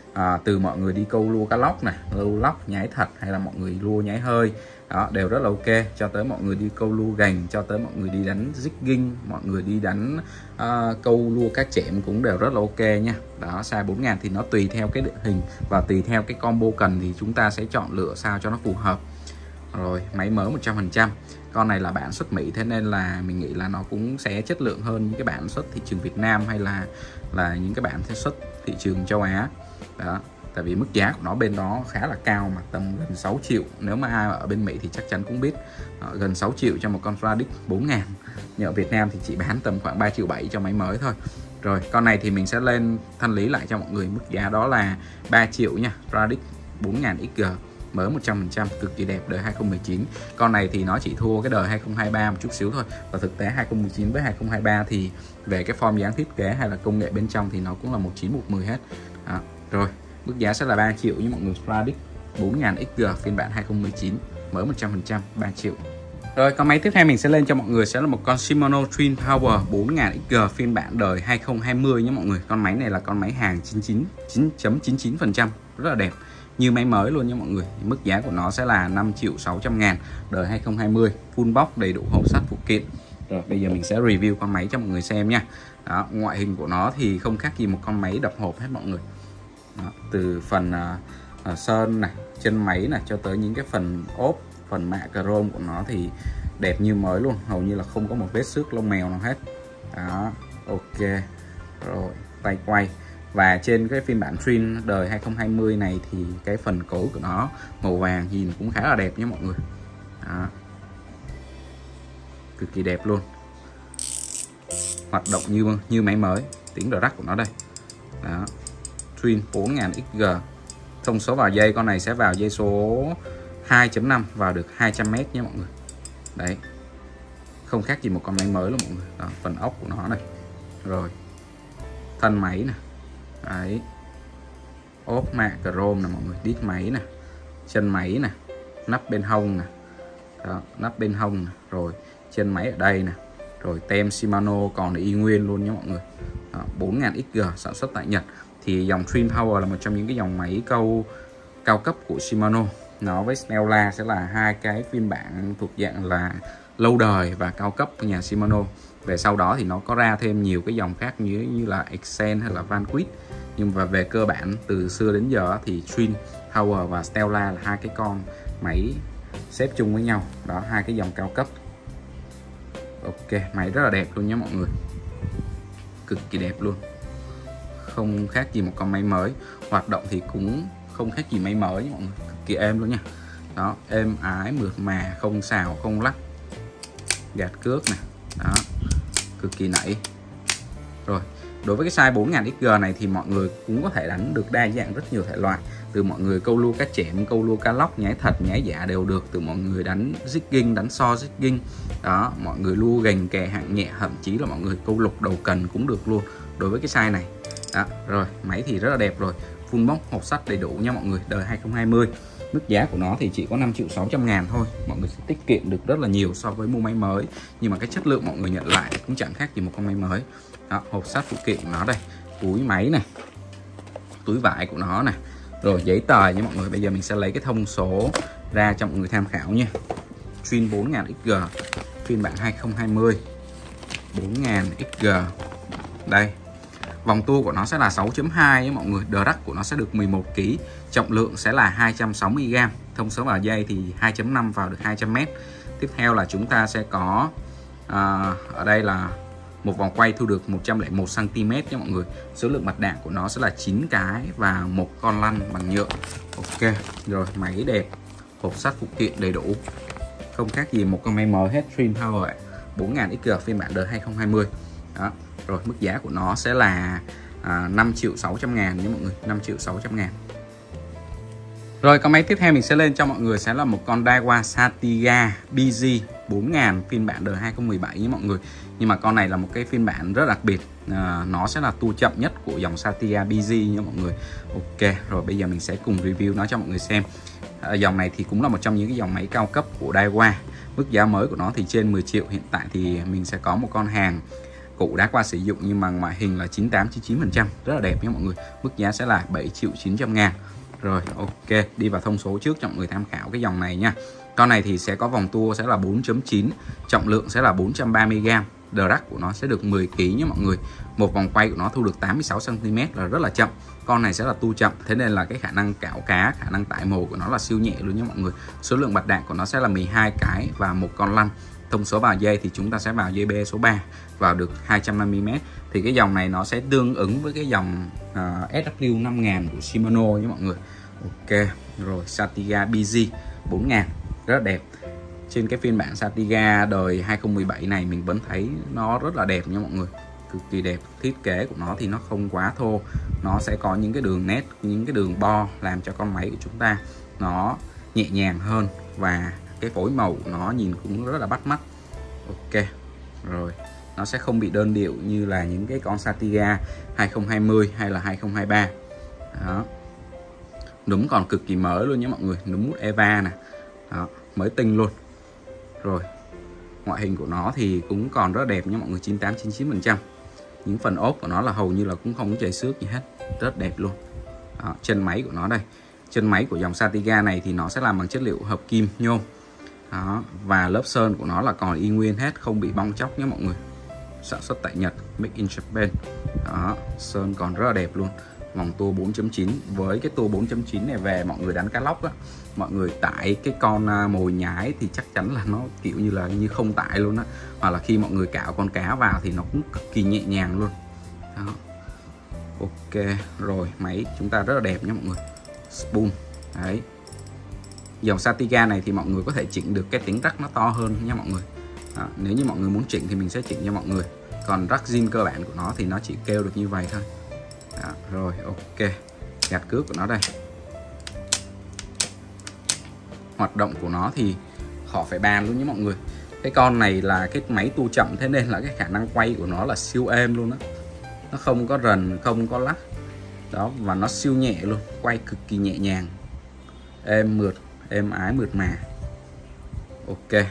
à, từ mọi người đi câu lua cá lóc này, câu lóc nhái thật, hay là mọi người lua nhái hơi đó đều rất là ok, cho tới mọi người đi câu lua gành, cho tới mọi người đi đánh jigging, mọi người đi đánh uh, câu lua cá chẽm cũng đều rất là ok nha. Đó, size bốn ngàn thì nó tùy theo cái địa hình và tùy theo cái combo cần thì chúng ta sẽ chọn lựa sao cho nó phù hợp. Rồi, máy mới một trăm phần trăm. Con này là bản xuất Mỹ, thế nên là mình nghĩ là nó cũng sẽ chất lượng hơn những cái bản xuất thị trường Việt Nam, hay là là những cái bản xuất thị trường châu Á. Đó, tại vì mức giá của nó bên đó khá là cao, mà tầm gần sáu triệu. Nếu mà ai ở bên Mỹ thì chắc chắn cũng biết, đó, gần sáu triệu cho một con Radix bốn ngàn. Nhưng ở Việt Nam thì chỉ bán tầm khoảng ba triệu bảy cho máy mới thôi. Rồi, con này thì mình sẽ lên thanh lý lại cho mọi người mức giá đó là ba triệu nha. Radix bốn ngàn ích giê mới một trăm phần trăm, cực kỳ đẹp, đời hai không một chín. Con này thì nó chỉ thua cái đời hai không hai ba một chút xíu thôi. Và thực tế hai không một chín với hai không hai ba thì về cái form dáng thiết kế hay là công nghệ bên trong thì nó cũng là một chín một mười hết. Đó. Rồi, mức giá sẽ là ba triệu với mọi người. Radix bốn ngàn ích giê phiên bản hai không một chín mới một trăm phần trăm, ba triệu. Rồi, con máy tiếp theo mình sẽ lên cho mọi người sẽ là một con Shimano Twin Power bốn ngàn ích giê phiên bản đời hai không hai không nhé mọi người. Con máy này là con máy hàng chín mươi chín chấm chín mươi chín phần trăm, rất là đẹp, như máy mới luôn nha mọi người. Mức giá của nó sẽ là năm triệu sáu trăm ngàn, đời hai không hai không, full box, đầy đủ hộp sắt phụ kiện. Rồi, bây giờ mình sẽ review con máy cho mọi người xem nha. Đó, ngoại hình của nó thì không khác gì một con máy đập hộp hết mọi người. Đó, từ phần uh, uh, sơn này, chân máy này, cho tới những cái phần ốp, phần mạ chrome của nó thì đẹp như mới luôn, hầu như là không có một vết xước lông mèo nào hết. Đó, ok. Rồi, tay quay. Và trên cái phiên bản Twin đời hai không hai không này thì cái phần cổ của nó màu vàng nhìn cũng khá là đẹp nhé mọi người. Đó, cực kỳ đẹp luôn, hoạt động như như máy mới. Tiếng rắc của nó đây. Đó, Twin bốn ngàn ích giê. Thông số vào dây, con này sẽ vào dây số hai chấm năm, vào được hai trăm mét nhé mọi người. Đấy, không khác gì một con máy mới luôn mọi người. Đó, phần ốc của nó này, rồi thân máy này, đấy, ốp mạ chrome nè mọi người, đít máy nè, chân máy nè, nắp bên hông nè, đó, nắp bên hông nè, rồi chân máy ở đây nè, rồi tem Shimano còn y nguyên luôn nhé mọi người. Đó, bốn ngàn ích giê sản xuất tại Nhật. Thì dòng Twin Power là một trong những cái dòng máy câu cao cấp của Shimano. Nó với Stella sẽ là hai cái phiên bản thuộc dạng là lâu đời và cao cấp của nhà Shimano. Về sau đó thì nó có ra thêm nhiều cái dòng khác như như là Excel hay là Vanquish. Nhưng mà về cơ bản từ xưa đến giờ thì Twin Power và Stella là hai cái con máy xếp chung với nhau. Đó, hai cái dòng cao cấp. Ok, máy rất là đẹp luôn nhé mọi người, cực kỳ đẹp luôn, không khác gì một con máy mới. Hoạt động thì cũng không khác gì máy mới nhé mọi người, cực kỳ êm luôn nha. Đó, êm ái, mượt mà, không xào, không lắc, gạt cước này. Đó, cực kỳ nảy. Rồi, đối với cái size bốn ngàn ích giê này thì mọi người cũng có thể đánh được đa dạng rất nhiều thể loại. Từ mọi người câu lua cá chẽm, câu lua cá lóc, nhái thật, nhái giả đều được. Từ mọi người đánh jigging, đánh so jigging. Đó, mọi người lua gành kè hạng nhẹ, thậm chí là mọi người câu lục đầu cần cũng được luôn đối với cái size này. Đó, rồi, máy thì rất là đẹp rồi. Full box, hộp sắt đầy đủ nha mọi người, đời hai không hai không. Mức giá của nó thì chỉ có năm triệu sáu trăm ngàn thôi. Mọi người sẽ tiết kiệm được rất là nhiều so với mua máy mới. Nhưng mà cái chất lượng mọi người nhận lại cũng chẳng khác gì một con máy mới. Đó, hộp sắt phụ kiện của nó đây, túi máy này, túi vải của nó này, rồi giấy tờ nha mọi người. Bây giờ mình sẽ lấy cái thông số ra cho mọi người tham khảo nha. Twin bốn ngàn ích giê phiên bản hai không hai không, bốn ngàn ích giê. Đây, vòng tua của nó sẽ là sáu chấm hai nhé mọi người. Đờ rắc của nó sẽ được mười một ki lô gam, trọng lượng sẽ là hai trăm sáu mươi gam. Thông số vào dây thì hai chấm năm, vào được hai trăm mét. Tiếp theo là chúng ta sẽ có à, ở đây là một vòng quay thu được một trăm lẻ một xăng ti mét nha mọi người. Số lượng mặt đạn của nó sẽ là chín cái và một con lăn bằng nhựa. Ok, rồi máy đẹp, hộp sắt phụ kiện đầy đủ, không khác gì một con máy mới hết. Twin Power bốn ngàn ích giê phiên bản đời hai không hai không. Đó, rồi mức giá của nó sẽ là à, năm triệu sáu trăm ngàn nhé mọi người, năm triệu sáu trăm ngàn. Rồi, con máy tiếp theo mình sẽ lên cho mọi người sẽ là một con Daiwa Satiga bê giê bốn ngàn phiên bản đời hai không một bảy nhé mọi người. Nhưng mà con này là một cái phiên bản rất đặc biệt, à, nó sẽ là tua chậm nhất của dòng Satiga bê giê nha mọi người. Ok, rồi bây giờ mình sẽ cùng review nó cho mọi người xem. À, dòng này thì cũng là một trong những cái dòng máy cao cấp của Daiwa. Mức giá mới của nó thì trên mười triệu. Hiện tại thì mình sẽ có một con hàng Cũ đã qua sử dụng nhưng mà ngoại hình là chín mươi tám chín mươi chín phần trăm, rất là đẹp nha mọi người. Mức giá sẽ là bảy triệu chín trăm ngàn. Rồi ok, đi vào thông số trước cho mọi người tham khảo cái dòng này nha. Con này thì sẽ có vòng tua sẽ là bốn chấm chín, trọng lượng sẽ là bốn trăm ba mươi gam, drag của nó sẽ được mười ki lô gam nhé mọi người. Một vòng quay của nó thu được tám mươi sáu xăng ti mét, là rất là chậm. Con này sẽ là tu chậm, thế nên là cái khả năng cạo cá, khả năng tải mồi của nó là siêu nhẹ luôn nhé mọi người. Số lượng bạch đạn của nó sẽ là mười hai cái và một con lăn. Thông số vào dây thì chúng ta sẽ vào dây B số ba, vào được hai trăm năm mươi mét. Thì cái dòng này nó sẽ tương ứng với cái dòng uh, ét vê năm nghìn của Shimano nhé mọi người. Ok, rồi Satiga bê giê bốn nghìn, rất đẹp. Trên cái phiên bản Satiga đời hai không một bảy này mình vẫn thấy nó rất là đẹp nha mọi người, cực kỳ đẹp. Thiết kế của nó thì nó không quá thô, nó sẽ có những cái đường nét, những cái đường bo làm cho con máy của chúng ta nó nhẹ nhàng hơn, và cái phối màu của nó nhìn cũng rất là bắt mắt. Ok, rồi nó sẽ không bị đơn điệu như là những cái con Satiga hai không hai không hay là hai không hai ba. Đó, núm còn cực kỳ mới luôn nhé mọi người, núm mút Eva nè, đó, mới tinh luôn. Rồi ngoại hình của nó thì cũng còn rất đẹp nhé mọi người, chín mươi tám chín mươi chín phần trăm. Những phần ốp của nó là hầu như là cũng không có chảy xước gì hết, rất đẹp luôn. Đó, chân máy của nó đây, chân máy của dòng Satiga này thì nó sẽ làm bằng chất liệu hợp kim nhôm. Đó, và lớp sơn của nó là còn y nguyên hết, không bị bong chóc nhé mọi người. Sản xuất tại Nhật, Made in Japan. Đó, sơn còn rất là đẹp luôn. Vòng tua bốn chấm chín, với cái tua bốn chấm chín này về mọi người đánh cá lóc á, mọi người tải cái con mồi nhái thì chắc chắn là nó kiểu như là như không tải luôn á. Hoặc là khi mọi người cạo con cá vào thì nó cũng cực kỳ nhẹ nhàng luôn. Đó. Ok, rồi máy chúng ta rất là đẹp nhé mọi người. Spoon. Đấy. Dòng Satiga này thì mọi người có thể chỉnh được cái tiếng rắc nó to hơn nha mọi người. Đó. Nếu như mọi người muốn chỉnh thì mình sẽ chỉnh cho mọi người. Còn rắc zin cơ bản của nó thì nó chỉ kêu được như vậy thôi. Đó, rồi ok, gạt cước của nó đây. Hoạt động của nó thì khỏi phải bàn luôn nhé mọi người. Cái con này là cái máy tu chậm, thế nên là cái khả năng quay của nó là siêu êm luôn á. Nó không có rần, không có lắc. Đó, và nó siêu nhẹ luôn, quay cực kỳ nhẹ nhàng, êm mượt, êm ái mượt mà. Ok.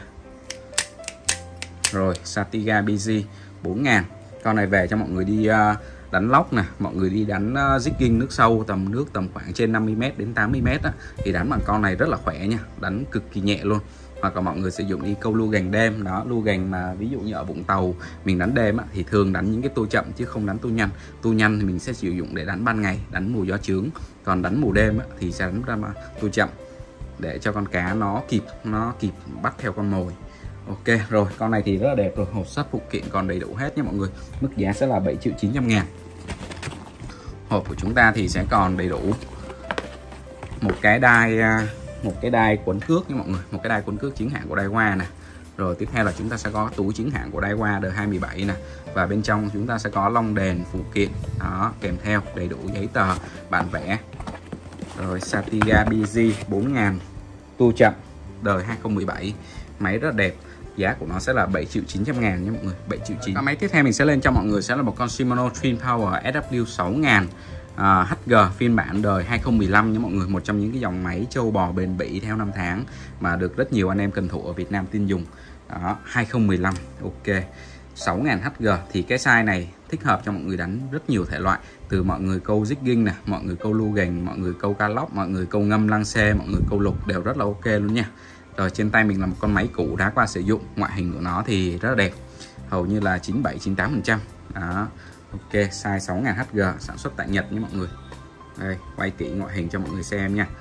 Rồi Satiga bê giê bốn nghìn. Con này về cho mọi người đi uh, đánh lóc nè, mọi người đi đánh uh, jigging nước sâu, tầm nước tầm khoảng trên năm mươi mét đến tám mươi mét á, thì đánh bằng con này rất là khỏe nha, đánh cực kỳ nhẹ luôn. Hoặc là mọi người sử dụng đi câu lu gành đêm đó, lu gành mà ví dụ như ở Vũng Tàu mình đánh đêm á, thì thường đánh những cái tua chậm chứ không đánh tua nhanh. Tua nhanh thì mình sẽ sử dụng để đánh ban ngày, đánh mùa gió trướng, còn đánh mùa đêm á, thì sẽ đánh ra tua chậm để cho con cá nó kịp nó kịp bắt theo con mồi. Ok, rồi con này thì rất là đẹp rồi, hộp sắt phụ kiện còn đầy đủ hết nhé mọi người. Mức giá sẽ là bảy triệu chín trăm ngàn. Hộp của chúng ta thì sẽ còn đầy đủ một cái đai một cái đai quấn cước nha mọi người, một cái đai quấn cước chính hãng của Daiwa nè. Rồi tiếp theo là chúng ta sẽ có túi chính hãng của Daiwa đời hai mươi bảy nè, và bên trong chúng ta sẽ có lông đèn phụ kiện đó, kèm theo đầy đủ giấy tờ, bản vẽ. Rồi Satiga bê giê bốn nghìn, tu chậm, đời hai không một bảy, máy rất đẹp. Giá của nó sẽ là bảy triệu chín trăm ngàn nhé mọi người, bảy triệu chín. Cái máy tiếp theo mình sẽ lên cho mọi người sẽ là một con Shimano Twin Power ét vê sáu nghìn uh, hát giê phiên bản đời hai không một lăm nhé mọi người. Một trong những cái dòng máy trâu bò bền bỉ theo năm tháng mà được rất nhiều anh em cần thủ ở Việt Nam tin dùng. Đó, hai không một lăm. Ok, sáu nghìn hát giê thì cái size này thích hợp cho mọi người đánh rất nhiều thể loại, từ mọi người câu jigging nè, mọi người câu lu gành, mọi người câu cá lóc, mọi người câu ngâm lăng xe, mọi người câu lục đều rất là ok luôn nha. Rồi trên tay mình là một con máy cũ đã qua sử dụng, ngoại hình của nó thì rất là đẹp, hầu như là chín mươi bảy chín mươi tám phần trăm. Đó. Ok, size sáu nghìn hát giê, sản xuất tại Nhật nhé mọi người. Đây, quay kỹ ngoại hình cho mọi người xem nha.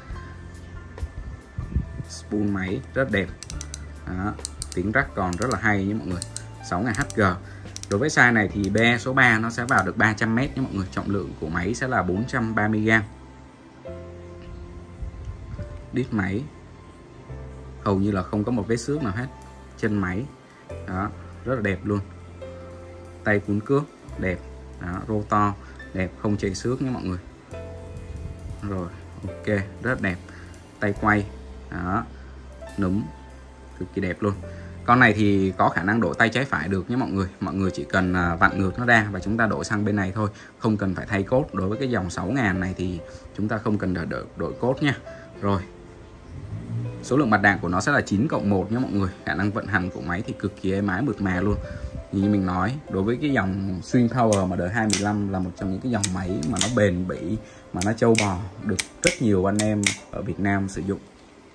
Spool máy rất đẹp. Đó. Tiếng rắc còn rất là hay nhé mọi người. sáu nghìn hát giê. Đối với size này thì B số ba nó sẽ vào được ba trăm mét nhé mọi người. Trọng lượng của máy sẽ là bốn trăm ba mươi gam. Đít máy hầu như là không có một vết xước nào hết. Chân máy đó, rất là đẹp luôn. Tay cuốn cước đẹp. Đó, rotor đẹp, không chảy xước nhé mọi người. Rồi, ok, rất đẹp. Tay quay đó, núm cực kỳ đẹp luôn. Con này thì có khả năng đổi tay trái phải được nhé mọi người. Mọi người chỉ cần vặn ngược nó ra và chúng ta đổi sang bên này thôi, không cần phải thay cốt. Đối với cái dòng sáu nghìn này thì chúng ta không cần đổi, đổi, đổi cốt nha. Rồi, số lượng bạch đạn của nó sẽ là chín cộng một nhé mọi người. Khả năng vận hành của máy thì cực kỳ êm ái mượt mà luôn. Như mình nói, đối với cái dòng Swing Power mà đời hai mười lăm là một trong những cái dòng máy mà nó bền bỉ, mà nó trâu bò, được rất nhiều anh em ở Việt Nam sử dụng.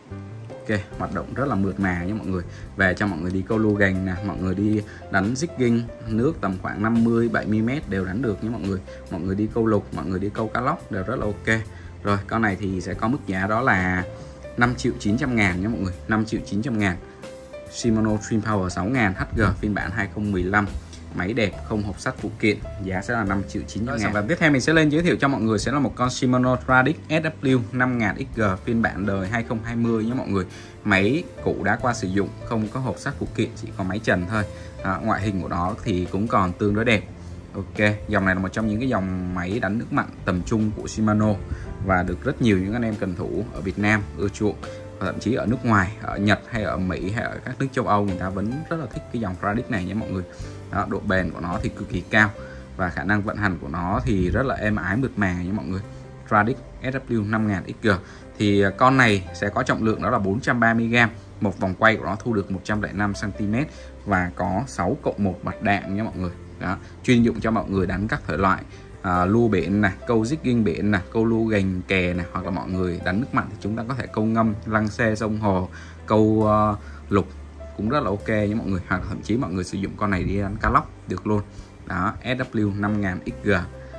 Ok, hoạt động rất là mượt mà nha mọi người. Về cho mọi người đi câu lua gành nè, mọi người đi đánh jigging nước tầm khoảng năm mươi bảy mươi mét đều đánh được nha mọi người. Mọi người đi câu lục, mọi người đi câu cá lóc đều rất là ok. Rồi, con này thì sẽ có mức giá đó là năm triệu chín trăm ngàn nha mọi người, năm triệu chín trăm ngàn. Shimano Twin Power sáu ngàn hát giê phiên bản hai không một lăm. Máy đẹp, không hộp sắt phụ kiện, giá sẽ là năm triệu chín trăm ngàn. Và tiếp theo mình sẽ lên giới thiệu cho mọi người sẽ là một con Shimano Tradix ét vê kép năm nghìn ích giê phiên bản đời hai không hai không nhé mọi người. Máy cũ đã qua sử dụng, không có hộp sắt phụ kiện, chỉ có máy trần thôi. À, ngoại hình của nó thì cũng còn tương đối đẹp. Ok, dòng này là một trong những cái dòng máy đánh nước mặn tầm trung của Shimano và được rất nhiều những anh em cần thủ ở Việt Nam ưa chuộng. Và thậm chí ở nước ngoài, ở Nhật hay ở Mỹ hay ở các nước châu Âu, người ta vẫn rất là thích cái dòng Tradix này nhé mọi người. Đó, độ bền của nó thì cực kỳ cao và khả năng vận hành của nó thì rất là êm ái mượt mà nhé mọi người. Tradix ét vê kép năm nghìn ích giê thì con này sẽ có trọng lượng đó là bốn trăm ba mươi gam, một vòng quay của nó thu được một trăm lẻ năm xăng ti mét và có sáu cộng một bật đạn nhé mọi người. Đó, chuyên dụng cho mọi người đánh các thể loại à, lua biển nè, câu jigging biển nè, câu lua gành kè nè, hoặc là mọi người đánh nước mặn thì chúng ta có thể câu ngâm, lăng xê sông hồ, câu uh, lục cũng rất là ok nhé mọi người. Hoặc thậm chí mọi người sử dụng con này đi đánh cá lóc được luôn. Đó, ét vê kép năm nghìn ích giê.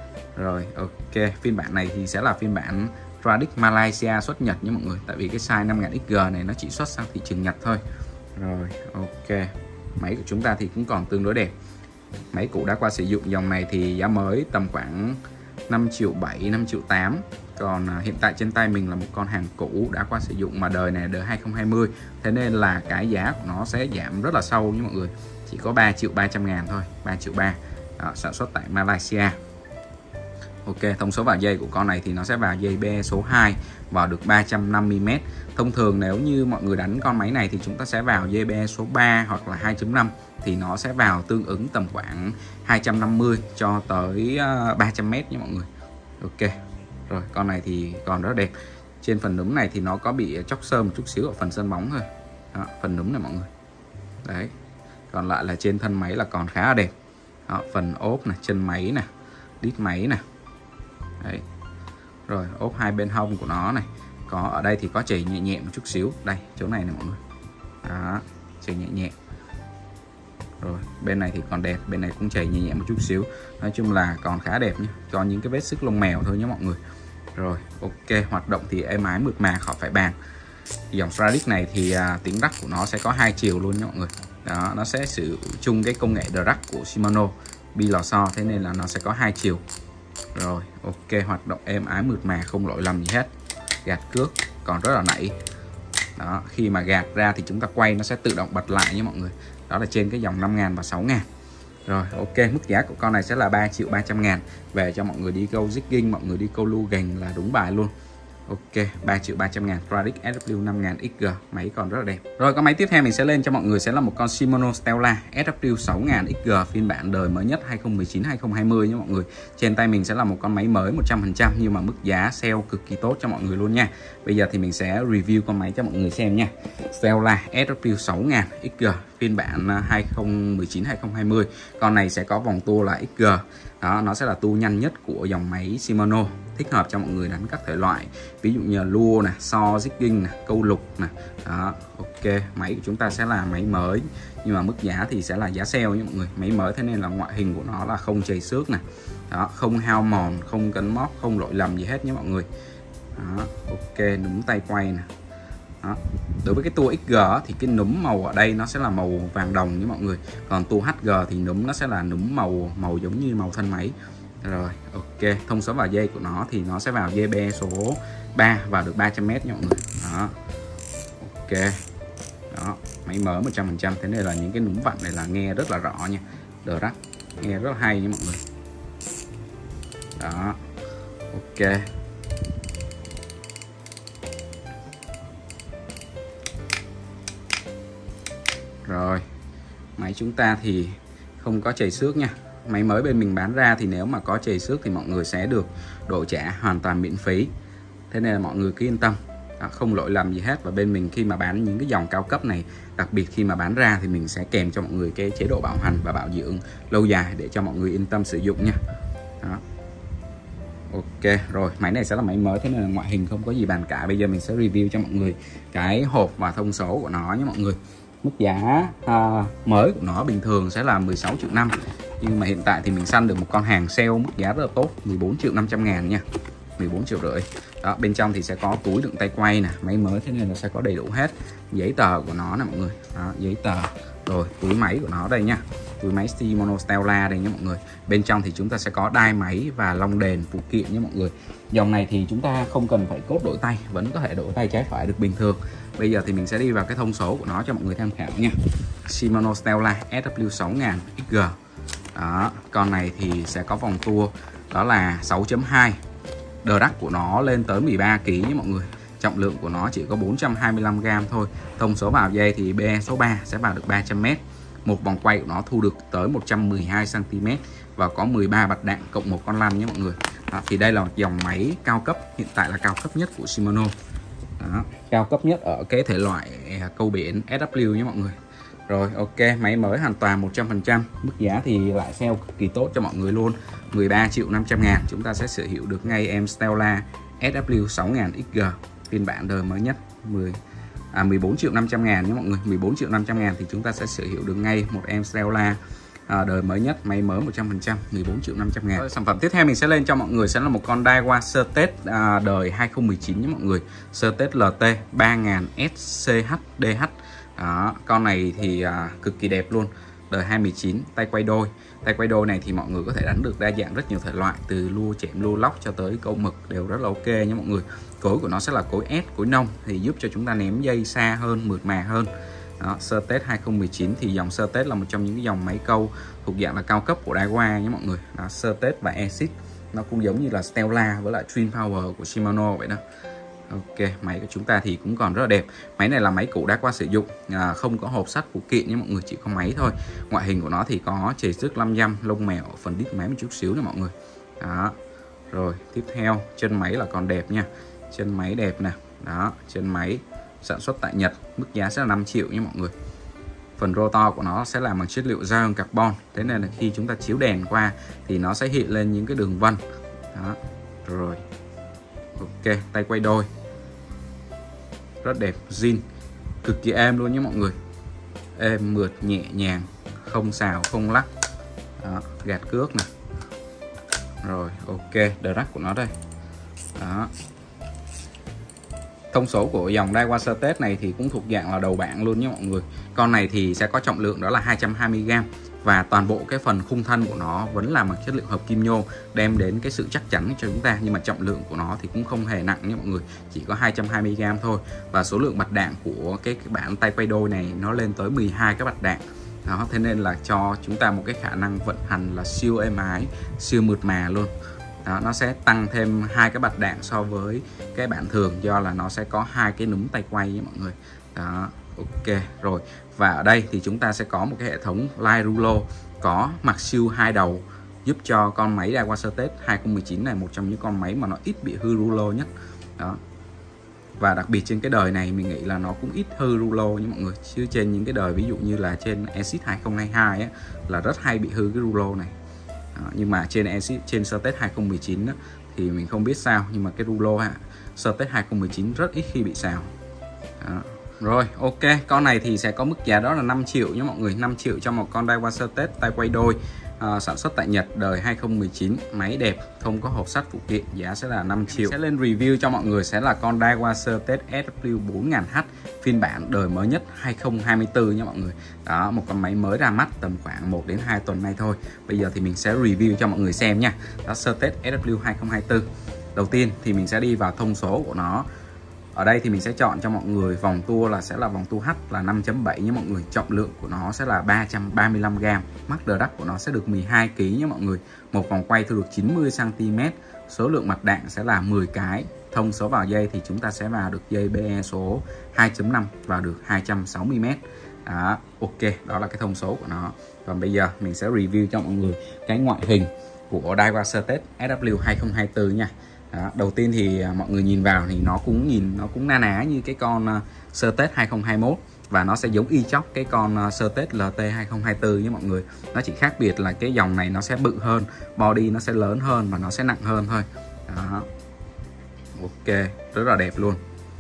Rồi ok, phiên bản này thì sẽ là phiên bản Tradix Malaysia xuất Nhật nhé mọi người, tại vì cái size năm nghìn ích giê này nó chỉ xuất sang thị trường Nhật thôi. Rồi ok, máy của chúng ta thì cũng còn tương đối đẹp. Máy cũ đã qua sử dụng, dòng này thì giá mới tầm khoảng năm triệu bảy, năm triệu tám. Còn à, hiện tại trên tay mình là một con hàng cũ đã qua sử dụng mà đời này đời hai không hai không. Thế nên là cái giá của nó sẽ giảm rất là sâu nha mọi người. Chỉ có ba triệu ba trăm ngàn thôi, ba triệu ba. Đó, sản xuất tại Malaysia. Ok, thông số vào dây của con này thì nó sẽ vào dây B số hai, vào được ba trăm năm mươi mét. Thông thường nếu như mọi người đánh con máy này thì chúng ta sẽ vào dây B số ba hoặc là hai chấm năm thì nó sẽ vào tương ứng tầm khoảng hai trăm năm mươi cho tới ba trăm mét nha mọi người. Ok. Rồi, con này thì còn rất đẹp. Trên phần núm này thì nó có bị chóc sơn một chút xíu ở phần sân bóng thôi. Đó, phần núm này mọi người. Đấy. Còn lại là trên thân máy là còn khá là đẹp. Đó, phần ốp này, chân máy này, đít máy này. Đấy. Rồi ốp hai bên hông của nó này, có ở đây thì có chảy nhẹ nhẹ một chút xíu, đây chỗ này này mọi người. Đó, chảy nhẹ nhẹ. Rồi bên này thì còn đẹp, bên này cũng chảy nhẹ nhẹ một chút xíu. Nói chung là còn khá đẹp nhé, cho những cái vết xước lông mèo thôi nhé mọi người. Rồi ok, hoạt động thì êm ái mượt mà khỏi phải bàn. Dòng Tradix này thì à, tiếng rắc của nó sẽ có hai chiều luôn nhé mọi người. Đó, nó sẽ sử dụng chung cái công nghệ Drac của Shimano, bi lò xo, thế nên là nó sẽ có hai chiều. Rồi ok, hoạt động êm ái mượt mà, không lỗi lầm gì hết. Gạt cước còn rất là nảy. Đó, khi mà gạt ra thì chúng ta quay nó sẽ tự động bật lại nhé mọi người. Đó là trên cái dòng năm nghìn và sáu nghìn. Rồi ok, mức giá của con này sẽ là ba triệu ba trăm ngàn. Về cho mọi người đi câu jigging, mọi người đi câu lua gành là đúng bài luôn. Ok, ba triệu ba trăm ngàn, Tradix ét vê kép năm nghìn ích giê, máy còn rất là đẹp. Rồi con máy tiếp theo mình sẽ lên cho mọi người sẽ là một con Shimano Stella ét vê kép sáu nghìn ích giê phiên bản đời mới nhất hai không một chín hai không hai không nhé mọi người. Trên tay mình sẽ là một con máy mới một trăm phần trăm nhưng mà mức giá sale cực kỳ tốt cho mọi người luôn nha. Bây giờ thì mình sẽ review con máy cho mọi người xem nha. Stella ét vê kép sáu nghìn ích giê phiên bản hai không một chín hai không hai không. Con này sẽ có vòng tua là ích giê. Đó, nó sẽ là tua nhanh nhất của dòng máy Shimano, thích hợp cho mọi người đánh các thể loại, ví dụ như là lua nè, so jigging nè, câu lục nè. Đó, ok, máy của chúng ta sẽ là máy mới nhưng mà mức giá thì sẽ là giá sale nha mọi người. Máy mới thế nên là ngoại hình của nó là không chảy xước nè. Đó, không hao mòn, không cấn móc, không lỗi lầm gì hết nhé mọi người. Đó, ok, núm tay quay nè. Đó. Đối với cái tua ích giê thì cái núm màu ở đây nó sẽ là màu vàng đồng như mọi người, còn tua hát giê thì núm nó sẽ là núm màu màu giống như màu thân máy. Rồi ok, thông số vào dây của nó thì nó sẽ vào dây B số ba, vào được ba trăm mét nha mọi người. Đó ok, đó máy mới một trăm phần trăm, thế nên là những cái núm vặn này là nghe rất là rõ nha, Drac nghe rất là hay nha mọi người. Đó ok, rồi máy chúng ta thì không có chảy xước nha. Máy mới bên mình bán ra thì nếu mà có chảy xước thì mọi người sẽ được đổi trả hoàn toàn miễn phí, thế nên là mọi người cứ yên tâm. Đó, không lỗi lầm gì hết. Và bên mình khi mà bán những cái dòng cao cấp này, đặc biệt khi mà bán ra thì mình sẽ kèm cho mọi người cái chế độ bảo hành và bảo dưỡng lâu dài để cho mọi người yên tâm sử dụng nha. Đó. Ok, rồi máy này sẽ là máy mới, thế nên là ngoại hình không có gì bàn cãi. Bây giờ mình sẽ review cho mọi người cái hộp và thông số của nó nhé mọi người. Mức giá à, mới của nó bình thường sẽ là mười sáu triệu năm, nhưng mà hiện tại thì mình săn được một con hàng sale mức giá rất là tốt, mười bốn triệu năm trăm ngàn nha, mười bốn triệu rưỡi. Đó, bên trong thì sẽ có túi đựng tay quay nè, máy mới thế nên là sẽ có đầy đủ hết giấy tờ của nó nè mọi người. Đó, giấy tờ, rồi túi máy của nó đây nha, túi máy Shimano Stella đây nha mọi người. Bên trong thì chúng ta sẽ có đai máy và lông đèn phụ kiện nha mọi người. Dòng này thì chúng ta không cần phải cốt đổi tay, vẫn có thể đổi tay trái phải được bình thường. Bây giờ thì mình sẽ đi vào cái thông số của nó cho mọi người tham khảo nha. Shimano Stella S W sáu nghìn X G. Đó, con này thì sẽ có vòng tua đó là sáu chấm hai. Đờ đắc của nó lên tới mười ba ki lô gam nhé mọi người. Trọng lượng của nó chỉ có bốn trăm hai mươi lăm gam thôi. Thông số vào dây thì bê e số ba sẽ vào được ba trăm mét. Một vòng quay của nó thu được tới một trăm mười hai xăng ti mét và có mười ba bạch đạn cộng một con lăn nhé mọi người. Đó, thì đây là dòng máy cao cấp, hiện tại là cao cấp nhất của Shimano. Đó, cao cấp nhất ở cái thể loại câu biển S W nhé mọi người. Rồi ok, máy mới hoàn toàn một trăm phần trăm. Mức giá thì lại sale cực kỳ tốt cho mọi người luôn, mười ba triệu năm trăm ngàn. Chúng ta sẽ sở hữu được ngay em Stella S W sáu nghìn X G phiên bản đời mới nhất, mười à, mười bốn triệu năm trăm ngàn nhé mọi người. Mười bốn triệu năm trăm ngàn thì chúng ta sẽ sở hữu được ngay một em Stella à, đời mới nhất, máy mới một trăm phần trăm, mười bốn triệu năm trăm ngàn. Rồi, sản phẩm tiếp theo mình sẽ lên cho mọi người sẽ là một con Daiwa Certes à, đời hai không một chín nhé mọi người. Certes L T ba nghìn S C H D H. Đó, con này thì à, cực kỳ đẹp luôn, đời hai không một chín, tay quay đôi. Tay quay đôi này thì mọi người có thể đánh được đa dạng rất nhiều thể loại, từ lua chạm, lua lóc cho tới câu mực đều rất là ok nhé mọi người. Cối của nó sẽ là cối S, cối nông thì giúp cho chúng ta ném dây xa hơn, mượt mà hơn. Đó, Certes hai không một chín thì dòng Certes là một trong những cái dòng máy câu thuộc dạng là cao cấp của Daiwa nhé mọi người. Đó, Certes và e xích nó cũng giống như là Stella với lại Twin Power của Shimano vậy đó. Ok, máy của chúng ta thì cũng còn rất là đẹp. Máy này là máy cũ đã qua sử dụng, à, không có hộp sắt phụ kiện nhé mọi người, chỉ có máy thôi. Ngoại hình của nó thì có chảy xước lăm dăm, lông mèo ở phần đít máy một chút xíu nè mọi người. Đó. Rồi, tiếp theo chân máy là còn đẹp nha. Chân máy đẹp nè. Đó, chân máy sản xuất tại Nhật, mức giá sẽ là năm triệu nhé mọi người. Phần rotor của nó sẽ làm bằng chất liệu giant carbon, thế nên là khi chúng ta chiếu đèn qua thì nó sẽ hiện lên những cái đường vân. Đó. Rồi. Ok, tay quay đôi rất đẹp, zin cực kỳ êm luôn nhé mọi người, êm mượt nhẹ nhàng, không xào không lắc. Đó, gạt cước nè. Rồi ok, đờ rắc của nó đây. Đó, thông số của dòng Daiwa Certes này thì cũng thuộc dạng là đầu bảng luôn nhé mọi người. Con này thì sẽ có trọng lượng đó là hai trăm hai mươi gam và toàn bộ cái phần khung thân của nó vẫn là bằng chất liệu hợp kim nhôm, đem đến cái sự chắc chắn cho chúng ta. Nhưng mà trọng lượng của nó thì cũng không hề nặng nhé mọi người, chỉ có hai trăm hai mươi gam thôi. Và số lượng bạch đạn của cái, cái bản tay quay đôi này nó lên tới mười hai cái bạch đạn. Đó, thế nên là cho chúng ta một cái khả năng vận hành là siêu êm ái, siêu mượt mà luôn. Đó, nó sẽ tăng thêm hai cái bạch đạn so với cái bản thường, do là nó sẽ có hai cái núm tay quay nha mọi người. Đó, ok rồi. Và ở đây thì chúng ta sẽ có một cái hệ thống Light Rulo có mặt siêu hai đầu, giúp cho con máy Daiwa Certes hai không một chín này một trong những con máy mà nó ít bị hư rulo nhất. Đó. Và đặc biệt trên cái đời này mình nghĩ là nó cũng ít hư rulo nha mọi người, chứ trên những cái đời ví dụ như là trên Exit hai không hai hai á, là rất hay bị hư cái rulo này. Đó, nhưng mà trên Exit, trên Certes hai không một chín á, thì mình không biết sao, nhưng mà cái rulo ha, Certes hai không một chín rất ít khi bị xào. Đó. Rồi ok, con này thì sẽ có mức giá đó là năm triệu nhé mọi người, năm triệu cho một con Daiwa Certes tay quay đôi, à, sản xuất tại Nhật, đời hai không một chín, máy đẹp, không có hộp sắt phụ kiện, giá sẽ là năm triệu. Sẽ lên review cho mọi người sẽ là con Daiwa Certes S W bốn nghìn H phiên bản đời mới nhất hai không hai tư nha mọi người. Đó, một con máy mới ra mắt tầm khoảng một đến hai tuần nay thôi. Bây giờ thì mình sẽ review cho mọi người xem nha. Đó, Certes S W hai không hai tư. Đầu tiên thì mình sẽ đi vào thông số của nó. Ở đây thì mình sẽ chọn cho mọi người vòng tua là sẽ là vòng tua H là năm chấm bảy nhé mọi người. Trọng lượng của nó sẽ là ba trăm ba mươi lăm gam. Mắc đờ đắc của nó sẽ được mười hai ki lô gam nhé mọi người. Một vòng quay thu được chín mươi xăng ti mét. Số lượng mặt đạn sẽ là mười cái. Thông số vào dây thì chúng ta sẽ vào được dây bê e số hai chấm năm, vào được hai trăm sáu mươi mét. Đó, ok, đó là cái thông số của nó. Còn bây giờ mình sẽ review cho mọi người cái ngoại hình của Daiwa Certes S W hai không hai tư nha. Đó, đầu tiên thì mọi người nhìn vào thì nó cũng nhìn nó cũng na ná như cái con uh, Certez hai không hai mốt, và nó sẽ giống y chóc cái con uh, Certez lờ tê hai không hai tư với mọi người. Nó chỉ khác biệt là cái dòng này nó sẽ bự hơn, body nó sẽ lớn hơn và nó sẽ nặng hơn thôi. Đó. Ok, rất là đẹp luôn.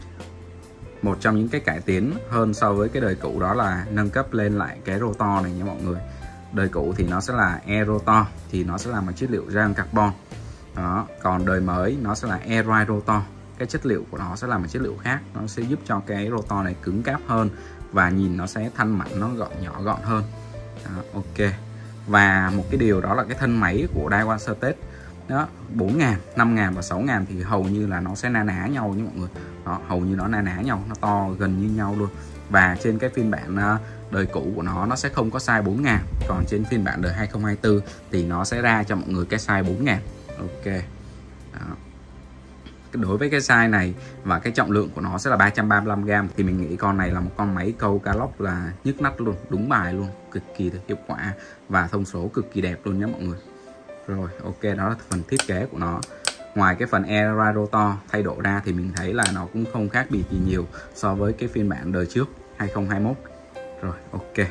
Một trong những cái cải tiến hơn so với cái đời cũ đó là nâng cấp lên lại cái rotor này nha mọi người. Đời cũ thì nó sẽ là e-rotor, thì nó sẽ làm bằng chất liệu rayon carbon. Đó, còn đời mới nó sẽ là air rotor, cái chất liệu của nó sẽ là một chất liệu khác, nó sẽ giúp cho cái rotor này cứng cáp hơn và nhìn nó sẽ thanh mảnh, nó gọn nhỏ gọn hơn. Đó, ok. Và một cái điều đó là cái thân máy của Daiwa Certez đó, bốn ngàn, năm ngàn và sáu ngàn thì hầu như là nó sẽ na ná nhau nha mọi người. Đó, hầu như nó na ná nhau, nó to gần như nhau luôn. Và trên cái phiên bản đời cũ của nó nó sẽ không có size bốn ngàn, còn trên phiên bản đời hai không hai tư thì nó sẽ ra cho mọi người cái size bốn ngàn. Ok. Đó. Đối với cái size này và cái trọng lượng của nó sẽ là ba trăm ba mươi lăm gam thì mình nghĩ con này là một con máy câu cá lóc là nhức nách luôn, đúng bài luôn, cực kỳ hiệu quả và thông số cực kỳ đẹp luôn nhé mọi người. Rồi, ok, đó là phần thiết kế của nó. Ngoài cái phần air rotor thay đổi ra thì mình thấy là nó cũng không khác biệt gì nhiều so với cái phiên bản đời trước hai không hai mốt. Rồi, ok.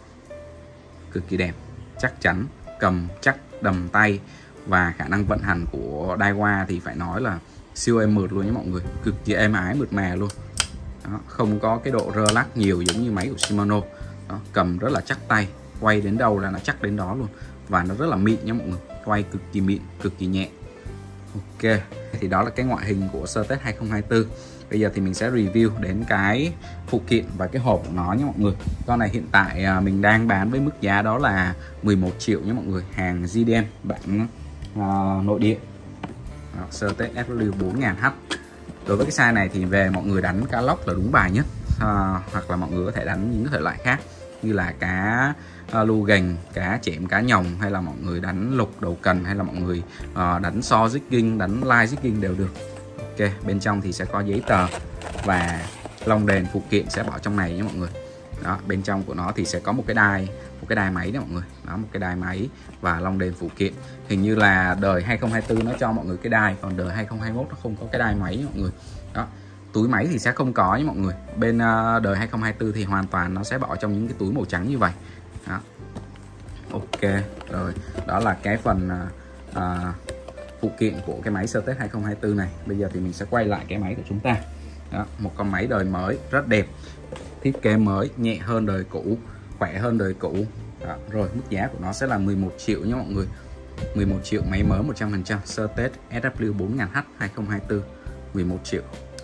Cực kỳ đẹp, chắc chắn, cầm chắc, đầm tay, và khả năng vận hành của Daiwa thì phải nói là siêu êm mượt luôn nhé mọi người, cực kỳ êm ái mượt mà luôn. Đó, không có cái độ rơ lắc nhiều giống như máy của Shimano. Đó, cầm rất là chắc tay, quay đến đâu là nó chắc đến đó luôn, và nó rất là mịn nhé mọi người, quay cực kỳ mịn, cực kỳ nhẹ. Ok, thì đó là cái ngoại hình của Certez hai không hai tư. Bây giờ thì mình sẽ review đến cái phụ kiện và cái hộp của nó nhé mọi người. Con này hiện tại mình đang bán với mức giá đó là mười một triệu nhé mọi người, hàng giê đê em bản uh, nội địa. Certez ép vê bốn nghìn H. Đối với cái size này thì về mọi người đánh cá lóc là đúng bài nhất, à, hoặc là mọi người có thể đánh những cái thể loại khác như là cá uh, lu gành, cá chẽm, cá nhồng, hay là mọi người đánh lục đầu cần, hay là mọi người uh, đánh so jigging, đánh line jigging đều được. Ok, bên trong thì sẽ có giấy tờ và lông đèn phụ kiện sẽ bỏ trong này nhé mọi người. Đó, bên trong của nó thì sẽ có một cái đai, một cái đai máy đó mọi người. Đó, một cái đai máy và lông đèn phụ kiện. Hình như là đời hai không hai tư nó cho mọi người cái đai, còn đời hai không hai mốt nó không có cái đai máy mọi người. Đó, túi máy thì sẽ không có nhé mọi người. Bên uh, đời hai không hai tư thì hoàn toàn nó sẽ bỏ trong những cái túi màu trắng như vậy. Đó. Ok, rồi đó là cái phần uh, uh, phụ kiện của cái máy Certez hai không hai tư này. Bây giờ thì mình sẽ quay lại cái máy của chúng ta. Đó, một con máy đời mới rất đẹp, thiết kế mới, nhẹ hơn đời cũ, khỏe hơn đời cũ. Đó, rồi mức giá của nó sẽ là mười một triệu nhé mọi người, mười một triệu, máy mới một trăm phần trăm, Certez ét vê bốn nghìn H hai không hai tư, mười một triệu.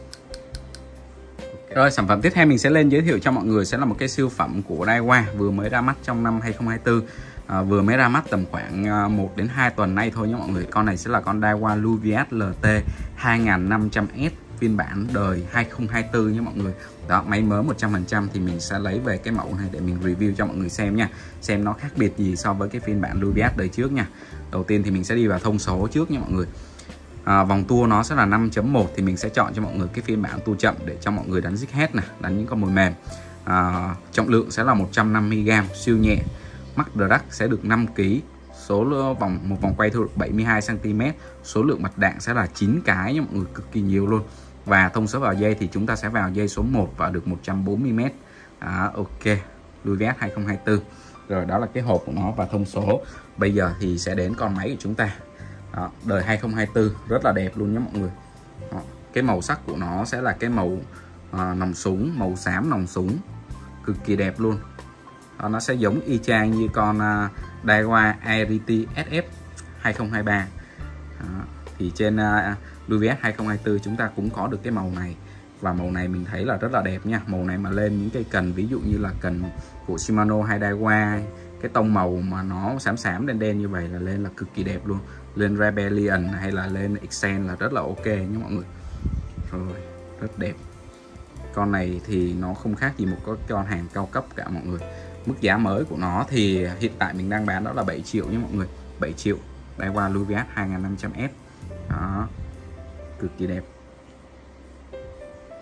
Okay. Rồi sản phẩm tiếp theo mình sẽ lên giới thiệu cho mọi người sẽ là một cái siêu phẩm của Daiwa vừa mới ra mắt trong năm hai không hai tư. À, vừa mới ra mắt tầm khoảng một đến hai tuần nay thôi nhé mọi người. Con này sẽ là con Daiwa Luvias lờ tê hai nghìn năm trăm S phiên bản đời hai không hai tư nhé mọi người. Đó, máy mới một trăm phần trăm thì mình sẽ lấy về cái mẫu này để mình review cho mọi người xem nha, xem nó khác biệt gì so với cái phiên bản Luvias đời trước nha. Đầu tiên thì mình sẽ đi vào thông số trước nha mọi người. À, vòng tua nó sẽ là năm chấm một thì mình sẽ chọn cho mọi người cái phiên bản tua chậm để cho mọi người đánh jig head này, đánh những con mồi mềm. À, trọng lượng sẽ là một trăm năm mươi gam, siêu nhẹ. Max drag sẽ được năm ki lô gam, số vòng một vòng quay thu được bảy mươi hai xăng ti mét, số lượng mạch đạn sẽ là chín cái nha mọi người, cực kỳ nhiều luôn. Và thông số vào dây thì chúng ta sẽ vào dây số một và được một trăm bốn mươi mét. Đó, ok, Luvias hai không hai tư. Rồi đó là cái hộp của nó và thông số. Bây giờ thì sẽ đến con máy của chúng ta. Đó, đời hai không hai tư rất là đẹp luôn nhé mọi người. Đó, cái màu sắc của nó sẽ là cái màu à, nòng súng, màu xám nòng súng, cực kỳ đẹp luôn. Đó, nó sẽ giống y chang như con uh, Daiwa Arity ét ép hai không hai ba. Đó, thì trên uh, Luvias hai không hai tư chúng ta cũng có được cái màu này, và màu này mình thấy là rất là đẹp nha. Màu này mà lên những cây cần ví dụ như là cần của Shimano hay Daiwa, cái tông màu mà nó xám xám đen đen như vậy là lên là cực kỳ đẹp luôn. Lên Rebellion hay là lên Excel là rất là ok nhé mọi người. Rồi, rất đẹp. Con này thì nó không khác gì một con hàng cao cấp cả mọi người. Mức giá mới của nó thì hiện tại mình đang bán đó là bảy triệu nhé mọi người, bảy triệu. Daiwa Luvias hai nghìn năm trăm S. Đó, cực kỳ đẹp.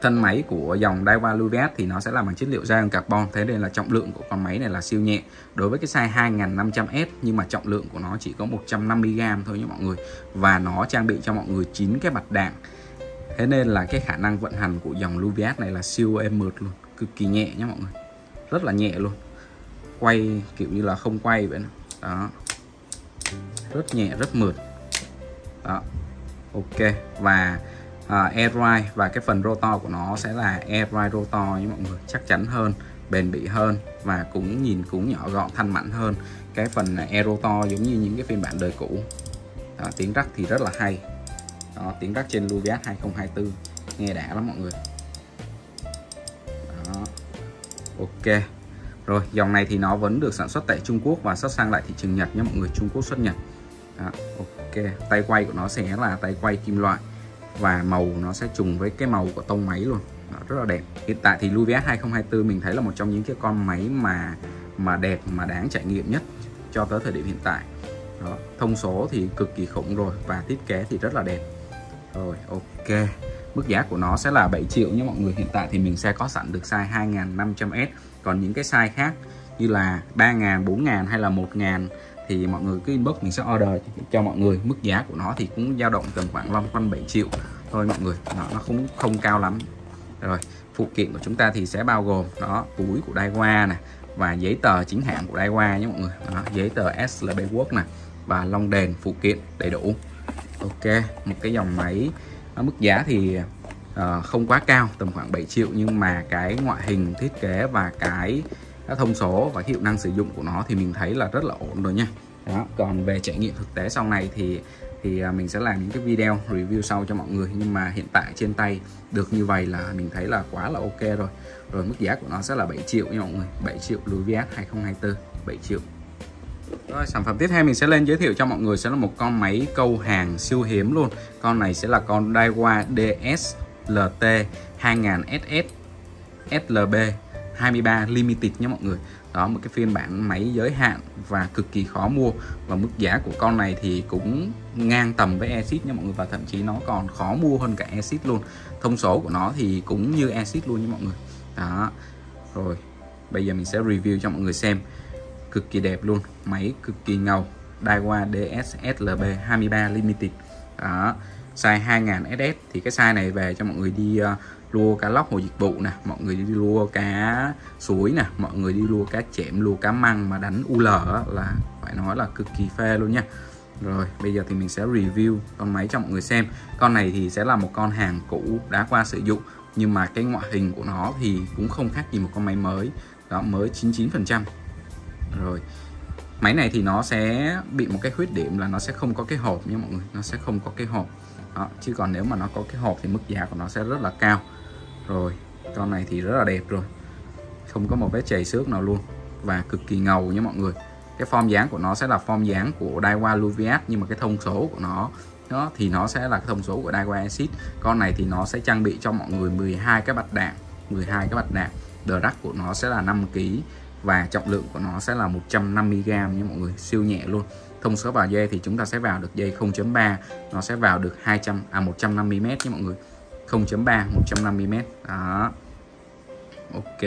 thân máy của dòng Daiwa Luvias thì nó sẽ làm bằng chất liệu rayon carbon, thế nên là trọng lượng của con máy này là siêu nhẹ. Đối với cái size hai nghìn năm trăm S nhưng mà trọng lượng của nó chỉ có một trăm năm mươi gam thôi nha mọi người, và nó trang bị cho mọi người chín cái bật đạn. Thế nên là cái khả năng vận hành của dòng Luvias này là siêu êm mượt luôn, cực kỳ nhẹ nhé mọi người, rất là nhẹ luôn, quay kiểu như là không quay vậy đó, rất nhẹ rất mượt đó. Ok, và à, air ride và cái phần rotor của nó sẽ là air ride rotor nha mọi người, chắc chắn hơn, bền bỉ hơn và cũng nhìn cũng nhỏ gọn thanh mảnh hơn cái phần air rotor giống như những cái phiên bản đời cũ đó. Tiếng rắc thì rất là hay đó, tiếng rắc trên Luvias hai không hai tư nghe đã lắm mọi người đó. Ok rồi, dòng này thì nó vẫn được sản xuất tại Trung Quốc và xuất sang lại thị trường Nhật nhé mọi người, Trung Quốc xuất Nhật đó. Ok, tay quay của nó sẽ là tay quay kim loại và màu nó sẽ trùng với cái màu của tông máy luôn đó, rất là đẹp. Hiện tại thì Luvias hai không hai tư mình thấy là một trong những cái con máy mà mà đẹp mà đáng trải nghiệm nhất cho tới thời điểm hiện tại đó. Thông số thì cực kỳ khủng rồi và thiết kế thì rất là đẹp rồi. Ok, mức giá của nó sẽ là bảy triệu nhé mọi người. Hiện tại thì mình sẽ có sẵn được size hai nghìn năm trăm S, còn những cái size khác như là ba nghìn, bốn nghìn hay là một nghìn thì mọi người cứ inbox mình sẽ order cho mọi người. Mức giá của nó thì cũng dao động tầm khoảng loanh quanh bảy triệu thôi mọi người, nó, nó không không cao lắm. Rồi phụ kiện của chúng ta thì sẽ bao gồm đó, túi của Daiwa nè và giấy tờ chính hãng của Daiwa nhé mọi người đó, giấy tờ ét lờ bê Work nè và lông đèn phụ kiện đầy đủ. Ok, một cái dòng máy mức giá thì uh, không quá cao, tầm khoảng bảy triệu, nhưng mà cái ngoại hình thiết kế và cái các thông số và hiệu năng sử dụng của nó thì mình thấy là rất là ổn rồi nha đó. Còn về trải nghiệm thực tế sau này thì thì mình sẽ làm những cái video review sau cho mọi người, nhưng mà hiện tại trên tay được như vậy là mình thấy là quá là ok rồi. Rồi mức giá của nó sẽ là bảy triệu nha mọi người, bảy triệu Luvias hai không hai tư, bảy triệu. Rồi sản phẩm tiếp theo mình sẽ lên giới thiệu cho mọi người sẽ là một con máy câu hàng siêu hiếm luôn. Con này sẽ là con Daiwa đê ét lờ tê hai nghìn ét ét ét lờ bê hai mươi ba Limited nhé mọi người. Đó, một cái phiên bản máy giới hạn và cực kỳ khó mua, và mức giá của con này thì cũng ngang tầm với Exit nha mọi người, và thậm chí nó còn khó mua hơn cả Exit luôn. Thông số của nó thì cũng như Exit luôn nha mọi người. Đó. Rồi, bây giờ mình sẽ review cho mọi người xem. Cực kỳ đẹp luôn, máy cực kỳ ngầu, Daiwa đê ét ét lờ bê hai mươi ba Limited. Đó, size hai nghìn ét ét thì cái size này về cho mọi người đi uh, lua cá lóc hồ dịch vụ nè, mọi người đi lua cá suối nè, mọi người đi lua cá chẽm, lua cá măng mà đánh u lờ là phải nói là cực kỳ phê luôn nha. Rồi bây giờ thì mình sẽ review con máy cho mọi người xem. Con này thì sẽ là một con hàng cũ đã qua sử dụng, nhưng mà cái ngoại hình của nó thì cũng không khác gì một con máy mới đó, mới chín mươi chín phần trăm. Rồi máy này thì nó sẽ bị một cái khuyết điểm là nó sẽ không có cái hộp nha mọi người, nó sẽ không có cái hộp đó, chứ còn nếu mà nó có cái hộp thì mức giá của nó sẽ rất là cao. Rồi con này thì rất là đẹp rồi, không có một vết chày xước nào luôn và cực kỳ ngầu nha mọi người. Cái form dáng của nó sẽ là form dáng của Daiwa Luvias, nhưng mà cái thông số của nó đó thì nó sẽ là cái thông số của Daiwa Exit. Con này thì nó sẽ trang bị cho mọi người mười hai cái bật đạn, mười hai cái bật đạn. Drag của nó sẽ là năm ki lô gam và trọng lượng của nó sẽ là một trăm năm mươi gam nha mọi người, siêu nhẹ luôn. Thông số vào dây thì chúng ta sẽ vào được dây không chấm ba, nó sẽ vào được hai trăm à một trăm năm mươi mét nha mọi người. không chấm ba, một trăm năm mươi mét. Đó. Ok.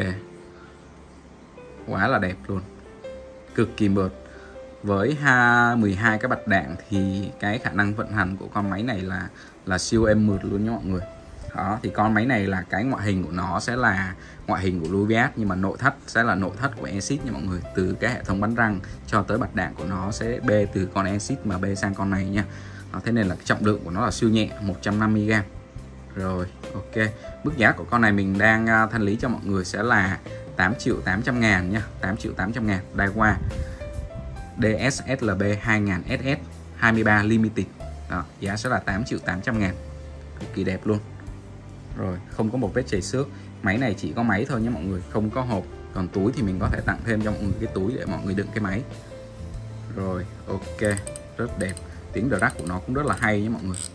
Quá là đẹp luôn. Cực kỳ mượt. Với mười hai cái bật đạn thì cái khả năng vận hành của con máy này là là siêu êm mượt luôn nha mọi người. Đó, thì con máy này là cái ngoại hình của nó sẽ là ngoại hình của Luvias, nhưng mà nội thất sẽ là nội thất của Exit nha mọi người. Từ cái hệ thống bắn răng cho tới bật đạn của nó sẽ bê từ con Exit mà bê sang con này nha. Đó, thế nên là cái trọng lượng của nó là siêu nhẹ, một trăm năm mươi gam. Rồi, ok. Mức giá của con này mình đang thanh lý cho mọi người sẽ là tám triệu tám trăm ngàn nha, tám triệu tám trăm ngàn. Daiwa đê ét ét lờ bê hai nghìn ét ét hai mươi ba Limited. Đó, giá sẽ là tám triệu tám trăm ngàn. Cực kỳ đẹp luôn. Rồi, không có một vết chảy xước. Máy này chỉ có máy thôi nhé mọi người, không có hộp. Còn túi thì mình có thể tặng thêm cho mọi người cái túi để mọi người đựng cái máy. Rồi, ok, rất đẹp. Tiếng drag của nó cũng rất là hay nhé mọi người.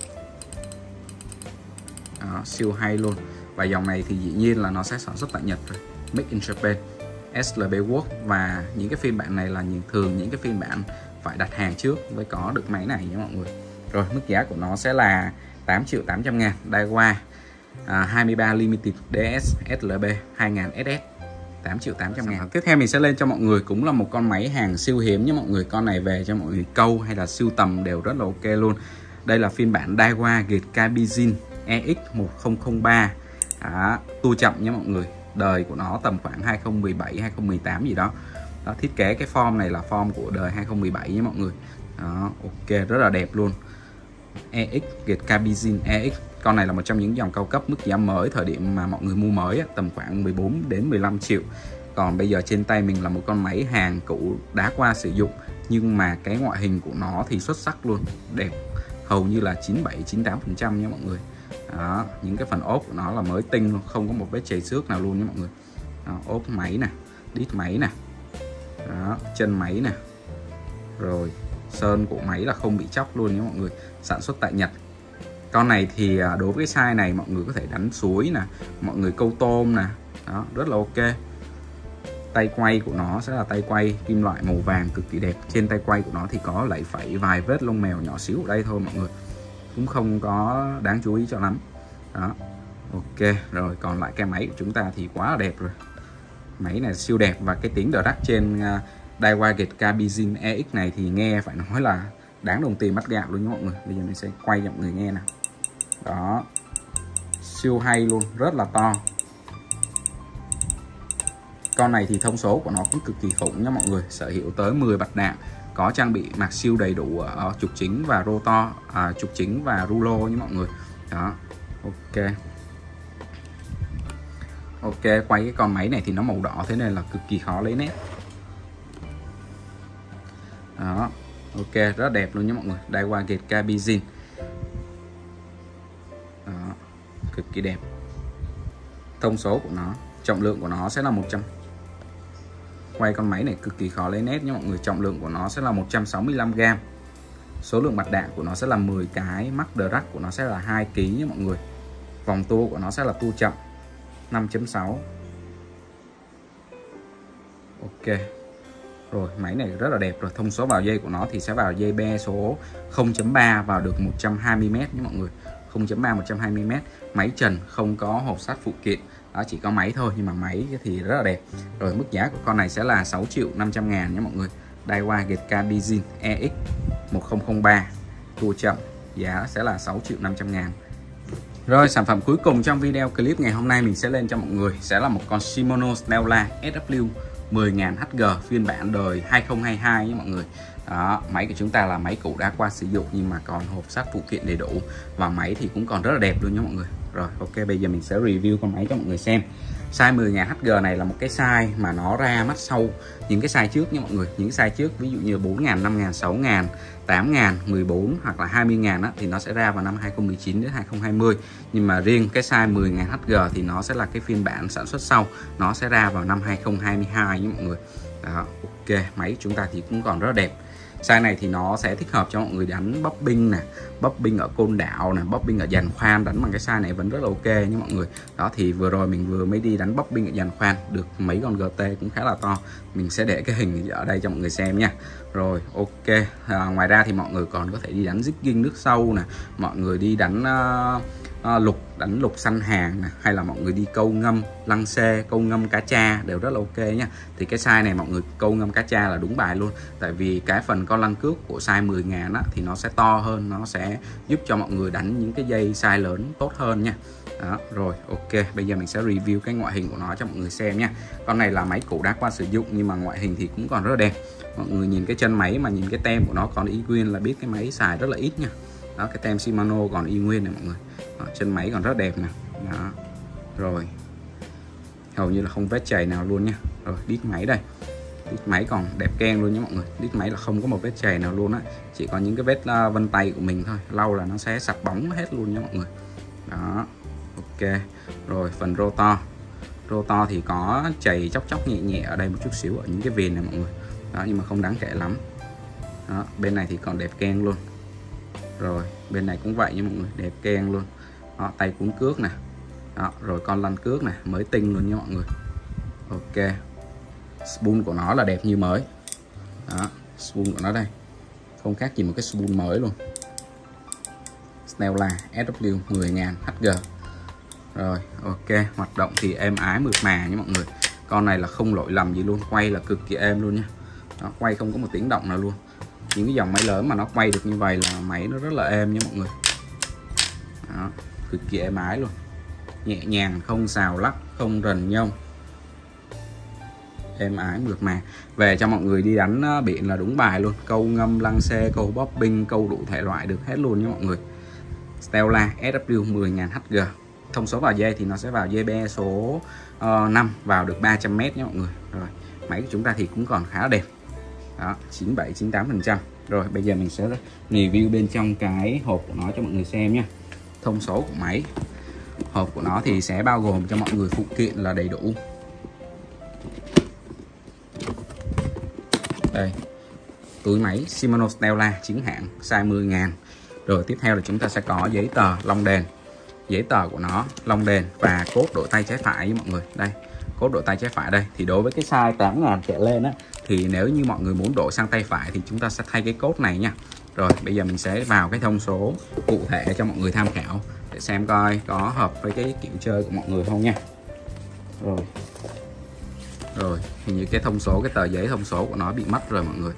Đó, siêu hay luôn. Và dòng này thì dĩ nhiên là nó sẽ sản xuất tại Nhật rồi, Make in Japan, ét lờ bê Work. Và những cái phiên bản này là những thường những cái phiên bản phải đặt hàng trước mới có được máy này nhé mọi người. Rồi, mức giá của nó sẽ là tám triệu tám trăm ngàn. Daiwa à, hai mươi ba Limited đê ét ét lờ bê hai nghìn ét ét tám triệu tám trăm ngàn. Tiếp theo mình sẽ lên cho mọi người cũng là một con máy hàng siêu hiếm nhé mọi người. Con này về cho mọi người câu hay là sưu tầm đều rất là ok luôn. Đây là phiên bản Daiwa Getkabizin e ích một không không ba. Đó, tua chậm nhé mọi người. Đời của nó tầm khoảng hai không một bảy hai không một tám gì đó. Đó, thiết kế cái form này là form của đời hai không một bảy nhé mọi người. Đó, ok, rất là đẹp luôn. e ích Getkabizin e ích. Con này là một trong những dòng cao cấp, mức giá mới thời điểm mà mọi người mua mới á, tầm khoảng mười bốn đến mười lăm triệu. Còn bây giờ trên tay mình là một con máy hàng cũ đã qua sử dụng, nhưng mà cái ngoại hình của nó thì xuất sắc luôn, đẹp hầu như là chín mươi bảy chín mươi tám phần trăm nha mọi người. Đó, những cái phần ốp của nó là mới tinh luôn, không có một vết chảy xước nào luôn nha mọi người. Đó, ốp máy nè, đít máy nè, đó, chân máy nè, rồi sơn của máy là không bị chóc luôn nha mọi người, sản xuất tại Nhật. Con này thì đối với cái size này mọi người có thể đánh suối nè, mọi người câu tôm nè, đó, rất là ok. Tay quay của nó sẽ là tay quay kim loại màu vàng cực kỳ đẹp. Trên tay quay của nó thì có lẫy phẩy vài vết lông mèo nhỏ xíu ở đây thôi mọi người, cũng không có đáng chú ý cho lắm. Đó, ok. Rồi còn lại cái máy của chúng ta thì quá là đẹp rồi. Máy này siêu đẹp, và cái tiếng đờ đắc trên uh, Daiwa Getkabizin e ích này thì nghe phải nói là đáng đồng tiền bắt gạo luôn nha mọi người. Bây giờ mình sẽ quay cho mọi người nghe nè. Đó, siêu hay luôn, rất là to. Con này thì thông số của nó cũng cực kỳ khủng nha mọi người, sở hữu tới mười bạch đạn, có trang bị mạc siêu đầy đủ ở trục chính và rotor, à, trục chính và rulo nha mọi người. Đó, ok. Ok, quay cái con máy này thì nó màu đỏ thế nên là cực kỳ khó lấy nét. Đó, ok, rất đẹp luôn nha mọi người. Daiwa Getkabizin. Đó, cực kỳ đẹp. Thông số của nó, trọng lượng của nó sẽ là một trăm. Quay con máy này cực kỳ khó lấy nét nha mọi người. Trọng lượng của nó sẽ là một trăm sáu mươi lăm gam. Số lượng bạch đạn của nó sẽ là mười cái. Mắc drag của nó sẽ là hai ki lô gam nha mọi người. Vòng tua của nó sẽ là tua chậm năm chấm sáu. Ok. Rồi, máy này rất là đẹp rồi. Thông số vào dây của nó thì sẽ vào dây be số không chấm ba vào được một trăm hai mươi mét nha mọi người. không chấm ba một trăm hai mươi mét. Máy trần, không có hộp sắt phụ kiện. Đó, chỉ có máy thôi, nhưng mà máy thì rất là đẹp. Rồi mức giá của con này sẽ là sáu triệu năm trăm ngàn nha mọi người. Daiwa Getkabizin e ích một không không ba, tua chậm, giá sẽ là sáu triệu năm trăm ngàn. Rồi, sản phẩm cuối cùng trong video clip ngày hôm nay mình sẽ lên cho mọi người sẽ là một con Shimano Stella ét vê mười nghìn hát giê phiên bản đời hai không hai hai nha mọi người. Đó, máy của chúng ta là máy cũ đã qua sử dụng nhưng mà còn hộp sắt phụ kiện đầy đủ, và máy thì cũng còn rất là đẹp luôn nha mọi người. Rồi, ok, bây giờ mình sẽ review con máy cho mọi người xem. Size mười nghìn hát giê này là một cái size mà nó ra mắt sau những cái size trước nha mọi người. Những size trước ví dụ như bốn nghìn, năm nghìn, sáu nghìn, tám nghìn, mười bốn hoặc là hai mươi nghìn á, thì nó sẽ ra vào năm hai không một chín đến hai không hai không. Nhưng mà riêng cái size mười nghìn hát giê thì nó sẽ là cái phiên bản sản xuất sau, nó sẽ ra vào năm hai không hai hai nha mọi người. Đó, ok, máy chúng ta thì cũng còn rất là đẹp. Size này thì nó sẽ thích hợp cho mọi người đánh bobbing nè, bobbing ở côn đảo nè, bobbing ở giàn khoan, đánh bằng cái size này vẫn rất là ok nha mọi người. Đó, thì vừa rồi mình vừa mới đi đánh bobbing ở giàn khoan được mấy con giê tê cũng khá là to. Mình sẽ để cái hình ở đây cho mọi người xem nha. Rồi, ok. À, ngoài ra thì mọi người còn có thể đi đánh jigging nước sâu nè, mọi người đi đánh uh, uh, lục, đánh lục săn hàng nè, hay là mọi người đi câu ngâm lăng xê, câu ngâm cá tra đều rất là ok nha. Thì cái size này mọi người câu ngâm cá tra là đúng bài luôn, tại vì cái phần con lăng cước của size mười nghìn á thì nó sẽ to hơn, nó sẽ giúp cho mọi người đánh những cái dây size lớn tốt hơn nha. Đó, rồi ok, bây giờ mình sẽ review cái ngoại hình của nó cho mọi người xem nha. Con này là máy cũ đã qua sử dụng nhưng mà ngoại hình thì cũng còn rất là đẹp. Mọi người nhìn cái chân máy mà nhìn cái tem của nó còn y nguyên là biết cái máy xài rất là ít nha. Đó, cái tem Shimano còn y nguyên này mọi người. Đó, chân máy còn rất đẹp nè. Đó, rồi hầu như là không vết chày nào luôn nha. Rồi, đít máy đây, đít máy còn đẹp keng luôn nha mọi người. Đít máy là không có một vết chày nào luôn á, chỉ có những cái vết uh, vân tay của mình thôi, lau là nó sẽ sạch bóng hết luôn nha mọi người. Đó, ok. Rồi phần rotor, rotor thì có chày chóc chóc nhẹ nhẹ ở đây một chút xíu ở những cái viền này mọi người. Đó, nhưng mà không đáng kể lắm. Đó, bên này thì còn đẹp keng luôn. Rồi bên này cũng vậy nha mọi người, đẹp keng luôn. Đó, tay cuốn cước nè. Đó, rồi con lăn cước này mới tinh luôn nha mọi người. Ok, spool của nó là đẹp như mới. Đó, spool của nó đây không khác gì một cái spool mới luôn. Stella ét vê mười nghìn hát giê. Rồi ok, hoạt động thì êm ái mượt mà nha mọi người. Con này là không lỗi lầm gì luôn, quay là cực kỳ êm luôn nha. Đó, quay không có một tiếng động nào luôn. Những cái dòng máy lớn mà nó quay được như vậy là máy nó rất là êm nha mọi người. Đó, cực kỳ êm ái luôn, nhẹ nhàng, không xào lắc, không rần nhông, êm ái mượt mà. Về cho mọi người đi đánh biển là đúng bài luôn, câu ngâm, lăng xê, câu bobbing, câu đủ thể loại được hết luôn nha mọi người. Stella ét vê mười nghìn H G. Thông số vào dây thì nó sẽ vào dây be số uh, năm, vào được ba trăm mét nha mọi người. Rồi máy của chúng ta thì cũng còn khá là đẹp. Đó, chín mươi bảy chín mươi tám phần trăm. Rồi bây giờ mình sẽ review bên trong cái hộp của nó cho mọi người xem nha. Thông số của máy. Hộp của nó thì sẽ bao gồm cho mọi người phụ kiện là đầy đủ. Đây, túi máy Shimano Stella chính hãng, size mười nghìn. Rồi tiếp theo là chúng ta sẽ có giấy tờ lông đèn. Giấy tờ của nó, lông đèn và cốt đổi tay trái phải với mọi người. Đây, cốt đổi tay trái phải đây. Thì đối với cái size tám nghìn trở lên á, thì nếu như mọi người muốn đổi sang tay phải thì chúng ta sẽ thay cái cốt này nha. Rồi bây giờ mình sẽ vào cái thông số cụ thể cho mọi người tham khảo để xem coi có hợp với cái kiểu chơi của mọi người không nha. Rồi Rồi hình như cái thông số, cái tờ giấy thông số của nó bị mất rồi mọi người.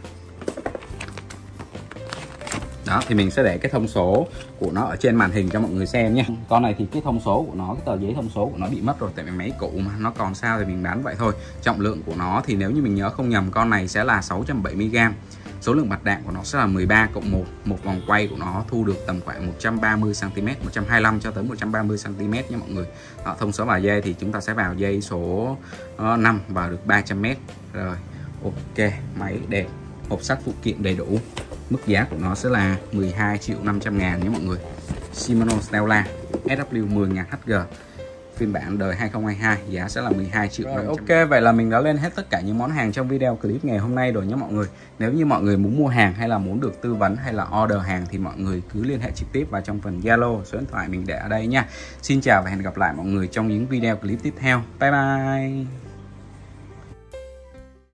Đó thì mình sẽ để cái thông số của nó ở trên màn hình cho mọi người xem nha. Con này thì cái thông số của nó, cái tờ giấy thông số của nó bị mất rồi, tại vì máy cũ mà nó còn sao thì mình bán vậy thôi. Trọng lượng của nó thì nếu như mình nhớ không nhầm, con này sẽ là sáu trăm bảy mươi gam. Số lượng bạc đạn của nó sẽ là mười ba cộng một. Một vòng quay của nó thu được tầm khoảng một trăm ba mươi xăng ti mét, một trăm hai mươi lăm cho tới một trăm ba mươi xăng ti mét nha mọi người. Đó, thông số vào dây thì chúng ta sẽ vào dây số năm, vào được ba trăm mét. Rồi ok, máy đẹp, hộp sắt phụ kiện đầy đủ. Mức giá của nó sẽ là mười hai triệu năm trăm ngàn nhé mọi người. Shimano Stella ét vê mười nghìn H G, phiên bản đời hai không hai hai, giá sẽ là mười hai triệu năm trăm. Ok, vậy là mình đã lên hết tất cả những món hàng trong video clip ngày hôm nay rồi nhé mọi người. Nếu như mọi người muốn mua hàng hay là muốn được tư vấn hay là order hàng thì mọi người cứ liên hệ trực tiếp vào trong phần Zalo, số điện thoại mình để ở đây nha. Xin chào và hẹn gặp lại mọi người trong những video clip tiếp theo. Bye bye.